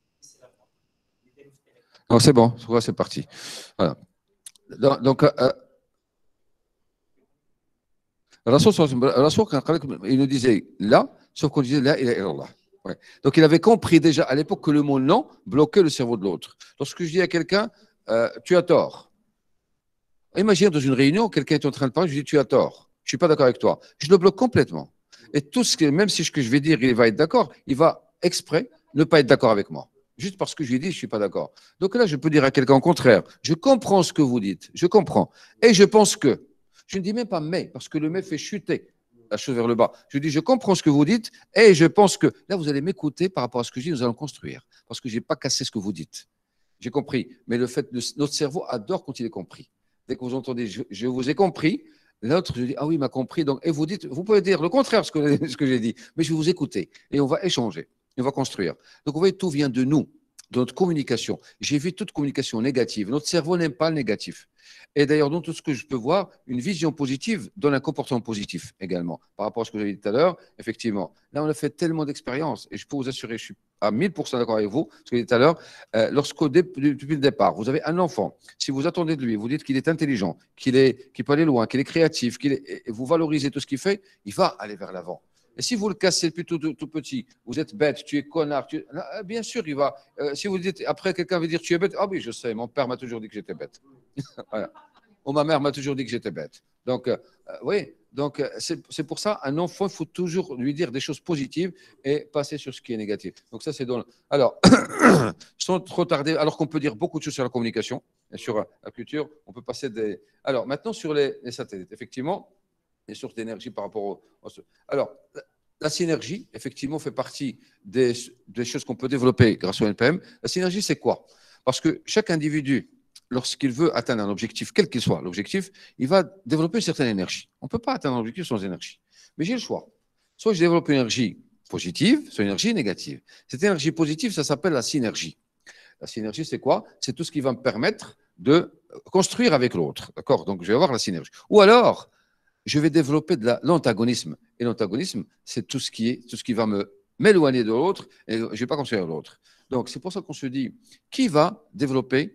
Non, c'est bon, c'est parti. Voilà. Donc, il nous disait là, sauf qu'on disait là, il est Allah. Ouais. Donc, il avait compris déjà à l'époque que le mot non bloquait le cerveau de l'autre. Lorsque je dis à quelqu'un, tu as tort. Imagine dans une réunion, quelqu'un est en train de parler, je dis, tu as tort. Je ne suis pas d'accord avec toi. Je le bloque complètement. Et tout même si ce que je vais dire, il va être d'accord, il va exprès ne pas être d'accord avec moi. Juste parce que je lui ai dit, je ne suis pas d'accord. Donc là, je peux dire à quelqu'un au contraire, je comprends ce que vous dites, je comprends. Et je pense que, je ne dis même pas mais, parce que le mais fait chuter la chose vers le bas. Je dis, je comprends ce que vous dites et je pense que, là, vous allez m'écouter par rapport à ce que je dis, nous allons construire. Parce que je n'ai pas cassé ce que vous dites. J'ai compris. Mais le fait, notre cerveau adore quand il est compris. Dès que vous entendez, je vous ai compris, l'autre, je dis, ah oui, il m'a compris. Donc, et vous dites, vous pouvez dire le contraire de ce que j'ai dit, mais je vais vous écouter et on va échanger, on va construire. Donc, vous voyez, tout vient de nous, de notre communication. J'évite toute communication négative. Notre cerveau n'aime pas le négatif. Et d'ailleurs, dans tout ce que je peux voir, une vision positive donne un comportement positif également. Par rapport à ce que j'avais dit tout à l'heure, effectivement, là, on a fait tellement d'expériences et je peux vous assurer, je suis à 1000% d'accord avec vous, ce que j'ai dit tout à l'heure, depuis le départ, vous avez un enfant, si vous attendez de lui, vous dites qu'il est intelligent, qu'il peut aller loin, qu'il est créatif, et vous valorisez tout ce qu'il fait, il va aller vers l'avant. Et si vous le cassez plutôt tout petit, vous êtes bête, tu es connard, bien sûr, il va. Si vous dites, après, quelqu'un va dire tu es bête, ah oui, je sais, mon père m'a toujours dit que j'étais bête. Voilà. Ou ma mère m'a toujours dit que j'étais bête. Donc, oui, donc c'est pour ça, un enfant, il faut toujours lui dire des choses positives et passer sur ce qui est négatif. Donc, ça, c'est dans. Alors, sans trop tarder, alors qu'on peut dire beaucoup de choses sur la communication et sur la culture, on peut passer des. Alors, maintenant, sur les satellites, effectivement. Les sources d'énergie par rapport Alors, la synergie, effectivement, fait partie des choses qu'on peut développer grâce au NPM. La synergie, c'est quoi? Parce que chaque individu, lorsqu'il veut atteindre un objectif, quel qu'il soit l'objectif, il va développer une certaine énergie. On ne peut pas atteindre un objectif sans énergie. Mais j'ai le choix. Soit je développe une énergie positive, soit une énergie négative. Cette énergie positive, ça s'appelle la synergie. La synergie, c'est quoi? C'est tout ce qui va me permettre de construire avec l'autre. D'accord? Donc, je vais avoir la synergie. Ou alors, je vais développer de l'antagonisme. Et l'antagonisme, c'est tout ce qui va m'éloigner de l'autre et je ne vais pas construire l'autre. Donc, c'est pour ça qu'on se dit, qui va développer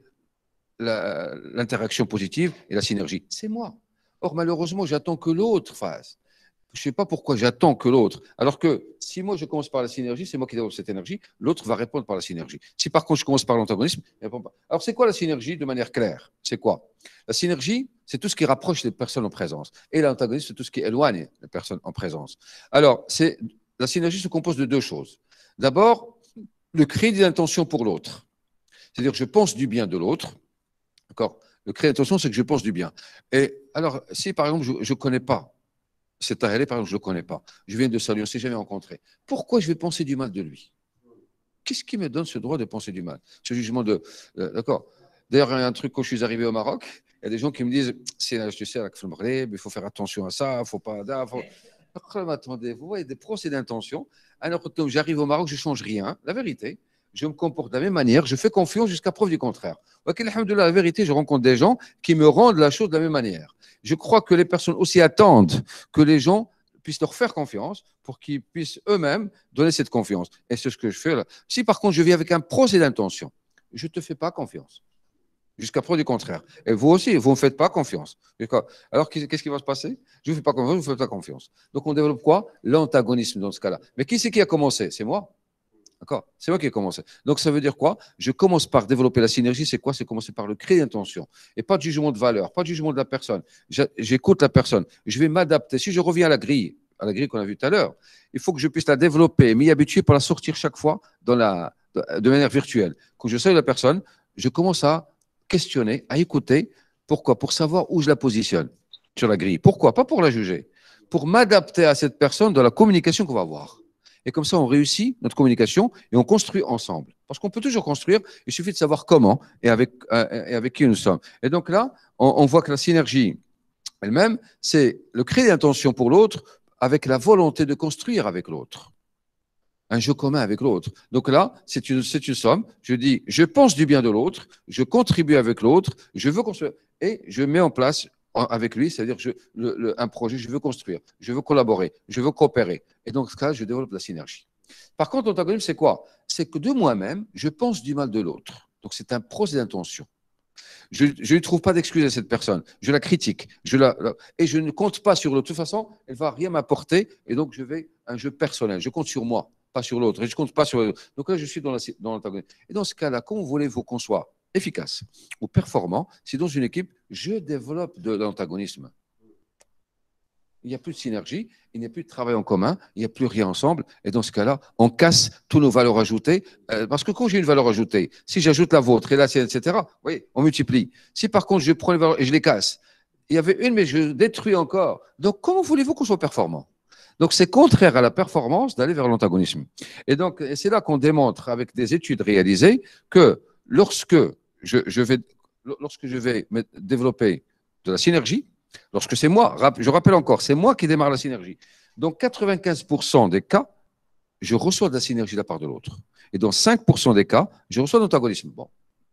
l'interaction positive et la synergie? C'est moi. Or, malheureusement, j'attends que l'autre fasse. je ne sais pas pourquoi j'attends que l'autre. Alors que si moi je commence par la synergie, c'est moi qui développe cette énergie, l'autre va répondre par la synergie. Si par contre je commence par l'antagonisme, il ne répond pas. Alors c'est quoi la synergie de manière claire? C'est quoi? La synergie, c'est tout ce qui rapproche les personnes en présence. Et l'antagonisme, c'est tout ce qui éloigne les personnes en présence. Alors, la synergie se compose de deux choses. D'abord, le crédit d'intention pour l'autre. C'est-à-dire que je pense du bien de l'autre. D'accord? Le crédit d'intention, c'est que je pense du bien. Et alors, si par exemple, je ne connais pas cet Tahélé, par exemple, je ne le connais pas. Je viens de saluer, on ne s'est jamais rencontré. Pourquoi je vais penser du mal de lui? Qu'est-ce qui me donne ce droit de penser du mal? Ce jugement de. D'accord. D'ailleurs, il y a un truc, quand je suis arrivé au Maroc, il y a des gens qui me disent tu sais, il faut faire attention à ça, il ne faut pas. Attendez, vous voyez, des procès d'intention. Alors, quand j'arrive au Maroc, je ne change rien. La vérité, je me comporte de la même manière, je fais confiance jusqu'à preuve du contraire. La vérité, je rencontre des gens qui me rendent la chose de la même manière. Je crois que les personnes aussi attendent que les gens puissent leur faire confiance pour qu'ils puissent eux-mêmes donner cette confiance. Et c'est ce que je fais là. Si par contre je viens avec un procès d'intention, je ne te fais pas confiance. Jusqu'à preuve du contraire. Et vous aussi, vous ne me faites pas confiance. Alors, qu'est-ce qui va se passer? Je ne vous fais pas confiance, je ne vous fais pas confiance. Donc, on développe quoi? L'antagonisme dans ce cas-là. Mais qui c'est qui a commencé? C'est moi. D'accord? C'est moi qui ai commencé. Donc, ça veut dire quoi? Je commence par développer la synergie. C'est quoi? C'est commencer par le créer d'intention. Et pas de jugement de valeur, pas de jugement de la personne. J'écoute la personne. Je vais m'adapter. Si je reviens à la grille qu'on a vue tout à l'heure, il faut que je puisse la développer, m'y habituer pour la sortir chaque fois de manière virtuelle. Quand je salue la personne, je commence à questionner, à écouter. Pourquoi? Pour savoir où je la positionne sur la grille. Pourquoi? Pas pour la juger. Pour m'adapter à cette personne dans la communication qu'on va avoir. Et comme ça, on réussit notre communication et on construit ensemble. Parce qu'on peut toujours construire, il suffit de savoir comment et avec qui nous sommes. Et donc là, on voit que la synergie elle-même, c'est le créer d'intention pour l'autre avec la volonté de construire avec l'autre. Un jeu commun avec l'autre. Donc là, c'est une somme. Je dis, je pense du bien de l'autre, je contribue avec l'autre, je veux construire. Et je mets en place avec lui, c'est-à-dire un projet, je veux construire, je veux collaborer, je veux coopérer. Et donc, dans ce cas, je développe la synergie. Par contre, l'antagonisme, c'est quoi? C'est que de moi-même, je pense du mal de l'autre. Donc, c'est un procès d'intention. Je ne lui trouve pas d'excuse à cette personne. Je la critique. Et je ne compte pas sur l'autre. De toute façon, elle ne va rien m'apporter. Et donc, je vais un jeu personnel. Je compte sur moi, pas sur l'autre. Et je ne compte pas sur l'autre. Donc là, je suis dans l'antagonisme. Et dans ce cas-là, comment voulez-vous qu'on soit efficace ou performant si dans une équipe, je développe de l'antagonisme? Il n'y a plus de synergie, il n'y a plus de travail en commun, il n'y a plus rien ensemble. Et dans ce cas-là, on casse tous nos valeurs ajoutées. Parce que quand j'ai une valeur ajoutée, si j'ajoute la vôtre et la sienne, etc., vous voyez, on multiplie. Si par contre, je prends les valeurs et je les casse, il y avait une, mais je détruis encore. Donc, comment voulez-vous qu'on soit performant? Donc, c'est contraire à la performance d'aller vers l'antagonisme. Et donc, c'est là qu'on démontre avec des études réalisées que lorsque je vais développer de la synergie, lorsque c'est moi, je rappelle encore, c'est moi qui démarre la synergie. Dans 95% des cas, je reçois de la synergie de la part de l'autre. Et dans 5% des cas, je reçois de l'antagonisme. Bon,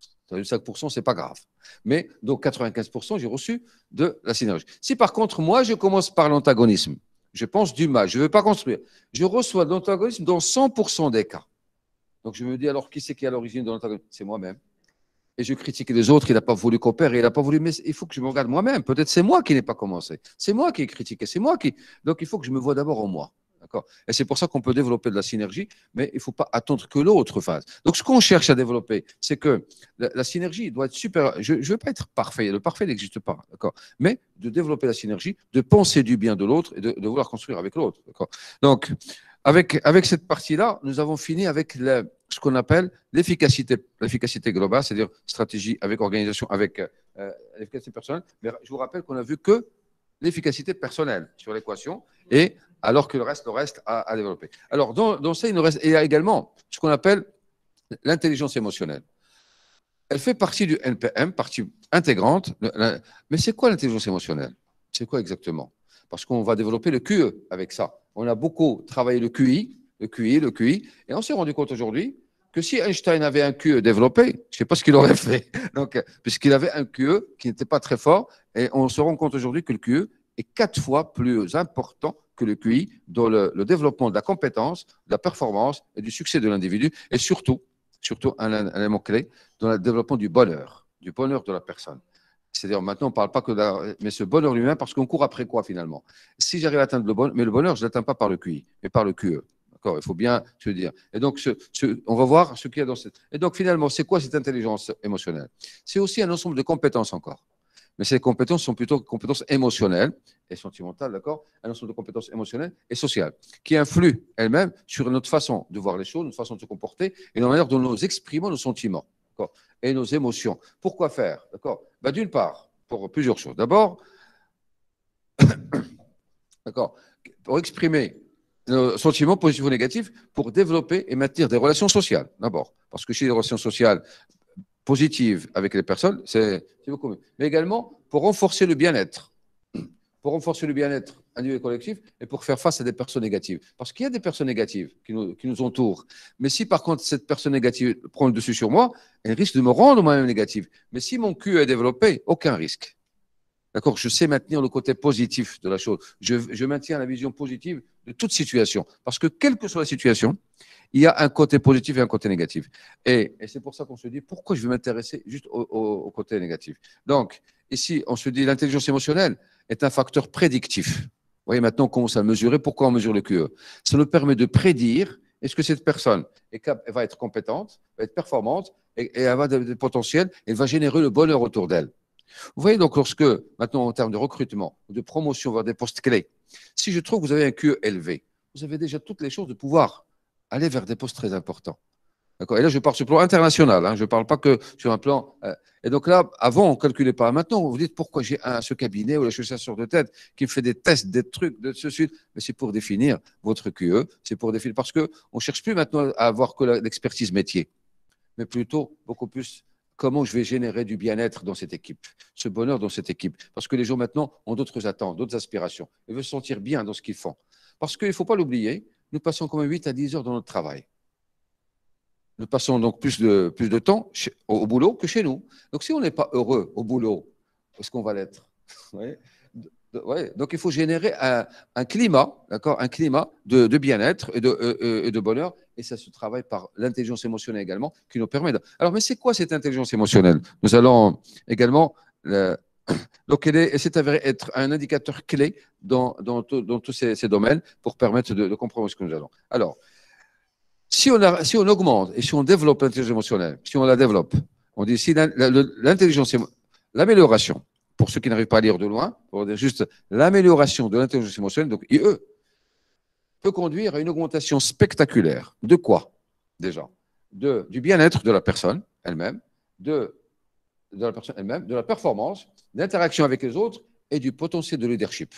5%, ce n'est pas grave. Mais dans 95%, j'ai reçu de la synergie. Si par contre, moi, je commence par l'antagonisme, je pense du mal, je ne veux pas construire, je reçois de l'antagonisme dans 100% des cas. Donc je me dis alors, qui c'est qui est à l'origine de l'antagonisme? C'est moi-même. Et je critique les autres, il n'a pas voulu coopérer, il n'a pas voulu, mais il faut que je me regarde moi-même. Peut-être c'est moi qui n'ai pas commencé. C'est moi qui ai critiqué, c'est moi qui. Donc il faut que je me vois d'abord en moi. D'accord? Et c'est pour ça qu'on peut développer de la synergie, mais il ne faut pas attendre que l'autre fasse. Donc ce qu'on cherche à développer, c'est que la synergie doit être super. Je ne veux pas être parfait, le parfait n'existe pas. D'accord? Mais de développer la synergie, de penser du bien de l'autre et de vouloir construire avec l'autre. D'accord? Donc, avec cette partie-là, nous avons fini avec ce qu'on appelle l'efficacité globale, c'est-à-dire stratégie avec organisation, avec l'efficacité personnelle. Mais je vous rappelle qu'on n'a vu que l'efficacité personnelle sur l'équation, et alors que le reste à développer. Alors, dans ça, il y a également ce qu'on appelle l'intelligence émotionnelle. Elle fait partie du NPM, partie intégrante. Mais c'est quoi l'intelligence émotionnelle? C'est quoi exactement? Parce qu'on va développer le QE avec ça. On a beaucoup travaillé le QI, et on s'est rendu compte aujourd'hui que si Einstein avait un QE développé, je ne sais pas ce qu'il aurait fait, donc, puisqu'il avait un QE qui n'était pas très fort, et on se rend compte aujourd'hui que le QE est 4 fois plus important que le QI dans le développement de la compétence, de la performance et du succès de l'individu, et surtout un élément clé, dans le développement du bonheur de la personne. C'est-à-dire, maintenant, on ne parle pas que mais ce bonheur lui-même, parce qu'on court après quoi finalement? Si j'arrive à atteindre le bonheur, mais le bonheur, je ne l'atteins pas par le QI, mais par le QE. D'accord? Il faut bien se dire. Et donc, on va voir ce qu'il y a dans cette. Et donc, finalement, c'est quoi cette intelligence émotionnelle? C'est aussi un ensemble de compétences encore. Mais ces compétences sont plutôt compétences émotionnelles et sentimentales, d'accord? Un ensemble de compétences émotionnelles et sociales qui influent elles-mêmes sur notre façon de voir les choses, notre façon de se comporter et la manière dont nous exprimons nos sentiments, d'accord? Et nos émotions. Pourquoi faire? D'accord? Ben, d'une part, pour plusieurs choses. D'abord, d'accord, pour exprimer nos sentiments positifs ou négatifs, pour développer et maintenir des relations sociales, d'abord. Parce que chez les relations sociales positives avec les personnes, c'est beaucoup mieux. Mais également pour renforcer le bien-être. Pour renforcer le bien-être individuel et collectif et pour faire face à des personnes négatives. Parce qu'il y a des personnes négatives qui nous entourent. Mais si par contre cette personne négative prend le dessus sur moi, elle risque de me rendre moi-même négative. Mais si mon cul est développé, aucun risque. D'accord? Je sais maintenir le côté positif de la chose. Je maintiens la vision positive de toute situation. Parce que quelle que soit la situation, il y a un côté positif et un côté négatif. Et c'est pour ça qu'on se dit, pourquoi je vais m'intéresser juste au côté négatif? Donc, ici, on se dit, l'intelligence émotionnelle est un facteur prédictif. Vous voyez, maintenant, on commence à le mesurer. Pourquoi on mesure le QE? Ça nous permet de prédire est-ce que cette personne elle va être compétente, va être performante, et elle va avoir des potentiels, elle va générer le bonheur autour d'elle. Vous voyez donc, lorsque, maintenant, en termes de recrutement, de promotion vers des postes clés, si je trouve que vous avez un QE élevé, vous avez déjà toutes les chances de pouvoir aller vers des postes très importants. D'accord? Et là, je parle sur le plan international, hein, je ne parle pas que sur un plan. Et donc là, avant, on ne calculait pas. Maintenant, vous vous dites pourquoi j'ai ce cabinet ou la chasseur de tête qui me fait des tests, des trucs, de ceci. Mais c'est pour définir votre QE, c'est pour définir. Parce qu'on ne cherche plus maintenant à avoir que l'expertise métier, mais plutôt beaucoup plus comment je vais générer du bien-être dans cette équipe, ce bonheur dans cette équipe. Parce que les gens maintenant ont d'autres attentes, d'autres aspirations. Ils veulent se sentir bien dans ce qu'ils font. Parce qu'il ne faut pas l'oublier, nous passons quand même 8 à 10 heures dans notre travail. Nous passons donc plus de temps au boulot que chez nous. Donc, si on n'est pas heureux au boulot, est-ce qu'on va l'être? Ouais. Donc, il faut générer un climat, d'accord, un climat de bien-être et de bonheur. Et ça se travaille par l'intelligence émotionnelle également, qui nous permet de. Alors, mais c'est quoi cette intelligence émotionnelle? Nous allons également. Donc, elle s'est avérée être un indicateur clé dans tous ces domaines pour permettre de comprendre ce que nous allons. Alors, si on augmente et si on développe l'intelligence émotionnelle, si on la développe, on dit ici l'intelligence, l'amélioration, pour ceux qui n'arrivent pas à lire de loin, pour dire juste l'amélioration de l'intelligence émotionnelle, donc IE, peut conduire à une augmentation spectaculaire. De quoi? Déjà, du bien-être de la personne elle-même, de la personne elle-même, de la performance, d'interaction avec les autres et du potentiel de leadership.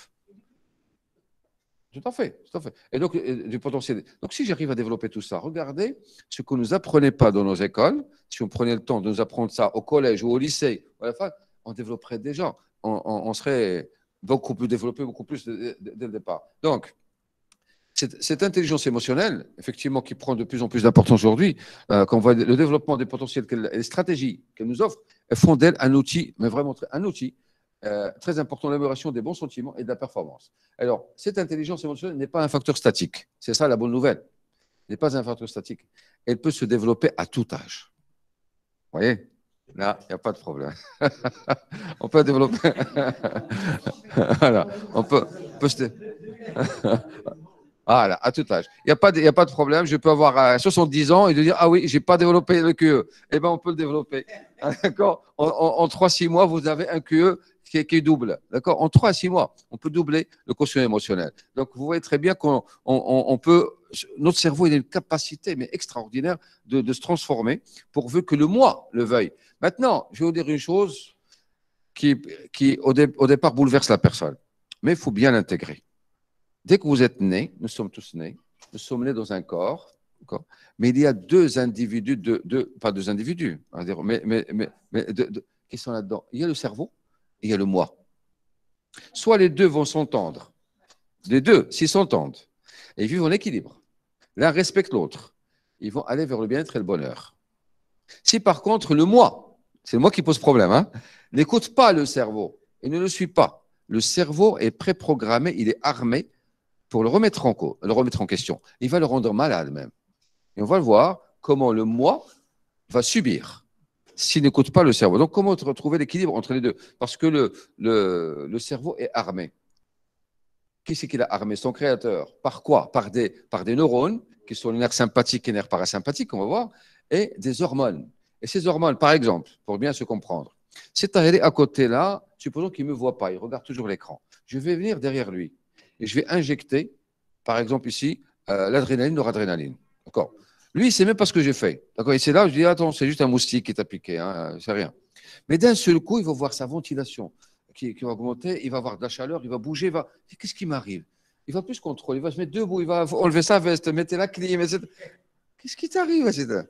Tout à fait, tout à fait. Et donc, du potentiel. Donc, si j'arrive à développer tout ça, regardez ce que nous apprenait pas dans nos écoles. Si on prenait le temps de nous apprendre ça au collège ou au lycée, ou à la fac, on développerait déjà. On serait beaucoup plus développé, beaucoup plus dès le départ. Donc, cette intelligence émotionnelle, effectivement, qui prend de plus en plus d'importance aujourd'hui, quand on voit le développement des potentiels et les stratégies qu'elle nous offre, elles font d'elle un outil, mais vraiment un outil très important, l'amélioration des bons sentiments et de la performance. Alors, cette intelligence émotionnelle n'est pas un facteur statique. C'est ça la bonne nouvelle. Elle n'est pas un facteur statique. Elle peut se développer à tout âge. Vous voyez? Là, il n'y a pas de problème. On peut développer. Voilà. On peut se. Voilà, à tout âge. Il n'y a pas de problème. Je peux avoir 70 ans et de dire ah oui, je n'ai pas développé le QE. Eh bien, on peut le développer. D'accord? En 3-6 mois, vous avez un QE qui est double. D'accord? En 3 à 6 mois, on peut doubler le quotient émotionnel. Donc, vous voyez très bien qu'on peut. Notre cerveau, il a une capacité mais extraordinaire de se transformer pourvu que le moi le veuille. Maintenant, je vais vous dire une chose qui au départ bouleverse la personne. Mais il faut bien l'intégrer. Dès que vous êtes né, nous sommes tous nés, nous sommes nés dans un corps, mais il y a deux individus, pas deux individus, qui sont là-dedans. Il y a le cerveau et il y a le moi. Soit les deux vont s'entendre, les deux, s'ils s'entendent, et ils vivent en équilibre, l'un respecte l'autre, ils vont aller vers le bien-être et le bonheur. Si par contre le moi, c'est le moi qui pose problème, hein, n'écoute pas le cerveau et ne le suit pas, le cerveau est préprogrammé, il est armé pour le remettre en question. Il va le rendre malade même. Et on va le voir comment le moi va subir s'il n'écoute pas le cerveau. Donc, comment retrouver l'équilibre entre les deux? Parce que le cerveau est armé. Qui c'est qui l'a armé? Son créateur. Par quoi? Par des neurones, qui sont les nerfs sympathiques et les nerfs parasympathiques, on va voir, et des hormones. Et ces hormones, par exemple, pour bien se comprendre, c'est aller à côté là, supposons qu'il ne me voit pas, il regarde toujours l'écran. Je vais venir derrière lui et je vais injecter, par exemple ici, l'adrénaline, noradrénaline. D'accord? Lui, il ne sait même pas ce que j'ai fait. D'accord? Il est là, je dis, attends, c'est juste un moustique qui t'a piqué, hein, c'est rien. Mais d'un seul coup, il va voir sa ventilation qui va augmenter, il va avoir de la chaleur, il va bouger, qu'est-ce qui m'arrive? Il va plus contrôler, il va se mettre debout, il va enlever sa veste, mettre la clim, etc. Qu'est-ce qui t'arrive?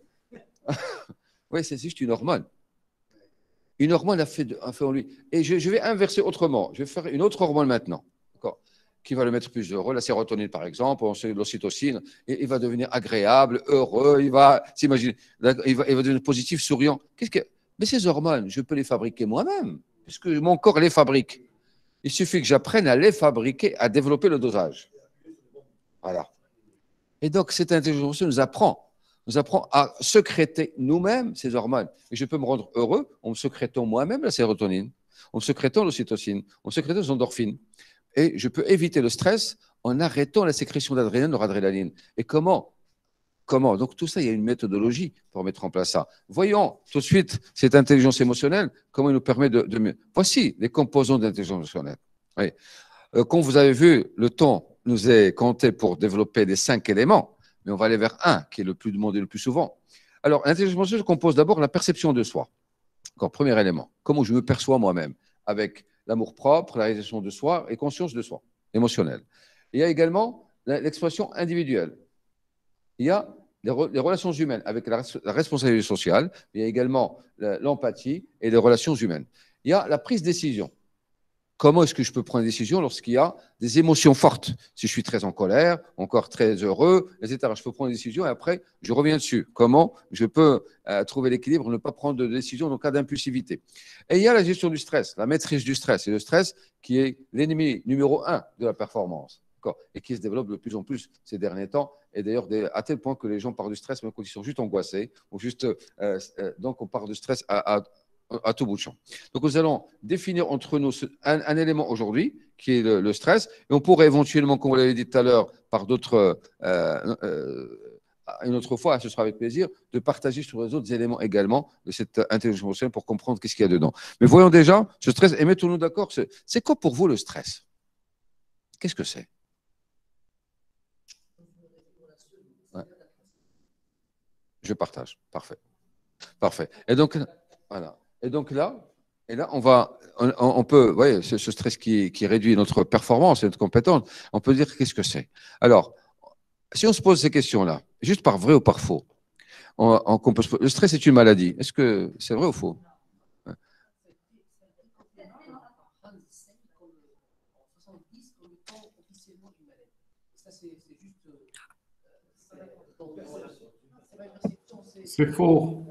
Oui, c'est juste une hormone. Une hormone a fait en lui. Et je vais inverser autrement. Je vais faire une autre hormone maintenant, qui va le mettre plus heureux. La sérotonine, par exemple, l'ocytocine. Et il va devenir agréable, heureux. Il va s'imaginer. Il va devenir positif, souriant. Mais ces hormones, je peux les fabriquer moi-même, puisque mon corps les fabrique. Il suffit que j'apprenne à les fabriquer, à développer le dosage. Voilà. Et donc, cette intelligence nous apprend à sécréter nous-mêmes ces hormones. Et je peux me rendre heureux en me sécrétant moi-même la sérotonine, en me sécrétant l'ocytocine, en me sécrétant les endorphines. Et je peux éviter le stress en arrêtant la sécrétion d'adrénaline, noradrénaline. Et comment? Donc, tout ça, il y a une méthodologie pour mettre en place ça. Voyons tout de suite cette intelligence émotionnelle, comment elle nous permet de mieux. Voici les composants de l'intelligence émotionnelle. Oui. Comme vous avez vu, le temps nous est compté pour développer les 5 éléments, mais on va aller vers un qui est le plus demandé le plus souvent. Alors, l'intelligence émotionnelle compose d'abord la perception de soi. Encore, premier élément, comment je me perçois moi-même, avec l'amour-propre, la réalisation de soi et conscience de soi, émotionnelle. Il y a également l'expression individuelle. Il y a les relations humaines avec la responsabilité sociale. Il y a également l'empathie et les relations humaines. Il y a la prise de décision. Comment est-ce que je peux prendre une décision lorsqu'il y a des émotions fortes? Si je suis très en colère, encore très heureux, etc. Je peux prendre une décision et après, je reviens dessus. Comment je peux trouver l'équilibre, ne pas prendre de décision en cas d'impulsivité? Et il y a la gestion du stress, la maîtrise du stress. Et le stress qui est l'ennemi numéro 1 de la performance. Et qui se développe de plus en plus ces derniers temps. Et d'ailleurs, à tel point que les gens parlent du stress, même quand ils sont juste angoissés, ou juste, donc on parle de stress à tout bout de champ. Donc nous allons définir entre nous un élément aujourd'hui, qui est le stress, et on pourrait éventuellement, comme vous l'avez dit tout à l'heure, par d'autres, une autre fois, ce sera avec plaisir, de partager sur les autres éléments également de cette intelligence émotionnelle pour comprendre qu'est-ce qu'il y a dedans. Mais voyons déjà ce stress, et mettons-nous d'accord, c'est quoi pour vous le stress? Qu'est-ce que c'est? Je partage. Parfait. Parfait. Et donc, voilà. Et donc là, on peut, voyez, ce stress qui réduit notre performance et notre compétence, on peut dire qu'est-ce que c'est. Alors, si on se pose ces questions-là, juste par vrai ou par faux, le stress est une maladie. Est-ce que c'est vrai ou faux? C'est faux.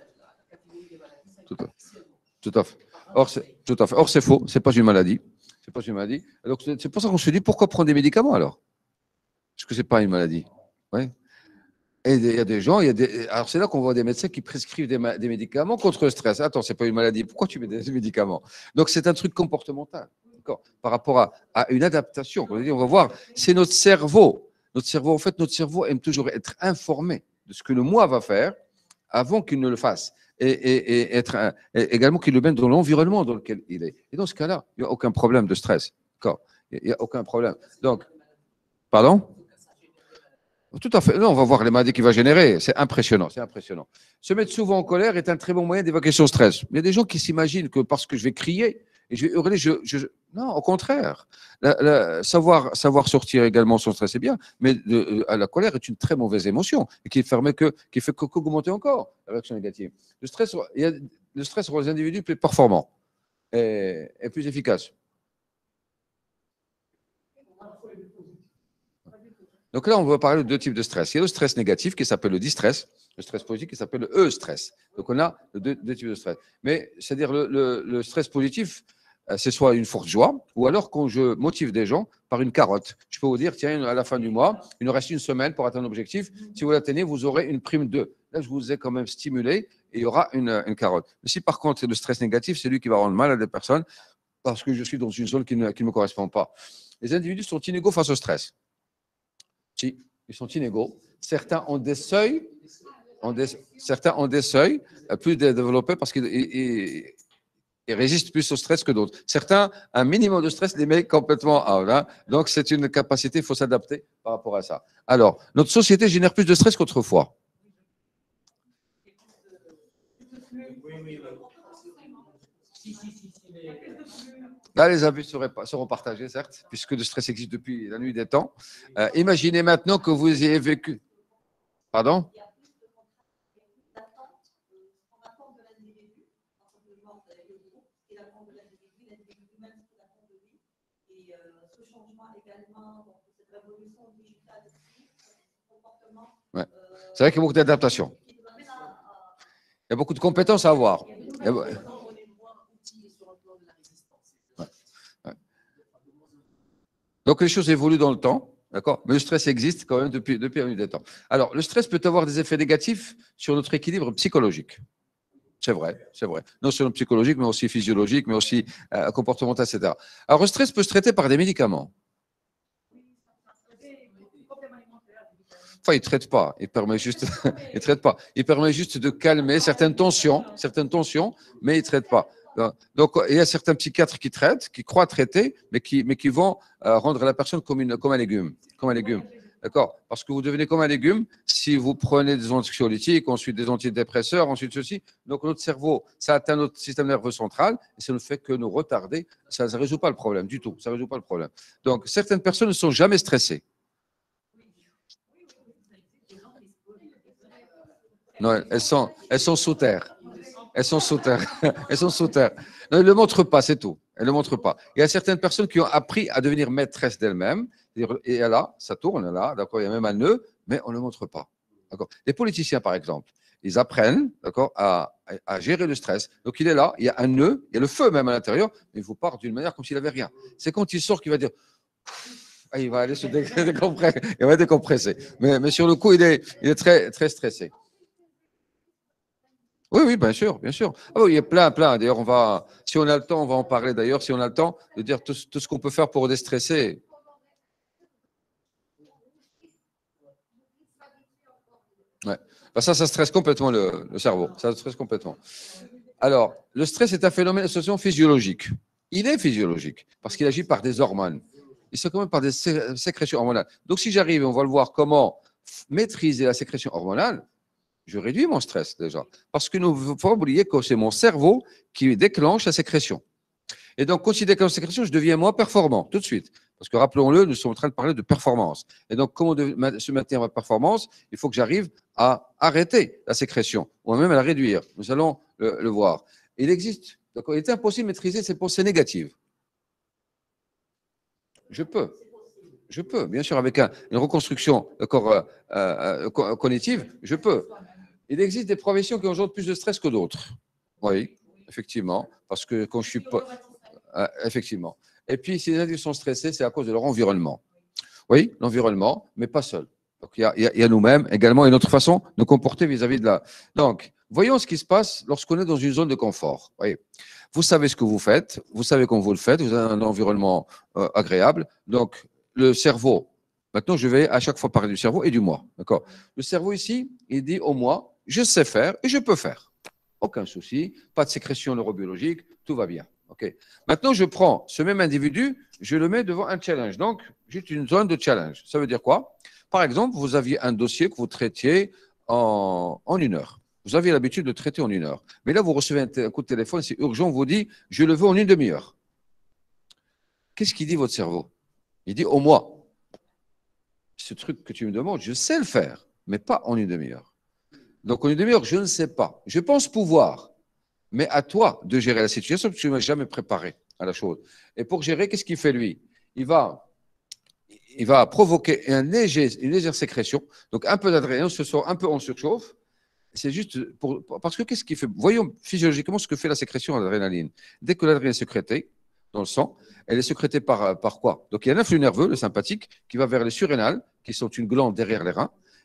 Tout à fait. Or, c'est faux. C'est pas une maladie. C'est pas une maladie. Donc, c'est pour ça qu'on se dit pourquoi prendre des médicaments alors? Parce que c'est pas une maladie. Ouais. Et il y a des gens, alors c'est là qu'on voit des médecins qui prescrivent des médicaments contre le stress. Attends, c'est pas une maladie. Pourquoi tu mets des médicaments? Donc, c'est un truc comportemental. Par rapport à une adaptation. On va voir, c'est notre cerveau. Notre cerveau aime toujours être informé de ce que le moi va faire avant qu'il ne le fasse. Et également qu'il le mette dans l'environnement dans lequel il est. Et dans ce cas-là, il n'y a aucun problème de stress. D'accord. Il n'y a aucun problème. Donc, pardon? Tout à fait. Non, on va voir les maladies qu'il va générer. C'est impressionnant. C'est impressionnant. Se mettre souvent en colère est un très bon moyen d'évacuer son stress. Il y a des gens qui s'imaginent que parce que je vais crier et je vais hurler, non, au contraire. Savoir sortir également son stress, c'est bien, mais la colère est une très mauvaise émotion et qui fait qu'augmenter encore la réaction négative. Le stress rend les individus plus performants et plus efficaces. Donc là, on va parler de deux types de stress. Il y a le stress négatif qui s'appelle le distress, le stress positif qui s'appelle le eustress. Donc on a deux types de stress. Mais c'est-à-dire le stress positif, c'est soit une forte joie, ou alors quand je motive des gens par une carotte. Je peux vous dire, tiens, à la fin du mois, il nous reste une semaine pour atteindre l'objectif. Si vous l'atteignez, vous aurez une prime de là, je vous ai quand même stimulé et il y aura une carotte. Mais si par contre, c'est le stress négatif, c'est lui qui va rendre mal à des personnes parce que je suis dans une zone qui ne me correspond pas. Les individus sont inégaux face au stress. Si, ils sont inégaux. Certains ont des seuils, certains ont des seuils plus développés parce qu'ils résistent plus au stress que d'autres. Certains, un minimum de stress les met complètement out. Hein. Donc, c'est une capacité, il faut s'adapter par rapport à ça. Alors, notre société génère plus de stress qu'autrefois. Là, les avis seront partagés, certes, puisque le stress existe depuis la nuit des temps. Imaginez maintenant que vous ayez vécu. Pardon? Ouais. C'est vrai qu'il y a beaucoup d'adaptations. Il y a beaucoup de compétences à avoir. Donc, les choses évoluent dans le temps, d'accord? Mais le stress existe quand même depuis la nuit des temps. Alors, le stress peut avoir des effets négatifs sur notre équilibre psychologique. C'est vrai, c'est vrai. Non seulement psychologique, mais aussi physiologique, mais aussi comportemental, etc. Alors, le stress peut se traiter par des médicaments. Enfin, il ne traite pas. Il permet juste, il traite pas. Il permet juste de calmer certaines tensions, mais il ne traite pas. Donc, il y a certains psychiatres qui traitent, qui croient traiter, mais qui vont rendre la personne comme un légume. Comme un légume. D'accord? Parce que vous devenez comme un légume si vous prenez des anxiolytiques, ensuite des antidépresseurs, ensuite ceci. Donc, notre cerveau, ça atteint notre système nerveux central et ça ne fait que nous retarder. Ça ne résout pas le problème du tout. Ça ne résout pas le problème. Donc, certaines personnes ne sont jamais stressées. Non, elles sont sous terre. Elles sont sous terre. Elles sont sous terre. Non, elles ne le montrent pas, c'est tout. Elles ne le montrent pas. Il y a certaines personnes qui ont appris à devenir maîtresses d'elles-mêmes. Et là, ça tourne là, d'accord. Il y a même un nœud, mais on ne le montre pas. D'accord. Les politiciens, par exemple, ils apprennent, d'accord, à gérer le stress. Donc il est là, il y a un nœud, il y a le feu même à l'intérieur, mais il vous part d'une manière comme s'il n'avait rien. C'est quand il sort qu'il va dire. Ah, il va aller se décompresser. Il va décompresser. Mais sur le coup, il est très, très stressé. Oui, oui, bien sûr, bien sûr. Ah oui, il y a plein. D'ailleurs, si on a le temps, on va en parler d'ailleurs, si on a le temps, de dire tout ce qu'on peut faire pour déstresser. Ouais. Ben ça stresse complètement le cerveau. Ça stresse complètement. Alors, le stress est un phénomène associé physiologique. Il est physiologique parce qu'il agit par des hormones. Il se commande par des sécrétions hormonales. Donc, si j'arrive, on va le voir comment maîtriser la sécrétion hormonale, je réduis mon stress déjà. Parce que il ne faut pas oublier que c'est mon cerveau qui déclenche la sécrétion. Et donc, quand il déclenche la sécrétion, je deviens moins performant tout de suite. Parce que rappelons-le, nous sommes en train de parler de performance. Et donc, comment se maintenir ma performance? Il faut que j'arrive à arrêter la sécrétion, ou même à la réduire. Nous allons le voir. Il existe, il est impossible de maîtriser ces pensées négatives. Je peux, bien sûr, avec une reconstruction cognitive, je peux. Il existe des professions qui engendrent plus de stress que d'autres. Oui, effectivement, parce que quand je suis pas... effectivement. Et puis, si les individus sont stressés, c'est à cause de leur environnement. Oui, l'environnement, mais pas seul. Donc, il y a nous-mêmes également une autre façon de nous comporter vis-à-vis de la... Donc, voyons ce qui se passe lorsqu'on est dans une zone de confort. Oui. Vous savez ce que vous faites, vous savez comment vous le faites, vous avez un environnement agréable. Donc, le cerveau, maintenant, je vais à chaque fois parler du cerveau et du moi. D'accord? Le cerveau ici, il dit au moi, je sais faire et je peux faire. Aucun souci, pas de sécrétion neurobiologique, tout va bien. Okay. Maintenant, je prends ce même individu, je le mets devant un challenge. Donc, j'ai une zone de challenge. Ça veut dire quoi? Par exemple, vous aviez un dossier que vous traitiez en 1 heure. Vous aviez l'habitude de traiter en 1 heure. Mais là, vous recevez un coup de téléphone, c'est urgent, on vous dit, je le veux en 1 demi-heure. Qu'est-ce qu'il dit votre cerveau? Il dit, au moi, ce truc que tu me demandes, je sais le faire, mais pas en 1 demi-heure. Donc, en 1 demi-heure, je ne sais pas. Je pense pouvoir, mais à toi de gérer la situation, parce que tu ne m'as jamais préparé à la chose. Et pour gérer, qu'est-ce qu'il fait, lui? Il va provoquer une légère sécrétion, donc un peu d'adrénaline, se sent un peu en surchauffe. C'est juste parce que qu'est-ce qu'il fait? Voyons physiologiquement ce que fait la sécrétion d'adrénaline. Dès que l'adrénaline est sécrétée dans le sang, elle est sécrétée par quoi? Donc il y a un influx nerveux, le sympathique, qui va vers les surrénales, qui sont une glande derrière les reins,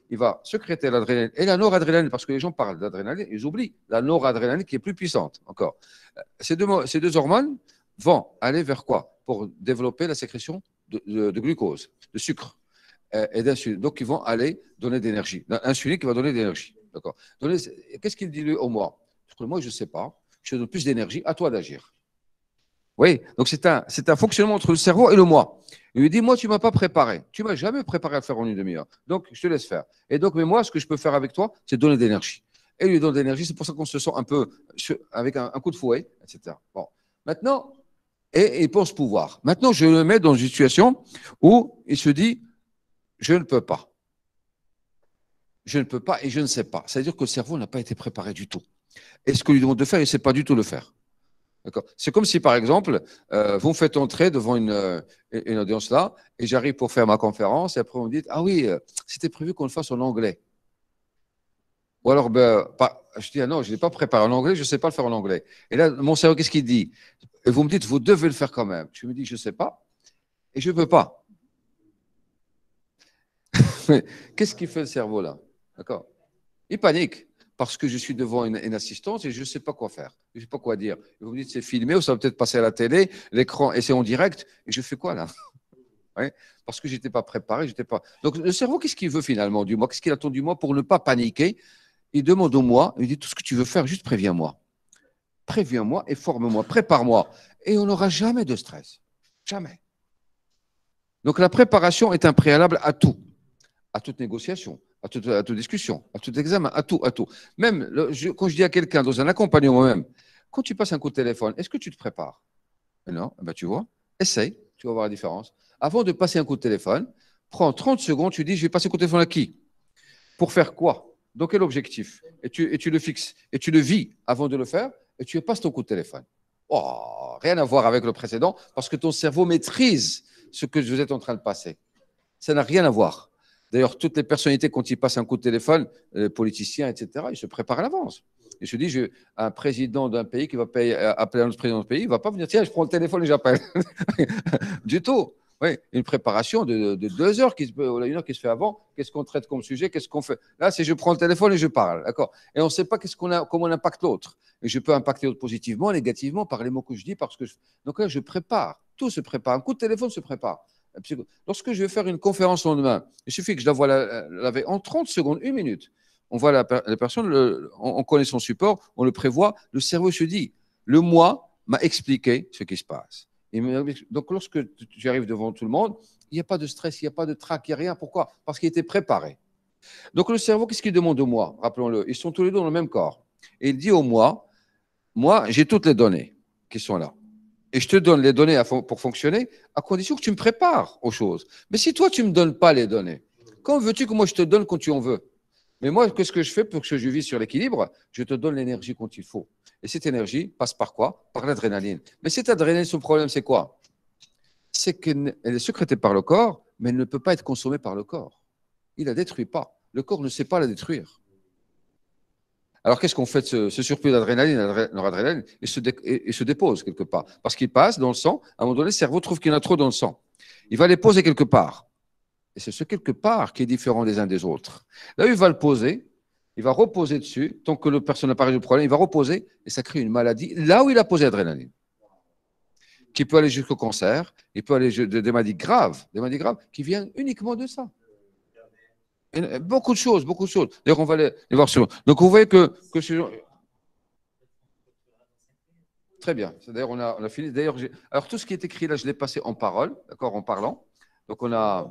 il va sécréter l'adrénaline et la noradrénaline, parce que les gens parlent d'adrénaline, ils oublient la noradrénaline qui est plus puissante encore. Ces deux hormones vont aller vers quoi? Pour développer la sécrétion de glucose, de sucre et d'insuline. Donc, ils vont aller donner d'énergie. L'insuline qui va donner de l'énergie. D'accord. Qu'est-ce qu'il dit lui au moi? Parce que moi, je ne sais pas. Je te donne plus d'énergie, à toi d'agir. Oui, donc c'est un fonctionnement entre le cerveau et le moi. Il lui dit, moi, tu ne m'as pas préparé. Tu ne m'as jamais préparé à le faire en une demi-heure. Donc, je te laisse faire. Et donc, mais moi, ce que je peux faire avec toi, c'est donner de l'énergie. Et il lui donne de l'énergie. C'est pour ça qu'on se sent un peu avec un coup de fouet, etc. Bon. Maintenant, et il pense pouvoir. Maintenant, je le mets dans une situation où il se dit, je ne peux pas. Je ne peux pas et je ne sais pas. C'est-à-dire que le cerveau n'a pas été préparé du tout. Et ce que lui demande de faire, il ne sait pas du tout le faire. C'est comme si, par exemple, vous me faites entrer devant une audience là, et j'arrive pour faire ma conférence, et après on me dit, ah oui, c'était prévu qu'on le fasse en anglais. Ou alors, je dis, ah non, je ne l'ai pas préparé en anglais, je ne sais pas le faire en anglais. Et là, mon cerveau, qu'est-ce qu'il dit? Et vous me dites, vous devez le faire quand même. Je me dis, je ne sais pas, et je ne peux pas. Qu'est-ce qui fait le cerveau là? D'accord? Il panique. Parce que je suis devant une assistance et je ne sais pas quoi faire. Je ne sais pas quoi dire. Vous me dites, c'est filmé ou ça va peut-être passer à la télé, l'écran, et c'est en direct. Et je fais quoi là? Ouais, parce que je n'étais pas préparé. Pas... Donc le cerveau, qu'est-ce qu'il veut finalement du moi? Qu'est-ce qu'il attend du moi pour ne pas paniquer? Il demande au moi, il dit, tout ce que tu veux faire, juste préviens-moi. Préviens-moi et forme-moi, prépare-moi. Et on n'aura jamais de stress. Jamais. Donc la préparation est un préalable à tout, à toute négociation. À toute discussion, à tout examen, à tout. Même quand je dis à quelqu'un dans un accompagnement même, quand tu passes un coup de téléphone, est-ce que tu te prépares? Non, ben tu vois, essaye, tu vas voir la différence. Avant de passer un coup de téléphone, prends 30 secondes, tu dis, je vais passer un coup de téléphone à qui? Pour faire quoi? Dans quel objectif? Et tu le fixes, et tu le vis avant de le faire, et tu passes ton coup de téléphone. Oh, rien à voir avec le précédent, parce que ton cerveau maîtrise ce que vous êtes en train de passer. Ça n'a rien à voir. D'ailleurs, toutes les personnalités, quand ils passent un coup de téléphone, les politiciens, etc., ils se préparent à l'avance. Ils se disent, un président d'un pays qui va appeler un autre président de pays, il ne va pas venir, tiens, je prends le téléphone et j'appelle. Du tout. Oui, une préparation de 2 heures, ou 1 heure qui se fait avant. Qu'est-ce qu'on traite comme sujet? Qu'est-ce qu'on fait? Là, c'est je prends le téléphone et je parle. D'accord. Et on ne sait pas comment on impacte l'autre. Et je peux impacter l'autre positivement, négativement, par les mots que je dis. Donc là, je prépare. Tout se prépare. Un coup de téléphone se prépare. Lorsque je vais faire une conférence le lendemain, il suffit que je la vois laver en 30 secondes, 1 minute. On voit la personne, on connaît son support, on le prévoit, le cerveau se dit, le moi m'a expliqué ce qui se passe. Donc, lorsque tu arrives devant tout le monde, il n'y a pas de stress, il n'y a pas de trac, il n'y a rien. Pourquoi? Parce qu'il était préparé. Donc, le cerveau, qu'est-ce qu'il demande au moi? Rappelons-le, ils sont tous les deux dans le même corps. Et il dit au moi, j'ai toutes les données qui sont là. Et je te donne les données pour fonctionner, à condition que tu me prépares aux choses. Mais si toi, tu ne me donnes pas les données, quand veux-tu que moi, je te donne quand tu en veux? Mais moi, qu'est-ce que je fais pour que je vive sur l'équilibre? Je te donne l'énergie quand il faut. Et cette énergie passe par quoi? Par l'adrénaline. Mais cette adrénaline, son problème, c'est quoi? C'est qu'elle est sécrétée par le corps, mais elle ne peut pas être consommée par le corps. Il ne la détruit pas. Le corps ne sait pas la détruire. Alors, qu'est-ce qu'on fait de ce surplus d'adrénaline, noradrénaline, et se dépose quelque part? Parce qu'il passe dans le sang. À un moment donné, le cerveau trouve qu'il y en a trop dans le sang. Il va les poser quelque part. Et c'est ce quelque part qui est différent des uns des autres. Là où il va le poser, il va reposer dessus. Tant que la personne n'a pas résolu le problème, il va reposer et ça crée une maladie là où il a posé l'adrénaline. Qui peut aller jusqu'au cancer, il peut aller des maladies graves qui viennent uniquement de ça. Beaucoup de choses. D'ailleurs, on va les voir sur. Donc, vous voyez que très bien. D'ailleurs, on a fini. D'ailleurs, alors, tout ce qui est écrit là, je l'ai passé en parole, d'accord, en parlant. Donc, on a.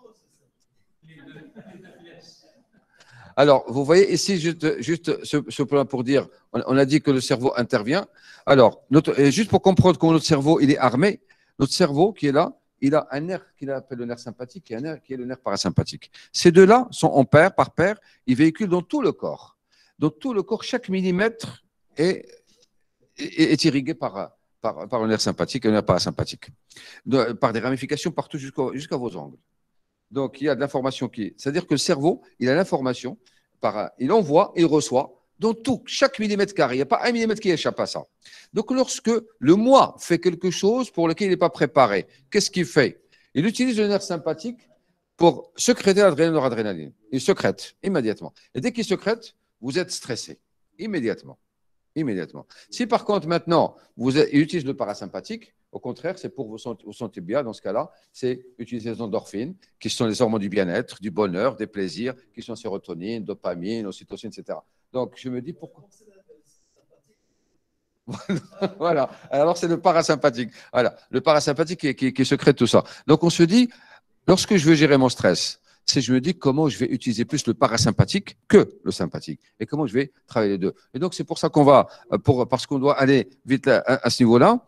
Alors, vous voyez ici, juste ce point pour dire, on a dit que le cerveau intervient. Alors, juste pour comprendre comment notre cerveau, il est armé, notre cerveau qui est là, il a un nerf qu'il appelle le nerf sympathique et un nerf qui est le nerf parasympathique. Ces deux-là sont en paire, par paire, ils véhiculent dans tout le corps. Dans tout le corps, chaque millimètre est irrigué par le nerf sympathique et le nerf parasympathique, par des ramifications partout jusqu'à vos ongles. Donc, il y a de l'information c'est-à-dire que le cerveau, il a l'information, il envoie, il reçoit, dans tout, chaque millimètre carré. Il n'y a pas un millimètre qui échappe à ça. Donc, lorsque le moi fait quelque chose pour lequel il n'est pas préparé, qu'est-ce qu'il fait? Il utilise le nerf sympathique pour sécréter l'adrénaline, noradrénaline. Il sécrète immédiatement. Et dès qu'il sécrète, vous êtes stressé immédiatement. Immédiatement. Si par contre maintenant, il utilise le parasympathique, au contraire, c'est pour vous sentir bien. Dans ce cas-là, c'est utiliser les endorphines, qui sont les hormones du bien-être, du bonheur, des plaisirs, qui sont sérotonine, dopamine, ocytocine, etc. Donc, je me dis pourquoi. Voilà. Alors, c'est le parasympathique. Voilà. Le parasympathique qui sécrète tout ça. Donc, on se dit, lorsque je veux gérer mon stress, je me dis comment je vais utiliser plus le parasympathique que le sympathique et comment je vais travailler les deux. Et donc, c'est pour ça qu'on va, parce qu'on doit aller vite à ce niveau-là.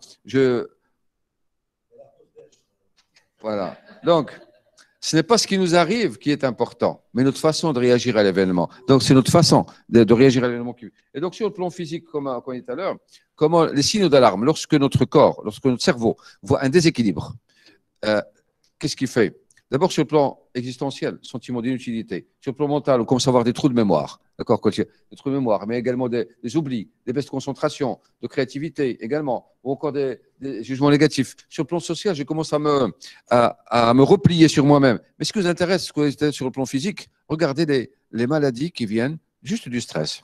Voilà. Donc, ce n'est pas ce qui nous arrive qui est important, mais notre façon de réagir à l'événement. Donc, c'est notre façon de réagir à l'événement. Et donc, sur le plan physique, comme on dit tout à l'heure, comment les signaux d'alarme, lorsque notre corps, lorsque notre cerveau voit un déséquilibre, qu'est-ce qu'il fait? D'abord, sur le plan existentiel, sentiment d'inutilité. Sur le plan mental, on commence à avoir des trous de mémoire. D'accord? Des trous de mémoire, mais également des oublis, des baisses de concentration, de créativité également, ou encore des jugements négatifs. Sur le plan social, je commence à me replier sur moi-même. Mais ce qui vous intéresse, ce qui vous intéresse sur le plan physique, regardez les maladies qui viennent juste du stress.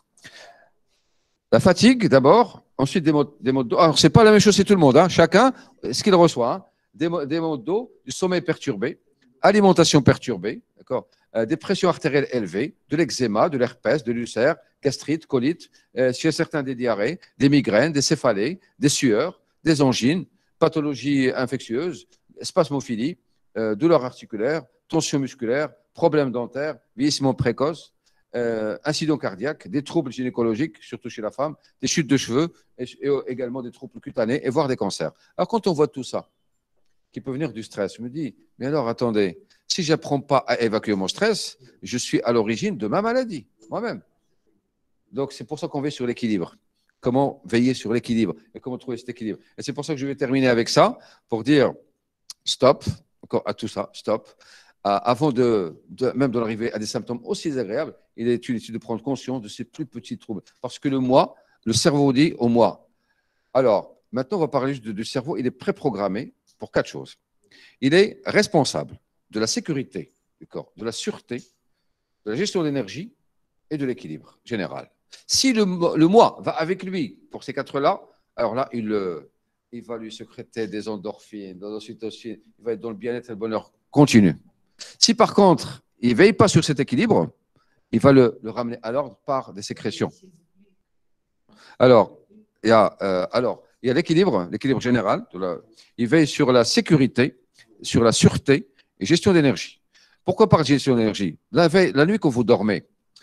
La fatigue, d'abord. Ensuite, des maux de dos. Alors, ce n'est pas la même chose chez tout le monde. Hein. Chacun, ce qu'il reçoit. Hein. Des maux de dos, du sommeil perturbé, alimentation perturbée, d'accord, des pressions artérielles élevées, de l'eczéma, de l'herpès, de l'ulcère, gastrite, colite, chez certains des diarrhées, des migraines, des céphalées, des sueurs, des angines, pathologies infectieuses, spasmophilie, douleurs articulaires, tension musculaire, problèmes dentaires, vieillissement précoce, incidents cardiaques, des troubles gynécologiques, surtout chez la femme, des chutes de cheveux et également des troubles cutanés et voire des cancers. Alors quand on voit tout ça, qui peut venir du stress, je me dis, mais alors attendez, si je n'apprends pas à évacuer mon stress, je suis à l'origine de ma maladie, moi-même. Donc c'est pour ça qu'on veille sur l'équilibre. Comment veiller sur l'équilibre et comment trouver cet équilibre. Et c'est pour ça que je vais terminer avec ça, pour dire stop, encore à tout ça, stop. Avant même d'en arriver à des symptômes aussi désagréables, il est utile de prendre conscience de ces plus petits troubles. Parce que le cerveau dit au moi. Alors, maintenant, on va parler du cerveau. Il est préprogrammé pour 4 choses. Il est responsable de la sécurité du corps, de la sûreté, de la gestion de l'énergie et de l'équilibre général. Si le moi va avec lui pour ces 4-là, alors là, il va lui sécréter des endorphines, des ocytocines, il va être dans le bien-être et le bonheur continu. Si par contre, il ne veille pas sur cet équilibre, il va le ramener à l'ordre par des sécrétions. Alors, il y a l'équilibre général. Il veille sur la sécurité, sur la sûreté et gestion d'énergie. Pourquoi par gestion d'énergie? La nuit quand vous dormez,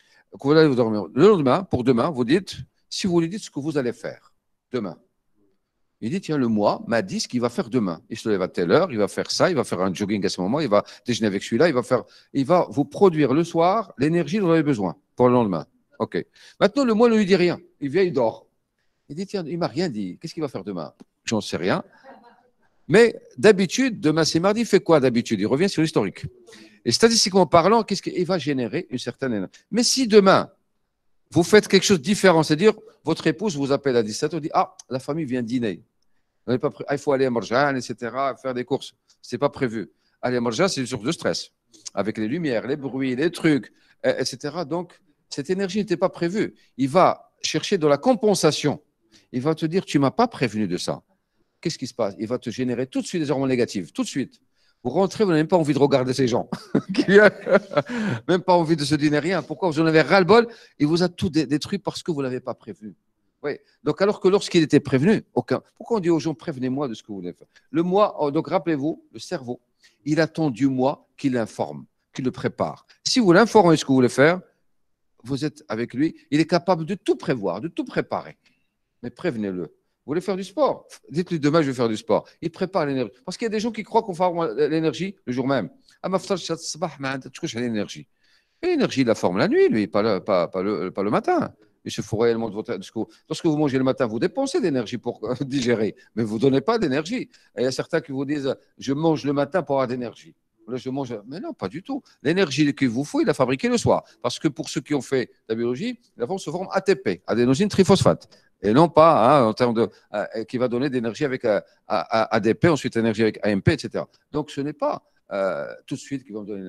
le lendemain, pour demain, vous dites, si vous lui dites ce que vous allez faire demain. Il dit, tiens, le moi m'a dit ce qu'il va faire demain. Il se lève à telle heure, il va faire ça, il va faire un jogging à ce moment, il va déjeuner avec celui-là, il va vous produire le soir l'énergie dont vous avez besoin pour le lendemain. OK. Maintenant, le moi ne lui dit rien. Il vient, il dort. Il dit, tiens, il ne m'a rien dit. Qu'est-ce qu'il va faire demain? J'en sais rien. Mais d'habitude, demain c'est mardi, il fait quoi d'habitude? Il revient sur l'historique. Et statistiquement parlant, qu'est-ce qu'il va générer une certaine énergie? Mais si demain, vous faites quelque chose de différent, c'est-à-dire votre épouse vous appelle à 17h, dit, ah, la famille vient dîner. Il faut aller à Marjan, etc., faire des courses. Ce n'est pas prévu. Aller à Marjan, c'est une source de stress, avec les lumières, les bruits, les trucs, etc. Donc, cette énergie n'était pas prévue. Il va chercher de la compensation. Il va te dire, tu ne m'as pas prévenu de ça. Qu'est-ce qui se passe? Il va te générer tout de suite des hormones négatives, tout de suite. Vous rentrez, vous n'avez même pas envie de regarder ces gens. Même pas envie de se dîner rien. Pourquoi? Vous en avez ras-le-bol. Il vous a tout détruit parce que vous ne l'avez pas prévu. Oui. Donc, alors que lorsqu'il était prévenu, aucun. Pourquoi on dit aux gens, prévenez-moi de ce que vous voulez faire? Le moi, donc rappelez-vous, le cerveau, il attend du moi qu'il l'informe, qu'il le prépare. Si vous l'informez de ce que vous voulez faire, vous êtes avec lui, il est capable de tout prévoir, de tout préparer. Mais prévenez-le. Vous voulez faire du sport? Dites-lui demain, je vais faire du sport. Il prépare l'énergie. Parce qu'il y a des gens qui croient qu'on va avoir l'énergie le jour même. Ah, ma frère, je l'énergie. Et l'énergie, il la forme la nuit, lui, pas le matin. Il se faut réellement de votre. Lorsque vous mangez le matin, vous dépensez d'énergie pour digérer, mais vous ne donnez pas d'énergie. Et il y a certains qui vous disent je mange le matin pour avoir d'énergie. Là, je mange. Mais non, pas du tout. L'énergie qu'il vous faut, il la fabriquée le soir. Parce que pour ceux qui ont fait la biologie, la forme se forme ATP, adénosine triphosphate. Et non pas en termes de. Qui va donner d'énergie avec ADP, ensuite énergie avec AMP, etc. Donc ce n'est pas tout de suite qui va me donner l'énergie.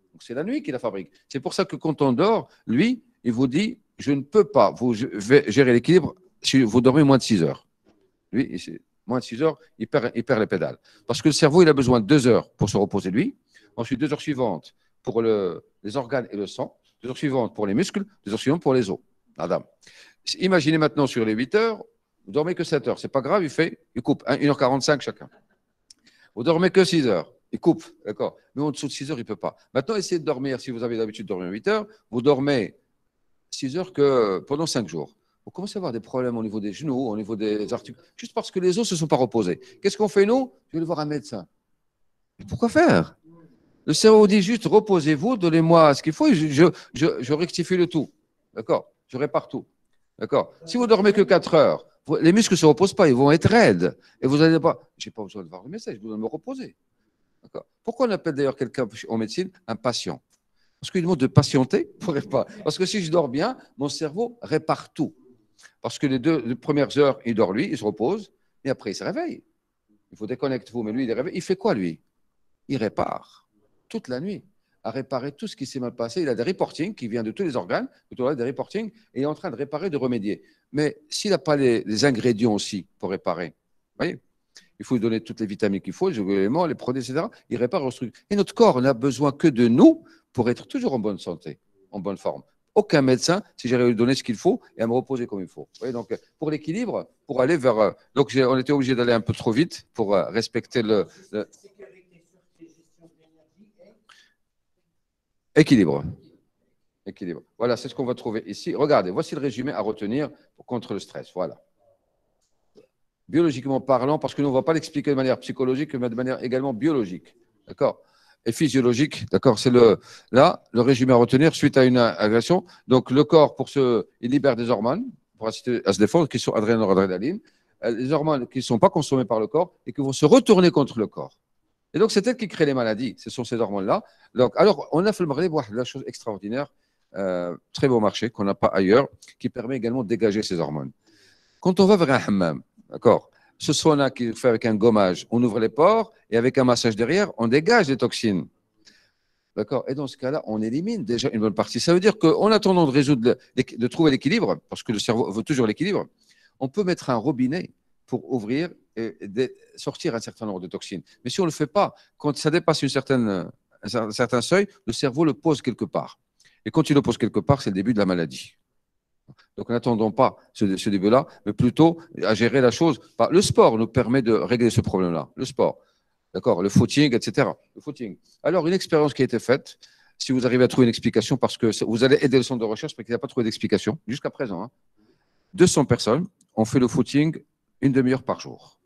C'est la nuit qui la fabrique. C'est pour ça que quand on dort, lui, il vous dit, je ne peux pas vous gérer l'équilibre si vous dormez moins de 6 heures. Lui, moins de 6 heures, il perd les pédales. Parce que le cerveau, il a besoin de 2 heures pour se reposer, lui. Ensuite, 2 heures suivantes pour les organes et le sang. 2 heures suivantes pour les muscles. 2 heures suivantes pour les os. Madame. Imaginez maintenant sur les 8 heures, vous dormez que 7 heures. C'est pas grave, il coupe 1h45 chacun. Vous dormez que 6 heures. Il coupe, d'accord. Mais en dessous de 6 heures, il ne peut pas. Maintenant, essayez de dormir. Si vous avez l'habitude de dormir 8 heures, vous dormez 6 heures que pendant 5 jours. Vous commencez à avoir des problèmes au niveau des genoux, au niveau des articulations, juste parce que les os ne se sont pas reposés. Qu'est-ce qu'on fait, nous? Je vais aller voir un médecin. Mais pourquoi faire? Le cerveau dit juste, reposez-vous, donnez-moi ce qu'il faut et je rectifie le tout. D'accord? Je répare tout. D'accord? Si vous dormez que 4 heures, les muscles ne se reposent pas, ils vont être raides. Et vous n'allez pas, je n'ai pas besoin de voir le médecin, je dois me reposer. Pourquoi on appelle d'ailleurs quelqu'un en médecine un patient? Parce qu'il demande de patienter pour réparer. Parce que si je dors bien, mon cerveau répare tout. Parce que les premières heures, il dort lui, il se repose, et après il se réveille. Il faut déconnecter vous, mais lui, il est réveillé. Il fait quoi lui? Il répare toute la nuit, à réparer tout ce qui s'est mal passé. Il a des reportings qui viennent de tous les organes, des reportings, et il est en train de réparer, de remédier. Mais s'il n'a pas les ingrédients aussi pour réparer, vous voyez, il faut lui donner toutes les vitamines qu'il faut, les éléments, les produits, etc. Il répare, restructure. Et notre corps n'a besoin que de nous pour être toujours en bonne santé, en bonne forme. Aucun médecin, si j'arrive à lui donner ce qu'il faut et à me reposer comme il faut. Vous voyez, donc, pour l'équilibre, pour aller vers. Donc, on était obligé d'aller un peu trop vite pour respecter équilibre. Équilibre. Voilà, c'est ce qu'on va trouver ici. Regardez, voici le résumé à retenir contre le stress. Voilà. Biologiquement parlant, parce que nous, on ne va pas l'expliquer de manière psychologique, mais de manière également biologique. D'accord? Et physiologique, d'accord? C'est le résumé à retenir suite à une agression. Donc, le corps, il libère des hormones pour assister à se défendre, qui sont adrénaline, les hormones qui ne sont pas consommées par le corps et qui vont se retourner contre le corps. Et donc, c'est elle qui crée les maladies. Ce sont ces hormones-là. Donc, alors, on a fait la chose extraordinaire, très beau marché qu'on n'a pas ailleurs, qui permet également de dégager ces hormones. Quand on va vers un hammam, d'accord, ce sauna qui fait avec un gommage, on ouvre les pores et avec un massage derrière, on dégage les toxines. D'accord? Et dans ce cas-là, on élimine déjà une bonne partie. Ça veut dire qu'en attendant de trouver l'équilibre, parce que le cerveau veut toujours l'équilibre, on peut mettre un robinet pour ouvrir et sortir un certain nombre de toxines. Mais si on ne le fait pas, quand ça dépasse un certain seuil, le cerveau le pose quelque part. Et quand il le pose quelque part, c'est le début de la maladie. Donc, n'attendons pas ce début-là, mais plutôt à gérer la chose. Le sport nous permet de régler ce problème-là. Le sport, d'accord, le footing, etc. Le footing. Alors, une expérience qui a été faite, si vous arrivez à trouver une explication, parce que vous allez aider le centre de recherche, parce qu'il n'a pas trouvé d'explication jusqu'à présent. Hein. 200 personnes ont fait le footing une demi-heure par jour.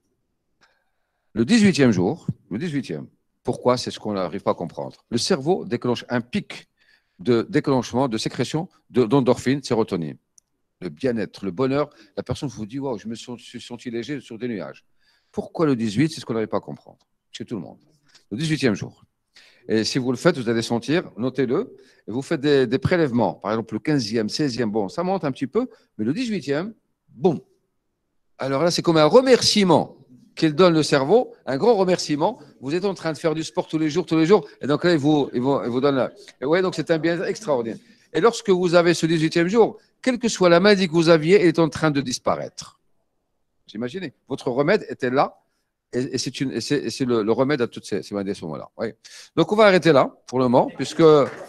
Le 18e jour, pourquoi? C'est ce qu'on n'arrive pas à comprendre. Le cerveau déclenche un pic de déclenchement, de sécrétion d'endorphine, sérotonine. Le bien-être, le bonheur, la personne vous dit, wow, je me suis senti léger sur des nuages. Pourquoi le 18? C'est ce qu'on n'arrive pas à comprendre chez tout le monde. Le 18e jour. Et si vous le faites, vous allez sentir, notez-le, et vous faites des prélèvements. Par exemple, le 15e, 16e, bon, ça monte un petit peu, mais le 18e, boum. Alors là, c'est comme un remerciement qu'il donne le cerveau, un grand remerciement. Vous êtes en train de faire du sport tous les jours, et donc là, il vous donne. Oui, donc c'est un bien extraordinaire. Et lorsque vous avez ce 18e jour, quelle que soit la maladie que vous aviez, elle est en train de disparaître. Vous imaginez? Votre remède était là, et c'est le remède à toutes ces maladies à ce moment-là. Oui. Donc, on va arrêter là, pour le moment, puisque...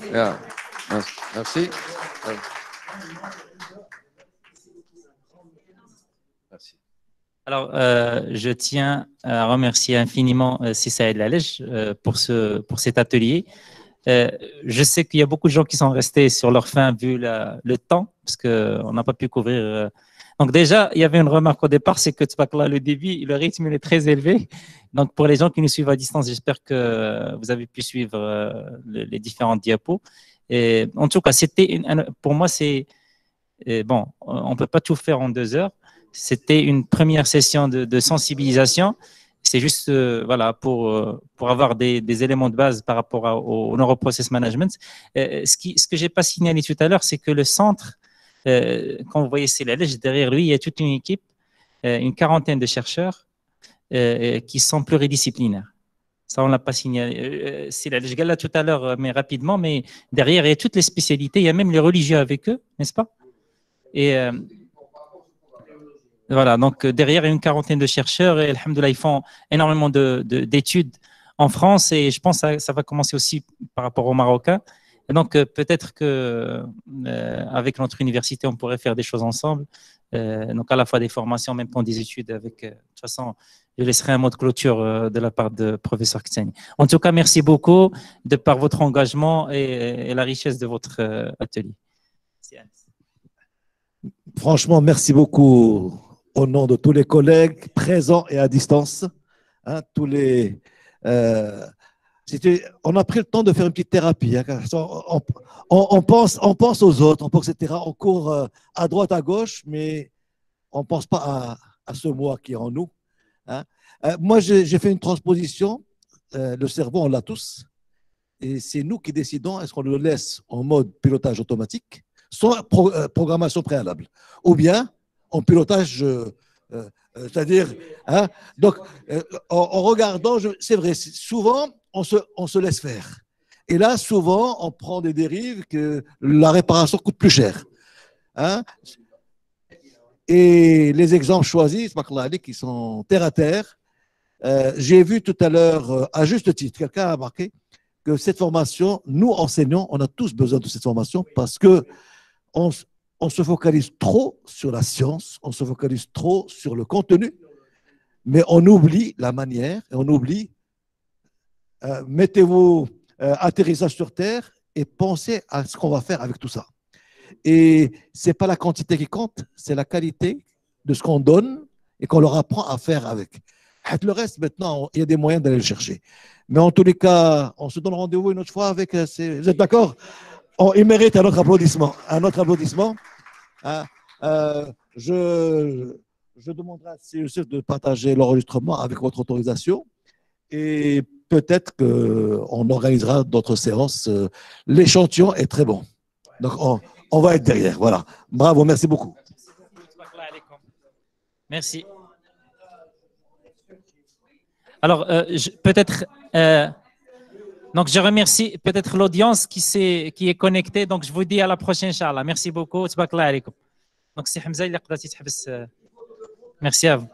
Merci. Merci. Alors, je tiens à remercier infiniment Saïd Lalej pour cet atelier. Je sais qu'il y a beaucoup de gens qui sont restés sur leur faim vu le temps, parce qu'on n'a pas pu couvrir. Donc déjà, il y avait une remarque au départ, c'est que le débit, le rythme il est très élevé. Donc pour les gens qui nous suivent à distance, j'espère que vous avez pu suivre les différentes diapos. Et en tout cas, pour moi, bon, on ne peut pas tout faire en 2 heures. C'était une première session de sensibilisation. C'est juste voilà, pour avoir des éléments de base par rapport au neuroprocess management. Ce que je n'ai pas signalé tout à l'heure, c'est que le centre, quand vous voyez CLLH, derrière lui, il y a toute une équipe, une quarantaine de chercheurs qui sont pluridisciplinaires. Ça, on ne l'a pas signalé. C'est là, je là tout à l'heure, mais rapidement, mais derrière, il y a toutes les spécialités. Il y a même les religieux avec eux, n'est-ce pas? Et voilà, donc derrière, il y a une quarantaine de chercheurs et, alhamdoulilah, ils font énormément d'études en France et je pense que ça va commencer aussi par rapport aux Marocains. Et donc, peut-être qu'avec notre université, on pourrait faire des choses ensemble. Donc, à la fois des formations, en même temps des études. Avec, de toute façon, je laisserai un mot de clôture de la part de professeur Ktsani. En tout cas, merci beaucoup de par votre engagement et la richesse de votre atelier. Franchement, merci beaucoup au nom de tous les collègues présents et à distance. Hein, tous les, on a pris le temps de faire une petite thérapie. Hein, on pense aux autres, on pense, etc. On court à droite, à gauche, mais on ne pense pas à ce moi qui est en nous. Hein. Moi, j'ai fait une transposition. Le cerveau, on l'a tous. Et c'est nous qui décidons, est-ce qu'on le laisse en mode pilotage automatique, sans programmation préalable, ou bien en pilotage, c'est-à-dire, hein, donc, en regardant, c'est vrai, souvent, on se laisse faire. Et là, souvent, on prend des dérives que la réparation coûte plus cher. Hein. Et les exemples choisis, qui sont terre à terre, j'ai vu tout à l'heure, à juste titre, quelqu'un a marqué que cette formation, nous, enseignants, on a tous besoin de cette formation parce que on se focalise trop sur la science, on se focalise trop sur le contenu, mais on oublie la manière et on oublie, mettez-vous atterrissage sur terre et pensez à ce qu'on va faire avec tout ça. Et ce n'est pas la quantité qui compte, c'est la qualité de ce qu'on donne et qu'on leur apprend à faire avec. Le reste, maintenant, il y a des moyens d'aller le chercher. Mais en tous les cas, on se donne rendez-vous une autre fois avec... Vous êtes d'accord? Il mérite un autre applaudissement. Un autre applaudissement. Je demanderai à CEC de partager l'enregistrement avec votre autorisation et peut-être qu'on organisera d'autres séances. L'échantillon est très bon. Donc, on va être derrière. Voilà. Bravo, merci beaucoup. Merci. Alors, peut-être... donc, je remercie peut-être l'audience qui est connectée. Donc, je vous dis à la prochaine, Inch'Allah. Merci beaucoup. Donc, c'est Hamza, il a merci à vous.